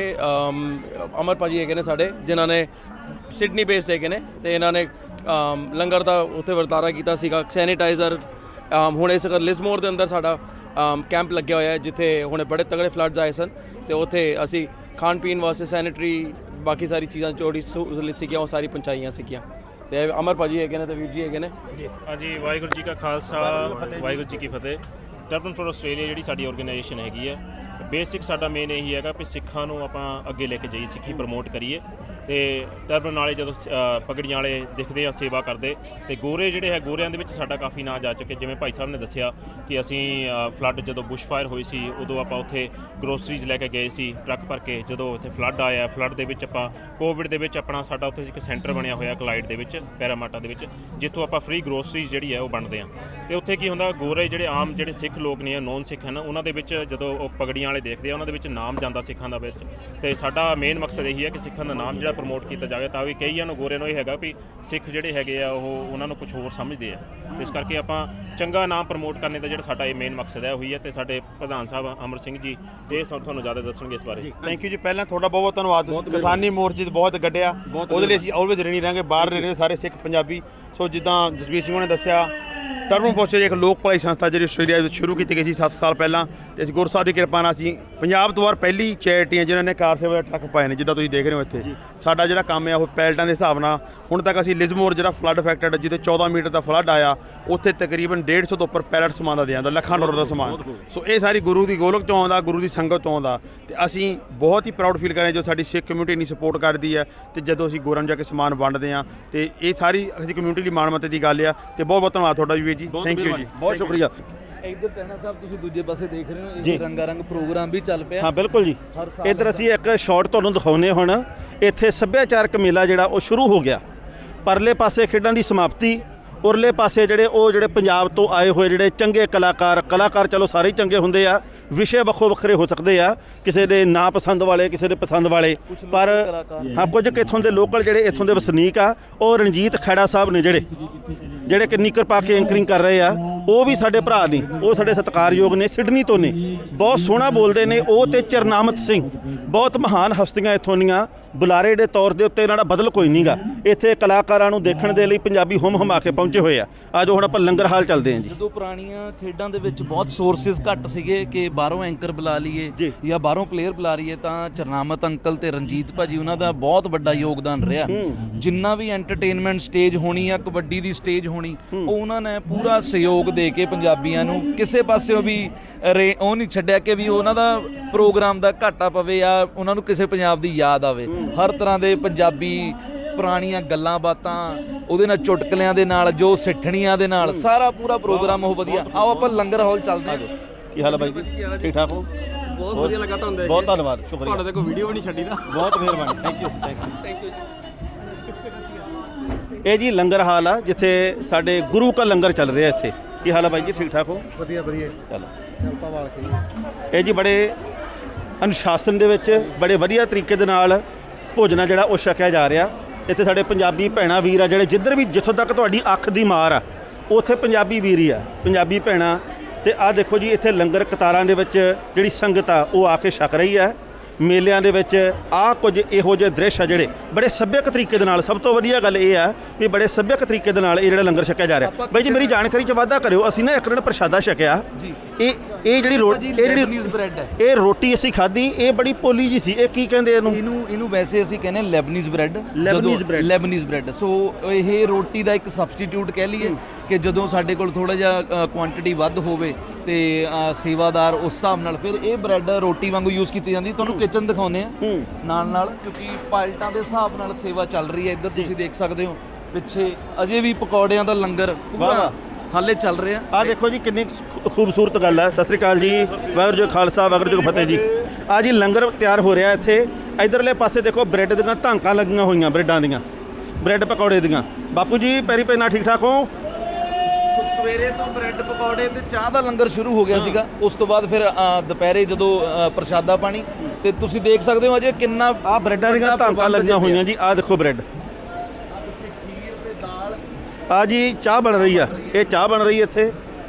S12: ਅਮਰ ਭਾਜੀ ਹੈਗੇ ਨੇ ਸਾਡੇ, ਜਿਨ੍ਹਾਂ ਨੇ ਸਿਡਨੀ ਬੇਸਡ ਹੈਗੇ ਨੇ, ਤੇ ਇਹਨਾਂ ਨੇ ਲੰਗਰ ਦਾ ਉੱਥੇ ਵਰਤਾਰਾ ਕੀਤਾ ਸੀਗਾ। ਸੈਨੀਟਾਈਜ਼ਰ ਹੁਣ ਇਸ ਲਿਜ਼ਮੋਰ ਦੇ ਅੰਦਰ ਸਾਡਾ ਕੈਂਪ ਲੱਗਿਆ ਹੋਇਆ ਹੈ, ਜਿੱਥੇ ਹੁਣ ਬੜੇ ਤਗੜੇ ਫਲੱਡਸ ਆਏ ਸਨ, ਤੇ ਉੱਥੇ ਅਸੀਂ ਖਾਣ ਪੀਣ ਵਾਸਤੇ ਸੈਨੀਟਰੀ ਬਾਕੀ ਸਾਰੀ ਚੀਜ਼ਾਂ ਜਿਹੜੀ ਸਹੂਲਤ ਸੀਗੀਆਂ ਉਹ ਸਾਰੀ ਪਹੁੰਚਾਈਆਂ ਸੀਗੀਆਂ। ਤੇ ਅਮਰ ਭਾਜੀ ਹੈਗੇ ਨੇ ਤੇ ਵੀਰ ਜੀ ਹੈਗੇ ਨੇ ਜੀ।
S24: ਹਾਂਜੀ ਵਾਹਿਗੁਰੂ ਜੀ ਕਾ ਖਾਲਸਾ ਵਾਹਿਗੁਰੂ ਜੀ ਕੀ ਫਤਿਹ। ਟਰਬਨ ਫॉर ਆਸਟ੍ਰੇਲੀਆ ਜਿਹੜੀ ਸਾਡੀ ਆਰਗੇਨਾਈਜੇਸ਼ਨ ਹੈਗੀ ਹੈ, ਬੇਸਿਕ ਸਾਡਾ ਮੇਨ ਇਹੀ ਹੈਗਾ ਵੀ ਸਿੱਖਾਂ ਨੂੰ ਆਪਾਂ ਅੱਗੇ ਲੈ ਕੇ ਜਾਈਏ, ਸਿੱਖੀ ਪ੍ਰਮੋਟ ਕਰੀਏ। ਤੇ ਟਰਬਨ ਵਾਲੇ ਜਦੋਂ ਪਗੜੀਆਂ ਵਾਲੇ ਦਿਖਦੇ ਆ ਸੇਵਾ ਕਰਦੇ, ਤੇ ਗੋਰੇ ਜਿਹੜੇ ਹੈ ਗੋਰਿਆਂ ਦੇ ਵਿੱਚ ਸਾਡਾ ਕਾਫੀ ਨਾਂ ਜਾ ਚੁੱਕੇ। ਜਿਵੇਂ ਭਾਈ ਸਾਹਿਬ ਨੇ ਦੱਸਿਆ ਕਿ ਅਸੀਂ ਫਲੱਡ ਜਦੋਂ ਬੁਸ਼ ਫਾਇਰ ਹੋਈ ਸੀ ਉਦੋਂ ਆਪਾਂ ਉੱਥੇ ਗਰੋਸਰੀਜ਼ ਲੈ ਕੇ ਗਏ ਸੀ ਟਰੱਕ ਭਰ ਕੇ। ਜਦੋਂ ਉੱਥੇ ਫਲੱਡ ਆਇਆ, ਫਲੱਡ ਦੇ ਵਿੱਚ ਆਪਾਂ ਕੋਵਿਡ ਦੇ ਵਿੱਚ ਆਪਣਾ ਸਾਡਾ ਉੱਥੇ ਇੱਕ ਸੈਂਟਰ ਬਣਿਆ ਹੋਇਆ ਕਲਾਈਡ ਦੇ ਵਿੱਚ, ਪੈਰਾਮਾਟਾ ਦੇ ਵਿੱਚ, ਜਿੱਥੋਂ ਆਪਾਂ ਫ੍ਰੀ ਗਰੋਸਰੀਜ਼ ਜਿਹੜੀ ਹੈ ਉਹ ਵੰਡਦੇ ਹਾਂ। ਤੇ ਉੱਥੇ ਕੀ ਹੁੰਦਾ, ਗੋਰੇ ਜਿਹੜੇ ਆਮ ਜਿਹੜੇ ਸਿੱਖ ਲੋਕ ਨੇ, ਨੌਨ ਸਿੱਖ ਹਨ, ਉਹਨਾਂ ਦੇ ਵਿੱਚ ਜਦੋਂ ਉਹ ਪਗੜੀਆਂ ਵਾਲੇ ਦੇਖਦੇ ਆ ਉਹਨਾਂ ਦੇ ਵਿੱਚ ਨਾਮ ਜਾਂਦਾ ਸਿੱਖਾਂ ਦਾ ਵਿੱਚ। ਤੇ ਸਾਡਾ ਮੇਨ ਮਕਸਦ ਇਹੀ ਹੈ ਕਿ ਸਿੱਖਾਂ ਦਾ ਨਾਮ ਜਿਹੜਾ ਪ੍ਰਮੋਟ ਕੀਤਾ ਜਾਵੇ, ਤਾਂ ਵੀ ਕਈਆਂ ਨੂੰ ਗੋਰਿਆਂ ਨੂੰ ਇਹ ਹੈਗਾ ਵੀ ਸਿੱਖ ਜਿਹੜੇ ਹੈਗੇ ਆ ਉਹ ਉਹਨਾਂ ਨੂੰ ਕੁਝ ਹੋਰ ਸਮਝਦੇ ਆ। ਇਸ ਕਰਕੇ ਆਪਾਂ ਚੰਗਾ ਨਾਮ ਪ੍ਰਮੋਟ ਕਰਨੇ ਦਾ ਜਿਹੜਾ ਸਾਡਾ ਇਹ ਮੇਨ ਮਕਸਦ ਹੈ ਉਹੀ ਹੈ। ਤੇ ਸਾਡੇ ਪ੍ਰਧਾਨ ਸਾਹਿਬ ਅਮਰ ਸਿੰਘ ਜੀ ਇਹ ਸਭ ਤੁਹਾਨੂੰ ਜ਼ਿਆਦਾ ਦੱਸਣਗੇ ਇਸ ਬਾਰੇ।
S25: ਥੈਂਕ ਯੂ ਜੀ। ਪਹਿਲਾਂ ਤੁਹਾਡਾ ਬਹੁਤ ਬਹੁਤ ਧੰਨਵਾਦ। ਕਿਸਾਨੀ ਮੋਰਚੇ 'ਤੇ ਬਹੁਤ ਗੱਡਿਆ, ਉਹਦੇ ਲਈ ਅਸੀਂ ਆਲਵੇਜ਼ ਰੈਡੀ ਰਹਾਂਗੇ। ਬਾਹਰ ਰਹਿੰਦੇ ਸਾਰੇ ਸਿੱਖ ਪੰਜਾਬੀ। ਸੋ ਜਿੱਦਾਂ ਜਸਵੀਰ ਸਿੰਘ ਨੇ ਦੱਸਿਆ, ਟਰਬਨ ਫੋਰ ਆਸਟ੍ਰੇਲੀਆ ਇੱਕ ਲੋਕ ਭਲਾਈ ਸੰਸਥਾ ਜਿਹੜੀ ਆਸਟ੍ਰੇਲੀਆ ਵਿੱਚ ਸ਼ੁਰੂ ਕੀਤੀ ਗਈ ਸੀ ਸੱਤ ਸਾਲ ਪਹਿਲਾਂ, ਤੇ ਅਸੀਂ ਗੁਰੂ ਸਾਹਿਬ ਦੀ ਕਿਰਪਾ ਨਾਲ ਅਸੀਂ ਪੰਜਾਬ ਤੋਂ ਬਾਹਰ ਪਹਿਲੀ ਚੈਰਿਟੀ ਹੈ ਜਿਨ੍ਹਾਂ ਨੇ ਕਾਰ ਸੇਵਾ ਦੇ ਟਰੱਕ ਪਾਏ ਨੇ। ਜਿੱਦਾਂ ਤੁਸੀਂ ਦੇਖ ਰਹੇ ਹੋ ਇੱਥੇ ਸਾਡਾ ਜਿਹੜਾ ਕੰਮ ਹੈ ਉਹ ਪੈਲਟਾਂ ਦੇ ਹਿਸਾਬ ਨਾਲ ਹੁਣ ਤੱਕ ਅਸੀਂ ਲਿਜ਼ਮੋਰ ਜਿਹੜਾ ਫਲੱਡ ਅਫੈਕਟਡ, ਜਿੱਥੇ ਚੌਦਾਂ ਮੀਟਰ ਦਾ ਫਲੱਡ ਆਇਆ, ਉੱਥੇ ਤਕਰੀਬਨ ਡੇਢ ਸੌ ਤੋਂ ਉੱਪਰ ਪੈਲਟ ਸਮਾਨ ਦਾ ਦਿਆਂ ਦਾ ਲੱਖਾਂ ਡਾਲਰ ਦਾ ਸਮਾਨ। ਸੋ ਇਹ ਸਾਰੀ ਗੁਰੂ ਦੀ ਗੋਲਕ ਤੋਂ ਆਉਂਦਾ, ਗੁਰੂ ਦੀ ਸੰਗਤ ਤੋਂ ਆਉਂਦਾ, ਤੇ ਅਸੀਂ ਬਹੁਤ ਹੀ ਪ੍ਰਾਊਡ ਫੀਲ ਕਰ ਰਹੇ ਜੋ ਸਾਡੀ ਸਿੱਖ ਕਮਿਊਨਿਟੀ ਇੰਨੀ ਸਪੋਰਟ ਕਰਦੀ ਹੈ। ਤੇ ਜਦੋਂ ਅਸੀਂ ਗੋਰਾਂ ਨੂੰ ਜਾ ਕੇ ਸਮਾਨ ਵੰਡਦੇ ਹਾਂ, ਤੇ ਇਹ ਸਾਰੀ ਅਸੀਂ ਕਮਿਊਨਿਟੀ ਲਈ ਮਾਣਮੱਤੇ ਦੀ ਗੱਲ ਆ। ਤੇ ਬਹੁਤ ਬਹੁਤ ਧੰਨਵਾਦ ਤੁਹਾਡਾ ਵੀਰ ਜੀ। ਥੈਂਕ ਯੂ ਜੀ,
S1: ਬਹੁਤ ਸ਼ੁਕਰੀਆ।
S16: ਇੱਧਰ ਟਹਿਣਾ ਸਾਹਿਬ ਤੁਸੀਂ ਦੂਜੇ ਪਾਸੇ ਦੇਖ ਰਹੇ ਹੋ, ਇਹ ਰੰਗਾ ਰੰਗ ਪ੍ਰੋਗਰਾਮ ਵੀ ਚੱਲ ਪਿਆ।
S1: ਹਾਂ ਬਿਲਕੁਲ ਜੀ। ਇੱਧਰ ਅਸੀਂ ਇੱਕ ਸ਼ਾਟ ਤੁਹਾਨੂੰ ਦਿਖਾਉਂਦੇ ਹੁਣ। ਇੱਥੇ ਸੱਭਿਆਚਾਰਕ ਮੇਲਾ ਜਿਹੜਾ ਉਹ ਸ਼ੁਰੂ ਹੋ ਗਿਆ। ਪਰਲੇ ਪਾਸੇ ਖੇਡਾਂ ਦੀ ਸਮਾਪਤੀ, ਉਰਲੇ ਪਾਸੇ ਜਿਹੜੇ ਉਹ ਜਿਹੜੇ ਪੰਜਾਬ ਤੋਂ ਆਏ ਹੋਏ ਜਿਹੜੇ ਚੰਗੇ ਕਲਾਕਾਰ ਕਲਾਕਾਰ ਚਲੋ ਸਾਰੇ ਹੀ ਚੰਗੇ ਹੁੰਦੇ ਆ, ਵਿਸ਼ੇ ਵੱਖੋ ਵੱਖਰੇ ਹੋ ਸਕਦੇ ਆ, ਕਿਸੇ ਦੇ ਨਾ ਪਸੰਦ ਵਾਲੇ, ਕਿਸੇ ਦੇ ਪਸੰਦ ਵਾਲੇ, ਪਰ ਹਾਂ ਕੁਝ ਕੁ ਇੱਥੋਂ ਦੇ ਲੋਕਲ ਜਿਹੜੇ ਇੱਥੋਂ ਦੇ ਵਸਨੀਕ ਆ, ਉਹ ਰਣਜੀਤ ਖੈੜਾ ਸਾਹਿਬ ਨੇ ਜਿਹੜੇ ਜਿਹੜੇ ਕਿ ਨਿੱਕਰ ਪਾ ਕੇ ਐਂਕਰਿੰਗ ਕਰ ਰਹੇ ਆ, ਉਹ ਵੀ ਸਾਡੇ ਭਰਾ ਨੇ, ਉਹ ਸਾਡੇ ਸਤਿਕਾਰਯੋਗ ਨੇ, ਸਿਡਨੀ ਤੋਂ ਨੇ, ਬਹੁਤ ਸੋਹਣਾ ਬੋਲਦੇ ਨੇ ਉਹ। ਤੇ ਚਰਨਾਮਤ ਸਿੰਘ ਬਹੁਤ ਮਹਾਨ ਹਸਤੀਆਂ ਇੱਥੋਂ ਦੀਆਂ, ਬੁਲਾਰੇ ਦੇ ਤੌਰ ਦੇ ਉੱਤੇ ਇਹਨਾਂ ਦਾ ਬਦਲ ਕੋਈ ਨਹੀਂਗਾ। ਇੱਥੇ ਕਲਾਕਾਰਾਂ ਨੂੰ ਦੇਖਣ ਦੇ ਲਈ ਪੰਜਾਬੀ ਹੁਮ ਹੁਮਾ ਕੇ ਪਹੁੰਚੇ ਹੋਏ ਆ। ਅੱਜ ਹੁਣ ਆਪਾਂ ਲੰਗਰ ਹਾਲ ਚੱਲਦੇ ਹਾਂ ਜੀ।
S16: ਜਦੋਂ ਪੁਰਾਣੀਆਂ ਖੇਡਾਂ ਦੇ ਵਿੱਚ ਬਹੁਤ ਸੋਰਸਿਸ ਘੱਟ ਸੀਗੇ ਕਿ ਬਾਹਰੋਂ ਐਂਕਰ ਬੁਲਾ ਲਈਏ ਜਾਂ ਬਾਹਰੋਂ ਪਲੇਅਰ ਬੁਲਾ ਲਈਏ, ਤਾਂ ਚਰਨਾਮਤ ਅੰਕਲ ਤੇ ਰਣਜੀਤ ਭਾਜੀ ਉਹਨਾਂ ਦਾ ਬਹੁਤ ਵੱਡਾ ਯੋਗਦਾਨ ਰਿਹਾ। ਜਿੰਨਾ ਵੀ ਐਂਟਰਟੇਨਮੈਂਟ ਸਟੇਜ ਹੋਣੀ ਆ, ਕਬੱਡੀ ਦੀ ਸਟੇਜ ਹੋਣੀ, ਉਹ ਉਹਨਾਂ ਨੇ ਪੂਰਾ ਸਹਿਯੋਗ ਦੇ ਕੇ ਪੰਜਾਬੀਆਂ ਨੂੰ ਕਿਸੇ ਪਾਸਿਓਂ ਵੀ ਰੇ ਉਹ ਨਹੀਂ ਛੱਡਿਆ ਕਿ ਵੀ ਉਹਨਾਂ ਦਾ ਪ੍ਰੋਗਰਾਮ ਦਾ ਘਾਟਾ ਪਵੇ ਜਾਂ ਉਹਨਾਂ ਨੂੰ ਕਿਸੇ ਪੰਜਾਬ ਦੀ ਯਾਦ ਆਵੇ। ਹਰ ਤਰ੍ਹਾਂ ਦੇ ਪੰਜਾਬੀ ਪੁਰਾਣੀਆਂ ਗੱਲਾਂ ਬਾਤਾਂ ਉਹਦੇ ਨਾਲ ਚੁਟਕਲਿਆਂ ਦੇ ਨਾਲ ਜੋ ਸਿੱਠਣੀਆਂ ਦੇ ਨਾਲ ਸਾਰਾ ਪੂਰਾ ਪ੍ਰੋਗਰਾਮ ਉਹ ਵਧੀਆ। ਆਓ ਆਪਾਂ ਲੰਗਰ ਹਾਲ ਚੱਲਦੇ ਹਾਂ।
S1: ਕੀ ਹਾਲ ਹੈ ਬਾਈ ਜੀ? ਠੀਕ ਠਾਕ ਹੋ?
S5: ਬਹੁਤ ਵਧੀਆ ਲੱਗਾ ਤੁਹਾਨੂੰ ਦੇਖ ਕੇ।
S1: ਬਹੁਤ ਧੰਨਵਾਦ, ਸ਼ੁਕਰੀਆ।
S5: ਤੁਹਾਡੇ ਤੇ ਕੋਈ ਵੀਡੀਓ ਵੀ ਨਹੀਂ ਛੱਡੀ ਦਾ।
S1: ਬਹੁਤ ਮਿਹਰਬਾਨੀ, ਥੈਂਕ ਯੂ ਥੈਂਕ ਯੂ। ਇਹ ਜੀ ਲੰਗਰ ਹਾਲ ਆ ਜਿੱਥੇ ਸਾਡੇ ਗੁਰੂ ਕਾ ਲੰਗਰ ਚੱਲ ਰਿਹਾ ਇੱਥੇ। ਕੀ ਹਾਲ ਹੈ ਬਾਈ ਜੀ? ਠੀਕ ਠਾਕ ਹੋ?
S21: ਵਧੀਆ ਵਧੀਆ
S1: ਚਲੋ।
S21: ਕਿਰਪਾ ਵਾਲ ਕੇ
S1: ਇਹ ਜੀ ਬੜੇ ਅਨੁਸ਼ਾਸਨ ਦੇ ਵਿੱਚ ਬੜੇ ਵਧੀਆ ਤਰੀਕੇ ਦੇ ਨਾਲ ਭੋਜਨ ਆ ਜਿਹੜਾ ਉਹ ਛਕਿਆ ਜਾ ਰਿਹਾ। ਇੱਥੇ ਸਾਡੇ ਪੰਜਾਬੀ ਭੈਣਾਂ ਵੀਰ ਆ ਜਿਹੜੇ ਜਿੱਧਰ ਵੀ ਜਿੱਥੋਂ ਤੱਕ ਤੁਹਾਡੀ ਅੱਖ ਦੀ ਮਾਰ ਆ ਉੱਥੇ ਪੰਜਾਬੀ ਵੀਰ ਹੀ ਆ, ਪੰਜਾਬੀ ਭੈਣਾਂ। ਤੇ ਆਹ ਦੇਖੋ ਜੀ ਇੱਥੇ ਲੰਗਰ ਕਤਾਰਾਂ ਦੇ ਵਿੱਚ ਜਿਹੜੀ ਸੰਗਤ ਆ ਉਹ ਆ ਕੇ ਛਕ ਰਹੀ ਹੈ। ਮੇਲਿਆਂ ਦੇ ਵਿੱਚ ਆਹ ਕੁਝ ਇਹੋ ਜਿਹੇ ਦ੍ਰਿਸ਼ ਆ ਜਿਹੜੇ ਬੜੇ ਸੱਭਿਅਕ ਤਰੀਕੇ ਦੇ ਨਾਲ, ਸਭ ਤੋਂ ਵਧੀਆ ਗੱਲ ਇਹ ਆ ਵੀ ਬੜੇ ਸੱਭਿਅਕ ਤਰੀਕੇ ਦੇ ਨਾਲ ਇਹ ਜਿਹੜਾ ਲੰਗਰ ਛਕਿਆ ਜਾ ਰਿਹਾ। ਬਾਈ ਜੀ ਮੇਰੀ ਜਾਣਕਾਰੀ 'ਚ ਵਾਧਾ ਕਰਿਓ। ਅਸੀਂ ਨਾ ਇੱਕ ਦਿਨ ਪ੍ਰਸ਼ਾਦਾ ਛਕਿਆ, ਇਹ ਇਹ ਜਿਹੜੀ ਰੋਟੀ ਇਹ ਜਿਹੜੀ
S16: ਬ੍ਰੈਡ ਹੈ,
S1: ਇਹ ਰੋਟੀ ਅਸੀਂ ਖਾਧੀ, ਇਹ ਬੜੀ ਪੋਲੀ ਜੀ ਸੀ। ਇਹ ਕੀ ਕਹਿੰਦੇ ਇਹਨੂੰ?
S16: ਇਹਨੂੰ ਇਹਨੂੰ ਵੈਸੇ ਅਸੀਂ ਕਹਿੰਦੇ Lebanese bread.
S1: Lebanese bread
S16: Lebanese bread. So ਇਹ ਰੋਟੀ ਦਾ ਇੱਕ ਸਬਸਟੀਟਿਊਟ ਕਹਿ ਲਈਏ ਕਿ ਜਦੋਂ ਸਾਡੇ ਕੋਲ ਥੋੜਾ ਜਿਹਾ ਕੁਆਂਟੀਟੀ ਵੱਧ ਹੋਵੇ ਤੇ ਸੇਵਾਦਾਰ ਉਸ ਹਿਸਾਬ ਨਾਲ ਫਿਰ ਇਹ ਬ੍ਰੈਡ ਰੋਟੀ ਵਾਂਗੂ ਯੂਜ਼ ਕੀਤੀ ਜਾਂਦੀ। ਤੁਹਾਨੂੰ ਕਿਚਨ ਦਿਖਾਉਂਦੇ ਆ ਨਾਲ ਨਾਲ, ਕਿਉਂਕਿ ਪਾਲਟਾਂ ਦੇ ਹਿਸਾਬ ਨਾਲ ਸੇਵਾ ਚੱਲ ਰਹੀ ਹੈ। ਇੱਧਰ ਤੁਸੀਂ ਦੇਖ ਸਕਦੇ ਹੋ ਪਿੱਛੇ ਅਜੇ ਵੀ ਪਕੌੜਿਆਂ ਦਾ ਲੰਗਰ ਪੂਰਾ ਹਾਲੇ ਚੱਲ ਰਿਹਾ।
S1: ਆਹ ਦੇਖੋ ਜੀ ਕਿੰਨੀ ਖੂਬਸੂਰਤ ਗੱਲ ਹੈ। ਸਤਿ ਸ੍ਰੀ ਅਕਾਲ ਜੀ, ਵਾਹਿਗੁਰੂ ਜੀ ਖਾਲਸਾ ਵਾਹਿਗੁਰੂ ਜੀ ਕੀ ਫਤਿਹ ਜੀ। ਆ ਜੀ ਲੰਗਰ ਤਿਆਰ ਹੋ ਰਿਹਾ ਇੱਥੇ। ਇਧਰਲੇ ਪਾਸੇ ਦੇਖੋ ਬ੍ਰੈਡ ਦੀਆਂ ਧਾਂਕਾਂ ਲੱਗੀਆਂ ਹੋਈਆਂ, ਬ੍ਰੈਡਾਂ ਦੀਆਂ, ਬ੍ਰੈਡ ਪਕੌੜੇ ਦੀਆਂ। ਬਾਪੂ ਜੀ ਪੈਰੀ ਪੈਣਾ ਠੀਕ ਠਾਕ ਹੋ?
S16: ਸਵੇਰੇ ਤੋਂ ਬ੍ਰੈਡ ਪਕੌੜੇ ਤੇ ਚਾਹ ਦਾ ਲੰਗਰ ਸ਼ੁਰੂ ਹੋ ਗਿਆ ਸੀਗਾ। ਉਸ ਤੋਂ ਬਾਅਦ ਫਿਰ ਦੁਪਹਿਰੇ ਜਦੋਂ ਪ੍ਰਸ਼ਾਦਾ ਪਾਣੀ ਤੇ ਤੁਸੀਂ ਦੇਖ ਸਕਦੇ ਹੋ ਅਜੇ ਕਿੰਨਾ
S1: ਆਹ ਬ੍ਰੈਡਾਂ ਦੀਆਂ ਧਾਂਕਾਂ ਲੱਗੀਆਂ ਹੋਈਆਂ ਜੀ। ਆਹ ਦੇਖੋ ਬ੍ਰੈਡ, ਆ ਜੀ ਚਾਹ ਬਣ ਰਹੀ ਆ, ਇਹ ਚਾਹ ਬਣ ਰਹੀ ਇੱਥੇ।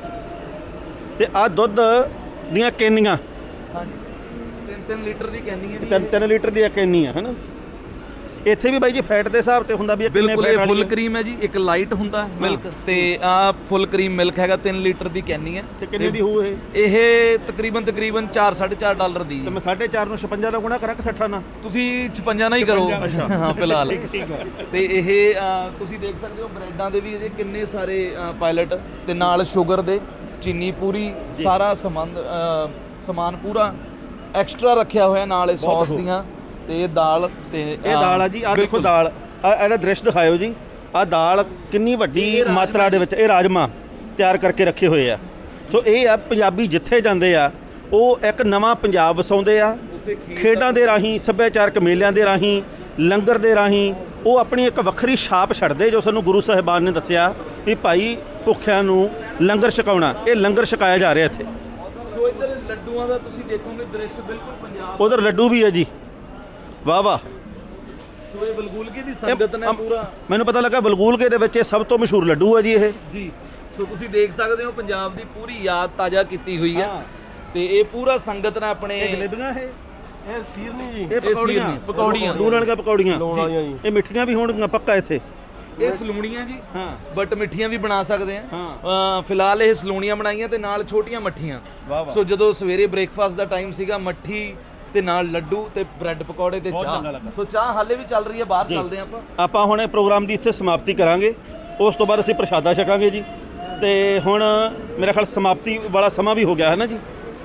S1: ਤੇ ਆਹ ਦੁੱਧ ਦੀਆਂ ਕੈਨੀਆਂ,
S16: ਹਾਂਜੀ ਤਿੰਨ ਤਿੰਨ ਲੀਟਰ ਦੀ ਕੈਨੀ ਹੈ।
S1: ਤਿੰਨ ਤਿੰਨ ਲੀਟਰ ਦੀ ਕੈਨੀ ਆ, ਹੈ ਨਾ। ਇੱਥੇ ਵੀ ਬਾਈ ਜੀ ਫੈਟ ਦੇ ਹਿਸਾਬ ਤੇ ਹੁੰਦਾ ਵੀ ਕਿੰਨੇ
S16: ਬਿਲਕੁਲ। ਇਹ ਫੁੱਲ ਕਰੀਮ ਹੈ ਜੀ, ਇੱਕ ਲਾਈਟ ਹੁੰਦਾ ਮਿਲਕ ਤੇ ਆ ਫੁੱਲ ਕਰੀਮ ਮਿਲਕ ਹੈਗਾ। ਤਿੰਨ ਲੀਟਰ ਦੀ ਕੈਨੀ ਹੈ।
S1: ਤੇ ਕਿੰਨੇ ਦੀ ਹੋਊ ਇਹ?
S16: ਇਹ ਤਕਰੀਬਨ ਤਕਰੀਬਨ ਚਾਰ ਸਾਢੇ ਚਾਰ ਡਾਲਰ ਦੀ।
S1: ਤੇ ਮੈਂ ਸਾਢੇ ਚਾਰ ਨੂੰ ਛਪੰਜਾ ਦਾ ਗੁਣਾ ਕਰਾਂ ਕਿ ਸੱਠਾ ਨਾਲ?
S16: ਤੁਸੀਂ ਛਪੰਜਾ ਨਾਲ ਹੀ ਕਰੋ ਹਾਂ ਫਿਲਹਾਲ। ਤੇ ਇਹ ਤੁਸੀਂ ਦੇਖ ਸਕਦੇ ਹੋ ਬ੍ਰੈਡਾਂ ਦੇ ਵੀ ਅਜੇ ਕਿੰਨੇ ਸਾਰੇ ਪਾਇਲਟ ਤੇ ਨਾਲ ਸ਼ੂਗਰ ਦੇ, ਚੀਨੀ ਪੂਰੀ, ਸਾਰਾ ਸਮਾਨ ਸਮਾਨ ਪੂਰਾ ਐਕਸਟਰਾ ਰੱਖਿਆ ਹੋਇਆ ਨਾਲ ਇਹ ਸੌਸ ਦੀਆਂ। ਤੇ ਇਹ ਦਾਲ ਤੇ
S1: ਇਹ ਦਾਲ ਆ ਜੀ। ਆਹ ਦੇਖੋ ਦਾਲ, ਇਹਦਾ ਦ੍ਰਿਸ਼ ਦਿਖਾਇਓ ਜੀ। ਆਹ ਦਾਲ ਕਿੰਨੀ ਵੱਡੀ ਮਾਤਰਾ ਦੇ ਵਿੱਚ ਇਹ ਰਾਜਮਾ ਤਿਆਰ ਕਰਕੇ ਰੱਖੇ ਹੋਏ ਆ। ਸੋ ਇਹ ਆ ਪੰਜਾਬੀ ਜਿੱਥੇ ਜਾਂਦੇ ਆ ਉਹ ਇੱਕ ਨਵਾਂ ਪੰਜਾਬ ਵਸਾਉਂਦੇ ਆ। ਖੇਡਾਂ ਦੇ ਰਾਹੀਂ, ਸੱਭਿਆਚਾਰਕ ਮੇਲਿਆਂ ਦੇ ਰਾਹੀਂ, ਲੰਗਰ ਦੇ ਰਾਹੀਂ ਉਹ ਆਪਣੀ ਇੱਕ ਵੱਖਰੀ ਛਾਪ ਛੱਡਦੇ, ਜੋ ਸਾਨੂੰ ਗੁਰੂ ਸਾਹਿਬਾਨ ਨੇ ਦੱਸਿਆ ਵੀ ਭਾਈ ਭੁੱਖਿਆਂ ਨੂੰ ਲੰਗਰ ਛਕਾਉਣਾ। ਇਹ ਲੰਗਰ ਛਕਾਇਆ ਜਾ ਰਿਹਾ ਇੱਥੇ।
S16: ਸੋ ਇੱਧਰ ਲੱਡੂਆਂ ਦਾ ਤੁਸੀਂ ਦੇਖੋਗੇ ਦ੍ਰਿਸ਼ ਬਿਲਕੁਲ ਪੰਜਾਬ।
S1: ਉਧਰ ਲੱਡੂ ਵੀ ਹੈ ਜੀ, ਵਾਹ ਵਾਹ।
S16: ਸੋ ਇਹ ਬਲਗੂਲਕੇ ਦੀ ਸੰਗਤ ਨੇ ਪੂਰਾ,
S1: ਮੈਨੂੰ ਪਤਾ ਲੱਗਾ ਬਲਗੂਲਕੇ ਦੇ ਵਿੱਚ ਇਹ ਸਭ ਤੋਂ ਮਸ਼ਹੂਰ ਲੱਡੂ ਹੈ ਜੀ ਇਹ
S16: ਜੀ। ਸੋ ਤੁਸੀਂ ਦੇਖ ਸਕਦੇ ਹੋ ਪੰਜਾਬ ਦੀ ਪੂਰੀ ਯਾਦ ਤਾਜ਼ਾ ਕੀਤੀ ਹੋਈ ਹੈ। ਤੇ ਇਹ ਪੂਰਾ ਸੰਗਤ ਨੇ ਆਪਣੇ
S1: ਇਹ ਜਲੇਬੀਆਂ, ਇਹ
S21: ਇਹ ਸੀਰਨੀ ਜੀ,
S1: ਇਹ ਪਕੌੜੀਆਂ,
S16: ਪਕੌੜੀਆਂ
S1: ਲੂਣ ਵਾਲੀਆਂ ਪਕੌੜੀਆਂ ਜੀ। ਇਹ ਮਿੱਠੀਆਂ ਵੀ ਹੋਣਗੀਆਂ ਪੱਕਾ ਇੱਥੇ।
S16: ਇਹ ਸਲੂਣੀਆਂ ਜੀ, ਹਾਂ, ਬਟ ਮਿੱਠੀਆਂ ਵੀ ਬਣਾ ਸਕਦੇ ਆ। ਫਿਲਹਾਲ ਇਹ ਸਲੂਣੀਆਂ ਬਣਾਈਆਂ ਤੇ ਨਾਲ ਛੋਟੀਆਂ ਮੱਠੀਆਂ। ਸੋ ਜਦੋਂ ਸਵੇਰੇ ਬ੍ਰੇਕਫਾਸਟ ਦਾ ਟਾਈਮ ਸੀਗਾ, ਮੱਠੀ ਤੇ ਨਾਲ ਲੱਡੂ ਤੇ ਬ੍ਰੈਡ ਪਕੌੜੇ ਤੇ ਚਾਹ। ਸੋ ਚਾਹ ਹਾਲੇ ਵੀ ਚੱਲ ਰਹੀ ਹੈ, ਬਾਹਰ ਚੱਲਦੇ ਆਪਾਂ।
S1: ਆਪਾਂ ਹੁਣ ਇਹ ਪ੍ਰੋਗਰਾਮ ਦੀ ਇੱਥੇ ਸਮਾਪਤੀ ਕਰਾਂਗੇ, ਉਸ ਤੋਂ ਬਾਅਦ ਅਸੀਂ ਪ੍ਰਸ਼ਾਦਾ ਛਕਾਂਗੇ ਜੀ। ਤੇ ਹੁਣ ਮੇਰਾ ਖਿਆਲ ਸਮਾਪਤੀ ਵਾਲਾ ਸਮਾਂ ਵੀ ਹੋ ਗਿਆ ਹੈ ਨਾ ਜੀ।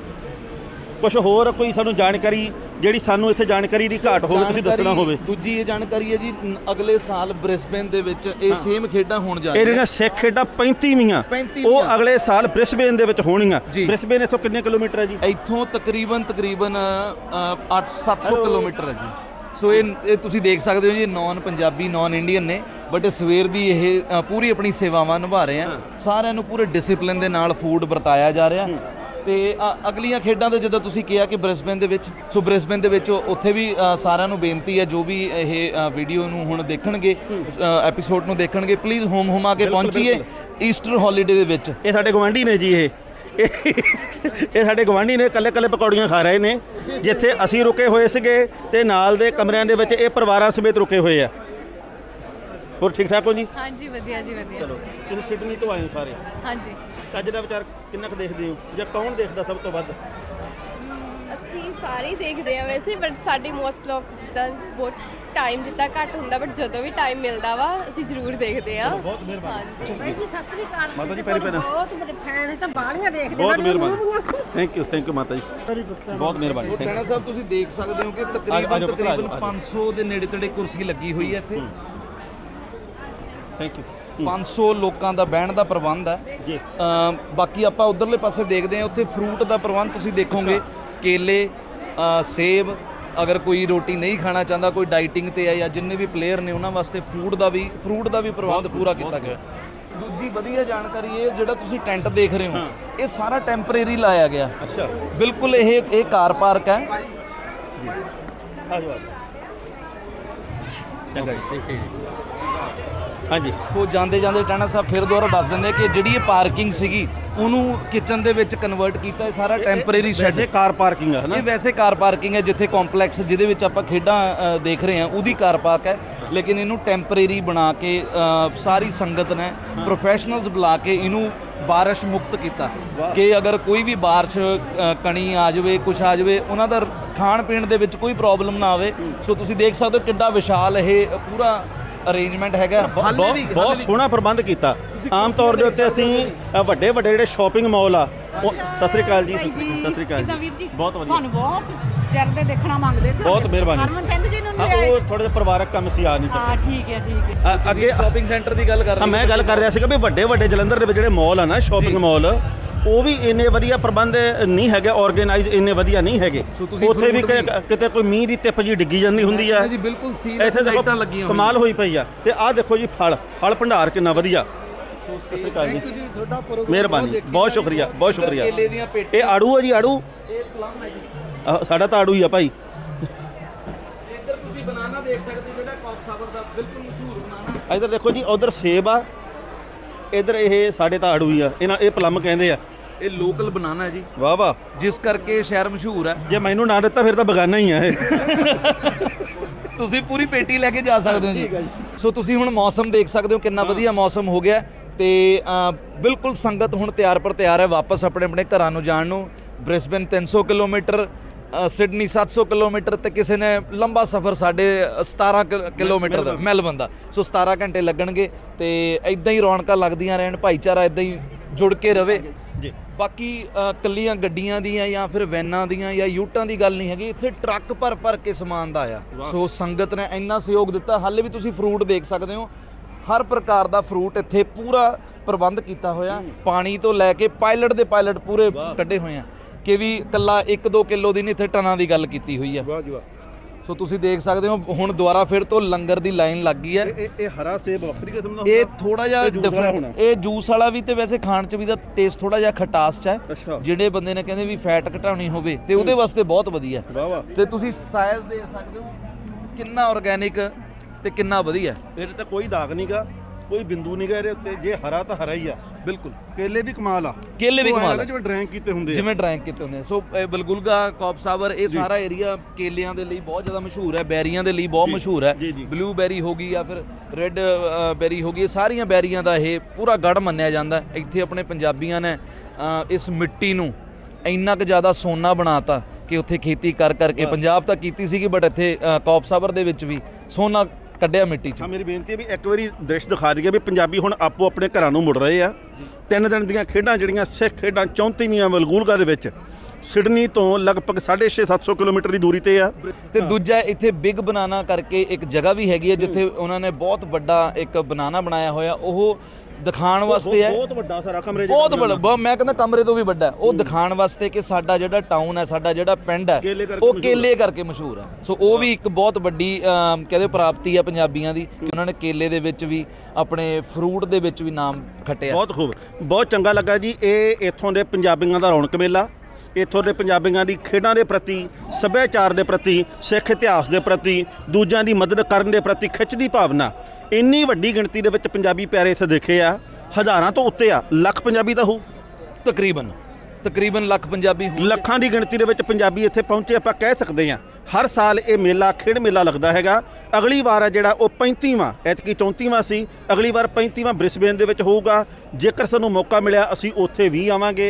S1: ਕੁਝ ਹੋਰ ਕੋਈ ਸਾਨੂੰ ਜਾਣਕਾਰੀ ਜਿਹੜੀ ਸਾਨੂੰ ਇੱਥੇ ਜਾਣਕਾਰੀ ਦੀ ਘਾਟ ਹੋਵੇ ਤੁਸੀਂ ਦੱਸਣਾ ਹੋਵੇ?
S16: ਦੂਜੀ ਇਹ ਜਾਣਕਾਰੀ ਹੈ ਜੀ, ਅਗਲੇ ਸਾਲ ਬ੍ਰਿਸਬੇਨ ਦੇ ਵਿੱਚ ਇਹ ਸੇਮ ਖੇਡਾਂ ਹੋਣ ਜਾ ਰਹੀਆਂ।
S1: ਇਹ ਜਿਹੜੀਆਂ ਸਿੱਖ ਖੇਡਾਂ ਪੈਂਤੀਵੀਆਂ ਉਹ ਅਗਲੇ ਸਾਲ ਬ੍ਰਿਸਬੇਨ ਦੇ ਵਿੱਚ ਹੋਣੀਆਂ। ਬ੍ਰਿਸਬੇਨ ਇੱਥੋਂ ਕਿੰਨੇ ਕਿਲੋਮੀਟਰ ਹੈ ਜੀ?
S16: ਇੱਥੋਂ ਤਕਰੀਬਨ ਤਕਰੀਬਨ ਅੱਠ ਸੱਤ ਸੌ ਕਿਲੋਮੀਟਰ ਹੈ ਜੀ। ਸੋ ਇਹ ਇਹ ਤੁਸੀਂ ਦੇਖ ਸਕਦੇ ਹੋ ਜੀ, ਨੌਨ ਪੰਜਾਬੀ ਨੌਨ ਇੰਡੀਅਨ ਨੇ, ਬਟ ਸਵੇਰ ਦੀ ਇਹ ਪੂਰੀ ਆਪਣੀ ਸੇਵਾਵਾਂ ਨਿਭਾ ਰਹੇ ਆ। ਸਾਰਿਆਂ ਨੂੰ ਪੂਰੇ ਡਿਸਿਪਲਿਨ ਦੇ ਨਾਲ ਫੂਡ ਵਰਤਾਇਆ ਜਾ ਰਿਹਾ। ਤੇ ਅਗਲੀਆਂ ਖੇਡਾਂ ਦੇ ਜਦੋਂ ਤੁਸੀਂ ਕਿਹਾ ਕਿ ਬ੍ਰਿਸਬੇਨ ਦੇ ਵਿੱਚ, ਸੋ ਬ੍ਰਿਸਬੇਨ ਦੇ ਵਿੱਚ ਉੱਥੇ ਵੀ ਸਾਰਿਆਂ ਨੂੰ ਬੇਨਤੀ ਹੈ ਜੋ ਵੀ ਇਹ ਵੀਡੀਓ ਨੂੰ ਹੁਣ ਦੇਖਣਗੇ, ਐਪੀਸੋਡ ਨੂੰ ਦੇਖਣਗੇ, ਪਲੀਜ਼ ਹੋਮ ਹੋਮ ਆ ਕੇ ਪਹੁੰਚੀਏ ਈਸਟਰ ਹੌਲੀਡੇ ਦੇ ਵਿੱਚ।
S1: ਇਹ ਸਾਡੇ ਗਵਾਂਢੀ ਨੇ ਜੀ, ਇਹ ਇਹ ਸਾਡੇ ਗਵਾਂਢੀ ਨੇ, ਕੱਲੇ ਕੱਲੇ ਪਕੌੜੀਆਂ ਖਾ ਰਹੇ ਨੇ। ਜਿੱਥੇ ਅਸੀਂ ਰੁਕੇ ਹੋਏ ਸੀਗੇ ਤੇ ਨਾਲ ਦੇ ਕਮਰਿਆਂ ਦੇ ਵਿੱਚ ਇਹ ਪਰਿਵਾਰਾਂ ਸਮੇਤ ਰੁਕੇ ਹੋਏ ਆ। ਹੋਰ ਠੀਕ ਠਾਕ ਹੋ ਜੀ?
S2: ਹਾਂਜੀ ਵਧੀਆ ਜੀ ਵਧੀਆ।
S1: ਚਲੋ ਤੁਸੀਂ ਸਿਡਨੀ ਤੋਂ ਆਏ ਹੋ ਸਾਰੇ?
S2: ਹਾਂਜੀ।
S1: ਅੱਜ ਦਾ ਵਿਚਾਰ ਕਿੰਨਾ ਕੁ ਦੇਖਦੇ ਹੋ ਜਾਂ ਕੌਣ ਦੇਖਦਾ ਸਭ ਤੋਂ ਵੱਧ?
S2: ਅਸੀਂ ਅਸੀਂ ਸਾਰੇ ਹੀ ਦੇਖਦੇ ਆ ਵੈਸੇ, ਬਟ ਸਾਡੀ ਮੋਸਟ ਆਫ ਜਿੱਦਾਂ ਬਹੁਤ ਟਾਈਮ ਜਿੱਦਾਂ ਘੱਟ ਹੁੰਦਾ, ਬਟ ਜਦੋਂ ਵੀ ਟਾਈਮ ਮਿਲਦਾ ਵਾ ਅਸੀਂ ਜ਼ਰੂਰ ਦੇਖਦੇ ਆ।
S1: ਬਹੁਤ ਮਿਹਰਬਾਨੀ
S6: ਬਾਈ ਜੀ ਸਤਿ ਸ੍ਰੀ ਅਕਾਲ।
S1: ਮਾਤਾ ਜੀ ਪੈਰੀ ਪੈਣਾ
S6: ਬਹੁਤ ਵੱਡੇ ਫੈਨ ਹੈ ਤਾਂ ਬਾਲੀਆਂ ਦੇਖਦੇ
S1: ਬਹੁਤ ਮਿਹਰਬਾਨੀ, ਥੈਂਕ ਯੂ ਥੈਂਕ ਯੂ ਮਾਤਾ ਜੀ, ਬਹੁਤ ਮਿਹਰਬਾਨੀ।
S16: ਟਾਣਾ ਸਾਹਿਬ ਤੁਸੀਂ ਦੇਖ ਸਕਦੇ ਹੋ ਕਿ ਤਕਰੀਬਨ ਤਕਰੀਬਨ ਪੰਜ ਸੌ ਦੇ ਨੇੜੇ ਤੇੜੇ ਕੁਰਸੀ ਲੱਗੀ ਹੋਈ ਹੈ ਇੱਥੇ।
S1: Thank you.
S16: ਪੰਜ ਸੌ ਲੋਕਾਂ ਦਾ ਬਹਿਣ ਦਾ ਪ੍ਰਬੰਧ ਹੈ ਜੀ। ਬਾਕੀ ਆਪਾਂ ਉਧਰਲੇ ਪਾਸੇ ਦੇਖਦੇ ਹਾਂ, ਉੱਥੇ ਫਰੂਟ ਦਾ ਪ੍ਰਬੰਧ ਤੁਸੀਂ ਦੇਖੋਗੇ, ਕੇਲੇ, ਸੇਬ, ਅਗਰ ਕੋਈ ਰੋਟੀ ਨਹੀਂ ਖਾਣਾ ਚਾਹੁੰਦਾ, ਕੋਈ ਡਾਈਟਿੰਗ ਤੇ ਹੈ ਜਾਂ ਜਿੰਨੇ ਵੀ ਪਲੇਅਰ ਨੇ ਉਹਨਾਂ ਵਾਸਤੇ ਫੂਡ ਦਾ ਵੀ ਫਰੂਟ ਦਾ ਵੀ ਪ੍ਰਬੰਧ ਪੂਰਾ ਕੀਤਾ ਗਿਆ। ਦੂਜੀ ਵਧੀਆ ਜਾਣਕਾਰੀ ਇਹ ਜਿਹੜਾ ਤੁਸੀਂ ਟੈਂਟ ਦੇਖ ਰਹੇ ਹੋ, ਇਹ ਸਾਰਾ ਟੈਂਪਰੇਰੀ ਲਾਇਆ ਗਿਆ।
S1: ਅੱਛਾ,
S16: ਬਿਲਕੁਲ ਇਹ ਇਹ ਕਾਰ ਪਾਰਕ ਹੈ।
S1: ਚੰਗਾ ਜੀ, ਠੀਕ ਹੈ ਹਾਂਜੀ।
S16: ਸੋ ਜਾਂਦੇ ਜਾਂਦੇ ਟਾਣਾ ਸਾਹਿਬ ਫਿਰ ਦੁਬਾਰਾ ਦੱਸ ਦਿੰਦੇ ਕਿ ਜਿਹੜੀ ਇਹ ਪਾਰਕਿੰਗ ਸੀਗੀ ਉਹਨੂੰ ਕਿਚਨ ਦੇ ਵਿੱਚ ਕਨਵਰਟ ਕੀਤਾ। ਇਹ ਸਾਰਾ ਟੈਂਪਰੇਰੀ ਸ਼ੈਡ,
S1: ਇਹ ਕਾਰ ਪਾਰਕਿੰਗ ਹੈ ਨਾ,
S16: ਇਹ ਵੈਸੇ ਕਾਰ ਪਾਰਕਿੰਗ ਹੈ। ਜਿੱਥੇ ਕੰਪਲੈਕਸ ਜਿਹਦੇ ਵਿੱਚ ਆਪਾਂ ਖੇਡਾਂ ਦੇਖ ਰਹੇ ਹਾਂ ਉਹਦੀ ਕਾਰ ਪਾਰਕ ਹੈ, ਲੇਕਿਨ ਇਹਨੂੰ ਟੈਂਪਰੇਰੀ ਬਣਾ ਕੇ ਸਾਰੀ ਸੰਗਤ ਨੇ ਪ੍ਰੋਫੈਸ਼ਨਲਸ ਬੁਲਾ ਕੇ ਇਹਨੂੰ ਬਾਰਿਸ਼ ਮੁਕਤ ਕੀਤਾ ਕਿ ਅਗਰ ਕੋਈ ਵੀ ਬਾਰਿਸ਼ ਕਣੀ ਆ ਜਾਵੇ, ਕੁਛ ਆ ਜਾਵੇ, ਉਹਨਾਂ ਦਾ ਖਾਣ ਪੀਣ ਦੇ ਵਿੱਚ ਕੋਈ ਪ੍ਰੋਬਲਮ ਨਾ ਆਵੇ। ਸੋ ਤੁਸੀਂ ਦੇਖ ਸਕਦੇ ਹੋ ਕਿੱਡਾ ਵਿਸ਼ਾਲ ਇਹ ਪੂਰਾ ਅਰੇਂਜਮੈਂਟ ਹੈਗਾ।
S1: ਬਹੁਤ ਸੋਹਣਾ ਪ੍ਰਬੰਧ ਕੀਤਾ। ਆਮ ਤੌਰ ਦੇ ਉੱਤੇ ਅਸੀਂ ਵੱਡੇ ਵੱਡੇ ਜਿਹੜੇ ਸ਼ਾਪਿੰਗ ਮਾਲ ਆ, ਸਤਿ ਸ੍ਰੀ ਅਕਾਲ ਜੀ, ਸਤਿ ਸ੍ਰੀ ਅਕਾਲ ਜੀ, ਬਹੁਤ ਵਧੀਆ,
S22: ਤੁਹਾਨੂੰ ਬਹੁਤ ਚਿਰ ਦੇ ਦੇਖਣਾ ਮੰਗਦੇ ਸੀ।
S1: ਬਹੁਤ ਮਿਹਰਬਾਨੀ।
S22: ਹਰਮਨ ਕਹਿੰਦੇ ਜੀ ਨੂੰ
S1: ਹਾਂ, ਉਹ ਥੋੜੇ ਜਿਹਾ ਪਰਿਵਾਰਕ ਕੰਮ ਸੀ, ਆ ਨਹੀਂ ਸਕੇ।
S22: ਹਾਂ ਠੀਕ ਹੈ ਠੀਕ ਹੈ।
S1: ਅੱਗੇ
S16: ਸ਼ਾਪਿੰਗ ਸੈਂਟਰ ਦੀ ਗੱਲ ਕਰ ਰਹੇ
S1: ਹਾਂ, ਮੈਂ ਗੱਲ ਕਰ ਰਿਹਾ ਸੀਗਾ ਵੀ ਵੱਡੇ ਵੱਡੇ ਜਲੰਧਰ ਦੇ ਵਿੱਚ ਜਿਹੜੇ ਮਾਲ ਆ ਨਾ, ਸ਼ਾਪਿੰਗ ਮਾਲ, ਉਹ ਵੀ ਇੰਨੇ ਵਧੀਆ ਪ੍ਰਬੰਧ ਨਹੀਂ ਹੈਗੇ, ਆਰਗੇਨਾਈਜ਼ ਇੰਨੇ ਵਧੀਆ ਨਹੀਂ ਹੈਗੇ। ਉੱਥੇ ਵੀ ਕਿਤੇ ਕੋਈ ਮੀਂਹ ਦੀ ਤਿੱਪ ਜੀ ਡਿੱਗੀ ਜਾਂਦੀ ਹੁੰਦੀ ਆ।
S16: ਬਿਲਕੁਲ
S1: ਇੱਥੇ ਦੇਖੋ ਕਮਾਲ ਹੋਈ ਪਈ ਆ। ਤੇ ਆਹ ਦੇਖੋ ਜੀ ਫਲ ਫਲ ਭੰਡਾਰ ਕਿੰਨਾ ਵਧੀਆ। ਮਿਹਰਬਾਨੀ, ਬਹੁਤ ਸ਼ੁਕਰੀਆ, ਬਹੁਤ ਸ਼ੁਕਰੀਆ। ਇਹ ਆੜੂ ਆ ਜੀ, ਆੜੂ ਸਾਡਾ ਤਾਂ ਆੜੂ ਹੀ ਆ ਭਾਈ।
S16: ਇੱਧਰ ਤੁਸੀਂ ਬਨਾਨਾ ਦੇਖ ਸਕਦੇ ਜਿਹੜਾ ਕੌਕਸਾਵਰ ਦਾ ਬਿਲਕੁਲ ਮਸ਼ਹੂਰ ਬਨਾਨਾ।
S1: ਇੱਧਰ ਦੇਖੋ ਜੀ, ਉਧਰ ਸੇਬ ਆ, ਇੱਧਰ ਇਹ ਸਾਡੇ ਤਾਂ ਆੜੂ ਹੀ ਆ, ਇਹਨਾਂ ਇਹ ਪਲਮ ਕਹਿੰਦੇ ਆ।
S16: ਇਹ ਲੋਕਲ ਬਨਾਨਾ ਹੈ ਜੀ।
S1: ਵਾਹ ਵਾਹ,
S16: ਜਿਸ ਕਰਕੇ ਸ਼ਹਿਰ ਮਸ਼ਹੂਰ ਹੈ।
S1: ਜੇ ਮੈਨੂੰ ਨਾ ਦਿੱਤਾ ਫਿਰ ਤਾਂ ਬਗਾਨਾ ਹੀ ਆ ਇਹ।
S16: ਤੁਸੀਂ ਪੂਰੀ ਪੇਟੀ ਲੈ ਕੇ ਜਾ ਸਕਦੇ ਹੋ ਜੀ। ਸੋ ਤੁਸੀਂ ਹੁਣ ਮੌਸਮ ਦੇਖ ਸਕਦੇ ਹੋ ਕਿੰਨਾ ਵਧੀਆ ਮੌਸਮ ਹੋ ਗਿਆ ਤੇ ਬਿਲਕੁਲ ਸੰਗਤ ਹੁਣ ਤਿਆਰ ਪਰ ਤਿਆਰ ਹੈ ਵਾਪਸ ਆਪਣੇ ਆਪਣੇ ਘਰਾਂ ਨੂੰ ਜਾਣ ਨੂੰ। ਬ੍ਰਿਸਬਨ ਤਿੰਨ ਸੌ ਕਿਲੋਮੀਟਰ, ਸਿਡਨੀ ਸੱਤ ਸੌ ਕਿਲੋਮੀਟਰ ਤੇ ਕਿਸੇ ਨੇ ਲੰਬਾ ਸਫ਼ਰ ਸਾਡੇ ਸਤਾਰਾਂ ਕਿਲੋਮੀਟਰ ਦਾ ਮੈਲਬਨ ਦਾ। ਸੋ ਸਤਾਰਾਂ ਘੰਟੇ ਲੱਗਣਗੇ ਤੇ ਇਦਾਂ ਹੀ ਰੌਣਕਾਂ ਲੱਗਦੀਆਂ ਰਹਿਣ, ਭਾਈਚਾਰਾ ਇਦਾਂ ਹੀ ਜੁੜ ਕੇ ਰਵੇ ਜੀ। ਬਾਕੀ ਕੱਲੀਆਂ ਗੱਡੀਆਂ ਦੀਆਂ ਜਾਂ ਫਿਰ ਵੈਨਾਂ ਦੀਆਂ ਜਾਂ ਯੂਟਾਂ ਦੀ ਗੱਲ ਨਹੀਂ ਹੈਗੀ, ਇੱਥੇ ਟਰੱਕ ਭਰ ਭਰ ਕੇ ਸਮਾਨ ਦਾ ਆਇਆ। ਸੋ ਸੰਗਤ ਨੇ ਇੰਨਾ ਸਹਿਯੋਗ ਦਿੱਤਾ। ਹਾਲੇ ਵੀ ਤੁਸੀਂ ਫਰੂਟ ਦੇਖ ਸਕਦੇ ਹੋ, ਹਰ ਪ੍ਰਕਾਰ ਦਾ ਫਰੂਟ ਇੱਥੇ ਪੂਰਾ ਪ੍ਰਬੰਧ ਕੀਤਾ ਹੋਇਆ। ਪਾਣੀ ਤੋਂ ਲੈ ਕੇ ਪਾਇਲਟ ਦੇ ਪਾਇਲਟ ਪੂਰੇ ਕੱਢੇ ਹੋਏ ਆ ਕਿ ਵੀ ਇਕੱਲਾ ਇੱਕ ਦੋ ਕਿਲੋ ਦੀ ਨਹੀਂ, ਇੱਥੇ ਟਨਾਂ ਦੀ ਗੱਲ ਕੀਤੀ ਹੋਈ ਆ। ਸੋ ਤੁਸੀਂ ਦੇਖ ਸਕਦੇ ਹੋ ਹੁਣ ਦੁਬਾਰਾ ਫਿਰ ਤੋਂ ਲੰਗਰ ਦੀ ਲਾਈਨ ਲੱਗ ਗਈ ਹੈ।
S1: ਇਹ ਹਰਾ ਸੇਬ ਵੱਖਰੀ ਕਿਸਮ ਦਾ
S16: ਇਹ ਥੋੜਾ ਜਿਹਾ ਡਿਫਰੈਂਟ, ਇਹ ਜੂਸ ਵਾਲਾ ਵੀ ਤੇ ਵੈਸੇ ਖਾਣ ਚ ਵੀ ਦਾ ਟੇਸਟ ਥੋੜਾ ਜਿਹਾ ਖਟਾਸ ਚ ਹੈ। ਜਿਹੜੇ ਬੰਦੇ ਨੇ ਕਹਿੰਦੇ ਵੀ ਫੈਟ ਘਟਾਉਣੀ ਹੋਵੇ ਤੇ ਉਹਦੇ ਵਾਸਤੇ ਬਹੁਤ ਵਧੀਆ। ਤੇ ਤੁਸੀਂ ਸਾਈਜ਼ ਦੇਖ ਸਕਦੇ ਹੋ ਕਿੰਨਾ ਆਰਗੈਨਿਕ ਤੇ ਕਿੰਨਾ ਵਧੀਆ।
S1: ਇਹਦੇ ਤੇ ਕੋਈ ਦਾਗ ਨਹੀਂਗਾ, ਕੋਈ ਬਿੰਦੂ ਨਹੀਂਗਾ ਇਹਦੇ ਉੱਤੇ। ਜੇ ਹਰਾ ਤਾਂ ਹਰਾ ਹੀ ਆ ਬਿਲਕੁਲ। ਕੇਲੇ ਵੀ ਕਮਾਲ ਆ,
S16: ਕੇਲੇ ਵੀ ਕਮਾਲ ਆ,
S1: ਜਿਵੇਂ ਡਰੈਂਕ ਕੀਤੇ ਹੁੰਦੇ ਆ,
S16: ਜਿਵੇਂ ਡਰੈਂਕ ਕੀਤੇ ਹੁੰਦੇ ਆ। ਸੋ ਬਲਗੁਲਗਾ, ਕੌਪਸਾਵਰ, ਇਹ ਸਾਰਾ ਏਰੀਆ ਕੇਲਿਆਂ ਦੇ ਲਈ ਬਹੁਤ ਜ਼ਿਆਦਾ ਮਸ਼ਹੂਰ ਹੈ, ਬੈਰੀਆਂ ਦੇ ਲਈ ਬਹੁਤ ਮਸ਼ਹੂਰ ਹੈ। ਬਲੂਬੈਰੀ ਹੋ ਗਈ ਜਾਂ ਫਿਰ ਰੈੱਡ ਬੈਰੀ ਹੋ ਗਈ, ਇਹ ਸਾਰੀਆਂ ਬੈਰੀਆਂ ਦਾ ਇਹ ਪੂਰਾ ਗੜ੍ਹ ਮੰਨਿਆ ਜਾਂਦਾ। ਇੱਥੇ ਆਪਣੇ ਪੰਜਾਬੀਆਂ ਨੇ ਇਸ ਮਿੱਟੀ ਨੂੰ ਇੰਨਾ ਕੁ ਜ਼ਿਆਦਾ ਸੋਨਾ ਬਣਾਤਾ ਕਿ ਉੱਥੇ ਖੇਤੀ ਕਰ ਕਰਕੇ, ਪੰਜਾਬ ਤਾਂ ਕੀਤੀ ਸੀਗੀ ਬਟ ਇੱਥੇ ਕੌਪਸਾਵਰ ਦੇ ਵਿੱਚ ਵੀ ਸੋਨਾ ਕੱਢਿਆ ਮਿੱਟੀ 'ਚ।
S1: ਮੇਰੀ ਬੇਨਤੀ ਹੈ ਵੀ ਇੱਕ ਵਾਰੀ ਦ੍ਰਿਸ਼ ਦਿਖਾ ਦਈਏ ਵੀ ਪੰਜਾਬੀ ਹੁਣ ਆਪੋ ਆਪਣੇ ਘਰਾਂ ਨੂੰ ਮੁੜ ਰਹੇ ਆ। ਤਿੰਨ ਦਿਨ ਦੀਆਂ ਖੇਡਾਂ ਜਿਹੜੀਆਂ ਸਿੱਖ ਖੇਡਾਂ ਚੌਂਤੀਵੀਆਂ ਵਲਗੂਲਗਾ ਦੇ ਵਿੱਚ ਸਿਡਨੀ ਤੋਂ ਲਗਭਗ ਸਾਢੇ ਛੇ ਸੱਤ ਸੌ ਕਿਲੋਮੀਟਰ ਦੀ ਦੂਰੀ ਤੇ ਆ।
S16: ਤੇ ਦੂਜਾ ਇੱਥੇ ਬਿਗ ਬਨਾਨਾ ਕਰਕੇ ਇੱਕ ਜਗ੍ਹਾ ਵੀ ਹੈਗੀ ਹੈ ਜਿੱਥੇ ਉਹਨਾਂ ਨੇ ਬਹੁਤ ਵੱਡਾ ਇੱਕ ਬਨਾਨਾ ਬਣਾਇਆ ਹੋਇਆ। ਉਹ ਦਿਖਾਉਣ ਵਾਸਤੇ ਹੈ,
S1: ਬਹੁਤ ਵੱਡਾ ਸਾਰਾ ਕਮਰੇ,
S16: ਬਹੁਤ ਵੱਡਾ, ਮੈਂ ਕਹਿੰਦਾ ਕਮਰੇ ਤੋਂ ਵੀ ਵੱਡਾ। ਉਹ ਦਿਖਾਉਣ ਵਾਸਤੇ ਕਿ ਸਾਡਾ ਜਿਹੜਾ ਟਾਊਨ ਹੈ, ਸਾਡਾ ਜਿਹੜਾ ਪਿੰਡ ਹੈ, ਉਹ ਕੇਲੇ ਕਰਕੇ ਮਸ਼ਹੂਰ ਹੈ। ਸੋ ਉਹ ਵੀ ਇੱਕ ਬਹੁਤ ਵੱਡੀ ਕਹਿੰਦੇ ਪ੍ਰਾਪਤੀ ਹੈ ਪੰਜਾਬੀਆਂ ਦੀ ਕਿ ਉਹਨਾਂ ਨੇ ਕੇਲੇ ਦੇ ਵਿੱਚ ਵੀ, ਆਪਣੇ ਫਰੂਟ ਦੇ ਵਿੱਚ ਵੀ ਨਾਮ ਖੱਟਿਆ।
S1: ਬਹੁਤ ਖੂਬ, ਬਹੁਤ ਚੰਗਾ ਲੱਗਾ ਜੀ। ਇਹ ਇੱਥੋਂ ਦੇ ਪੰਜਾਬੀਆਂ ਦਾ ਰੌਣਕ ਮੇਲਾ, ਇੱਥੋਂ ਦੇ ਪੰਜਾਬੀਆਂ ਦੀ ਖੇਡਾਂ ਦੇ ਪ੍ਰਤੀ, ਸੱਭਿਆਚਾਰ ਦੇ ਪ੍ਰਤੀ, ਸਿੱਖ ਇਤਿਹਾਸ ਦੇ ਪ੍ਰਤੀ, ਦੂਜਿਆਂ ਦੀ ਮਦਦ ਕਰਨ ਦੇ ਪ੍ਰਤੀ ਖਿੱਚਦੀ ਭਾਵਨਾ। ਇੰਨੀ ਵੱਡੀ ਗਿਣਤੀ ਦੇ ਵਿੱਚ ਪੰਜਾਬੀ ਪਿਆਰੇ ਇੱਥੇ ਦੇਖੇ ਆ, ਹਜ਼ਾਰਾਂ ਤੋਂ ਉੱਤੇ ਆ, ਲੱਖ ਪੰਜਾਬੀ ਤਾਂ ਹੋਊ
S16: ਤਕਰੀਬਨ ਤਕਰੀਬਨ ਲੱਖ ਪੰਜਾਬੀ,
S1: ਲੱਖਾਂ ਦੀ ਗਿਣਤੀ ਦੇ ਵਿੱਚ ਪੰਜਾਬੀ ਇੱਥੇ ਪਹੁੰਚੇ ਆਪਾਂ ਕਹਿ ਸਕਦੇ ਹਾਂ। ਹਰ ਸਾਲ ਇਹ ਮੇਲਾ ਖੇਡ ਮੇਲਾ ਲੱਗਦਾ ਹੈਗਾ। ਅਗਲੀ ਵਾਰ ਹੈ ਜਿਹੜਾ ਉਹ ਪੈਂਤੀਵਾਂ, ਐਤਕੀ ਚੌਂਤੀਵਾਂ ਸੀ, ਅਗਲੀ ਵਾਰ ਪੈਂਤੀਵਾਂ ਬ੍ਰਿਸਬੇਨ ਦੇ ਵਿੱਚ ਹੋਊਗਾ। ਜੇਕਰ ਸਾਨੂੰ ਮੌਕਾ ਮਿਲਿਆ ਅਸੀਂ ਉੱਥੇ ਵੀ ਆਵਾਂਗੇ।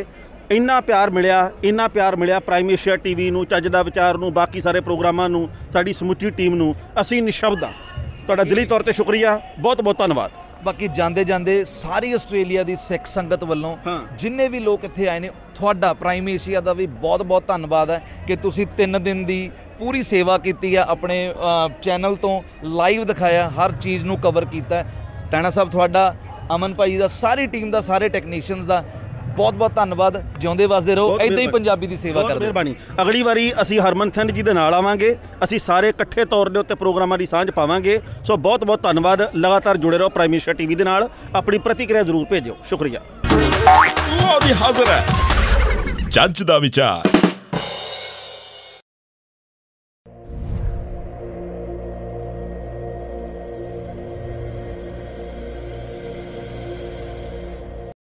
S1: ਇੰਨਾ ਪਿਆਰ ਮਿਲਿਆ, ਇੰਨਾ ਪਿਆਰ ਮਿਲਿਆ ਪ੍ਰਾਈਮ ਏਸ਼ੀਆ ਟੀਵੀ ਨੂੰ, ਚੱਜ ਦਾ ਵਿਚਾਰ ਨੂੰ, ਬਾਕੀ ਸਾਰੇ ਪ੍ਰੋਗਰਾਮਾਂ ਨੂੰ, ਸਾਡੀ ਸਮੁੱਚੀ ਟੀਮ ਨੂੰ ਅਸੀਂ ਨਿਸ਼ਬਦ ਹਾਂ। ਤੁਹਾਡਾ ਦਿਲੀ ਤੌਰ ਤੇ ਸ਼ੁਕਰੀਆ, ਬਹੁਤ ਬਹੁਤ ਧੰਨਵਾਦ।
S16: ਬਾਕੀ ਜਾਂਦੇ ਜਾਂਦੇ ਸਾਰੀ ਆਸਟ੍ਰੇਲੀਆ ਦੀ ਸਿੱਖ ਸੰਗਤ ਵੱਲੋਂ ਜਿੰਨੇ ਵੀ ਲੋਕ ਇੱਥੇ ਆਏ ਨੇ, ਤੁਹਾਡਾ ਪ੍ਰਾਈਮ ਏਸ਼ੀਆ ਦਾ ਵੀ ਬਹੁਤ ਬਹੁਤ ਧੰਨਵਾਦ ਹੈ ਕਿ ਤੁਸੀਂ ਤਿੰਨ ਦਿਨ ਦੀ ਪੂਰੀ ਸੇਵਾ ਕੀਤੀ ਆ, ਆਪਣੇ ਚੈਨਲ ਤੋਂ ਲਾਈਵ ਦਿਖਾਇਆ, ਹਰ ਚੀਜ਼ ਨੂੰ ਕਵਰ ਕੀਤਾ। ਟਾਣਾ ਸਾਹਿਬ ਤੁਹਾਡਾ, ਅਮਨ ਭਾਈ ਦਾ, ਸਾਰੀ ਟੀਮ ਦਾ, ਸਾਰੇ ਟੈਕਨੀਸ਼ੀਅਨਸ ਦਾ ਬਹੁਤ ਬਹੁਤ ਧੰਨਵਾਦ। ਜਿਉਂਦੇ ਵਸਦੇ ਰਹੋ, ਇੱਦਾਂ ਹੀ ਪੰਜਾਬੀ ਦੀ ਸੇਵਾ ਕਰਦੇ।
S1: ਮਿਹਰਬਾਨੀ। ਅਗਲੀ ਵਾਰੀ ਅਸੀਂ ਹਰਮਨ ਸਿੰਘ ਜੀ ਦੇ ਨਾਲ ਆਵਾਂਗੇ, ਅਸੀਂ ਸਾਰੇ ਇਕੱਠੇ ਤੌਰ ਦੇ ਉੱਤੇ ਪ੍ਰੋਗਰਾਮਾਂ ਦੀ ਸਾਂਝ ਪਾਵਾਂਗੇ। ਸੋ ਬਹੁਤ ਬਹੁਤ ਧੰਨਵਾਦ। ਲਗਾਤਾਰ ਜੁੜੇ ਰਹੋ ਪ੍ਰਾਈਮ ਏਸ਼ੀਆ ਟੀਵੀ ਦੇ ਨਾਲ। ਆਪਣੀ ਪ੍ਰਤੀਕਿਰਿਆ ਜ਼ਰੂਰ ਭੇਜਿਓ। ਸ਼ੁਕਰੀਆ।
S3: ਲਓ ਜੀ ਹਾਜ਼ਰ ਹੈ ਜੱਜ ਦਾ ਵਿਚਾਰ।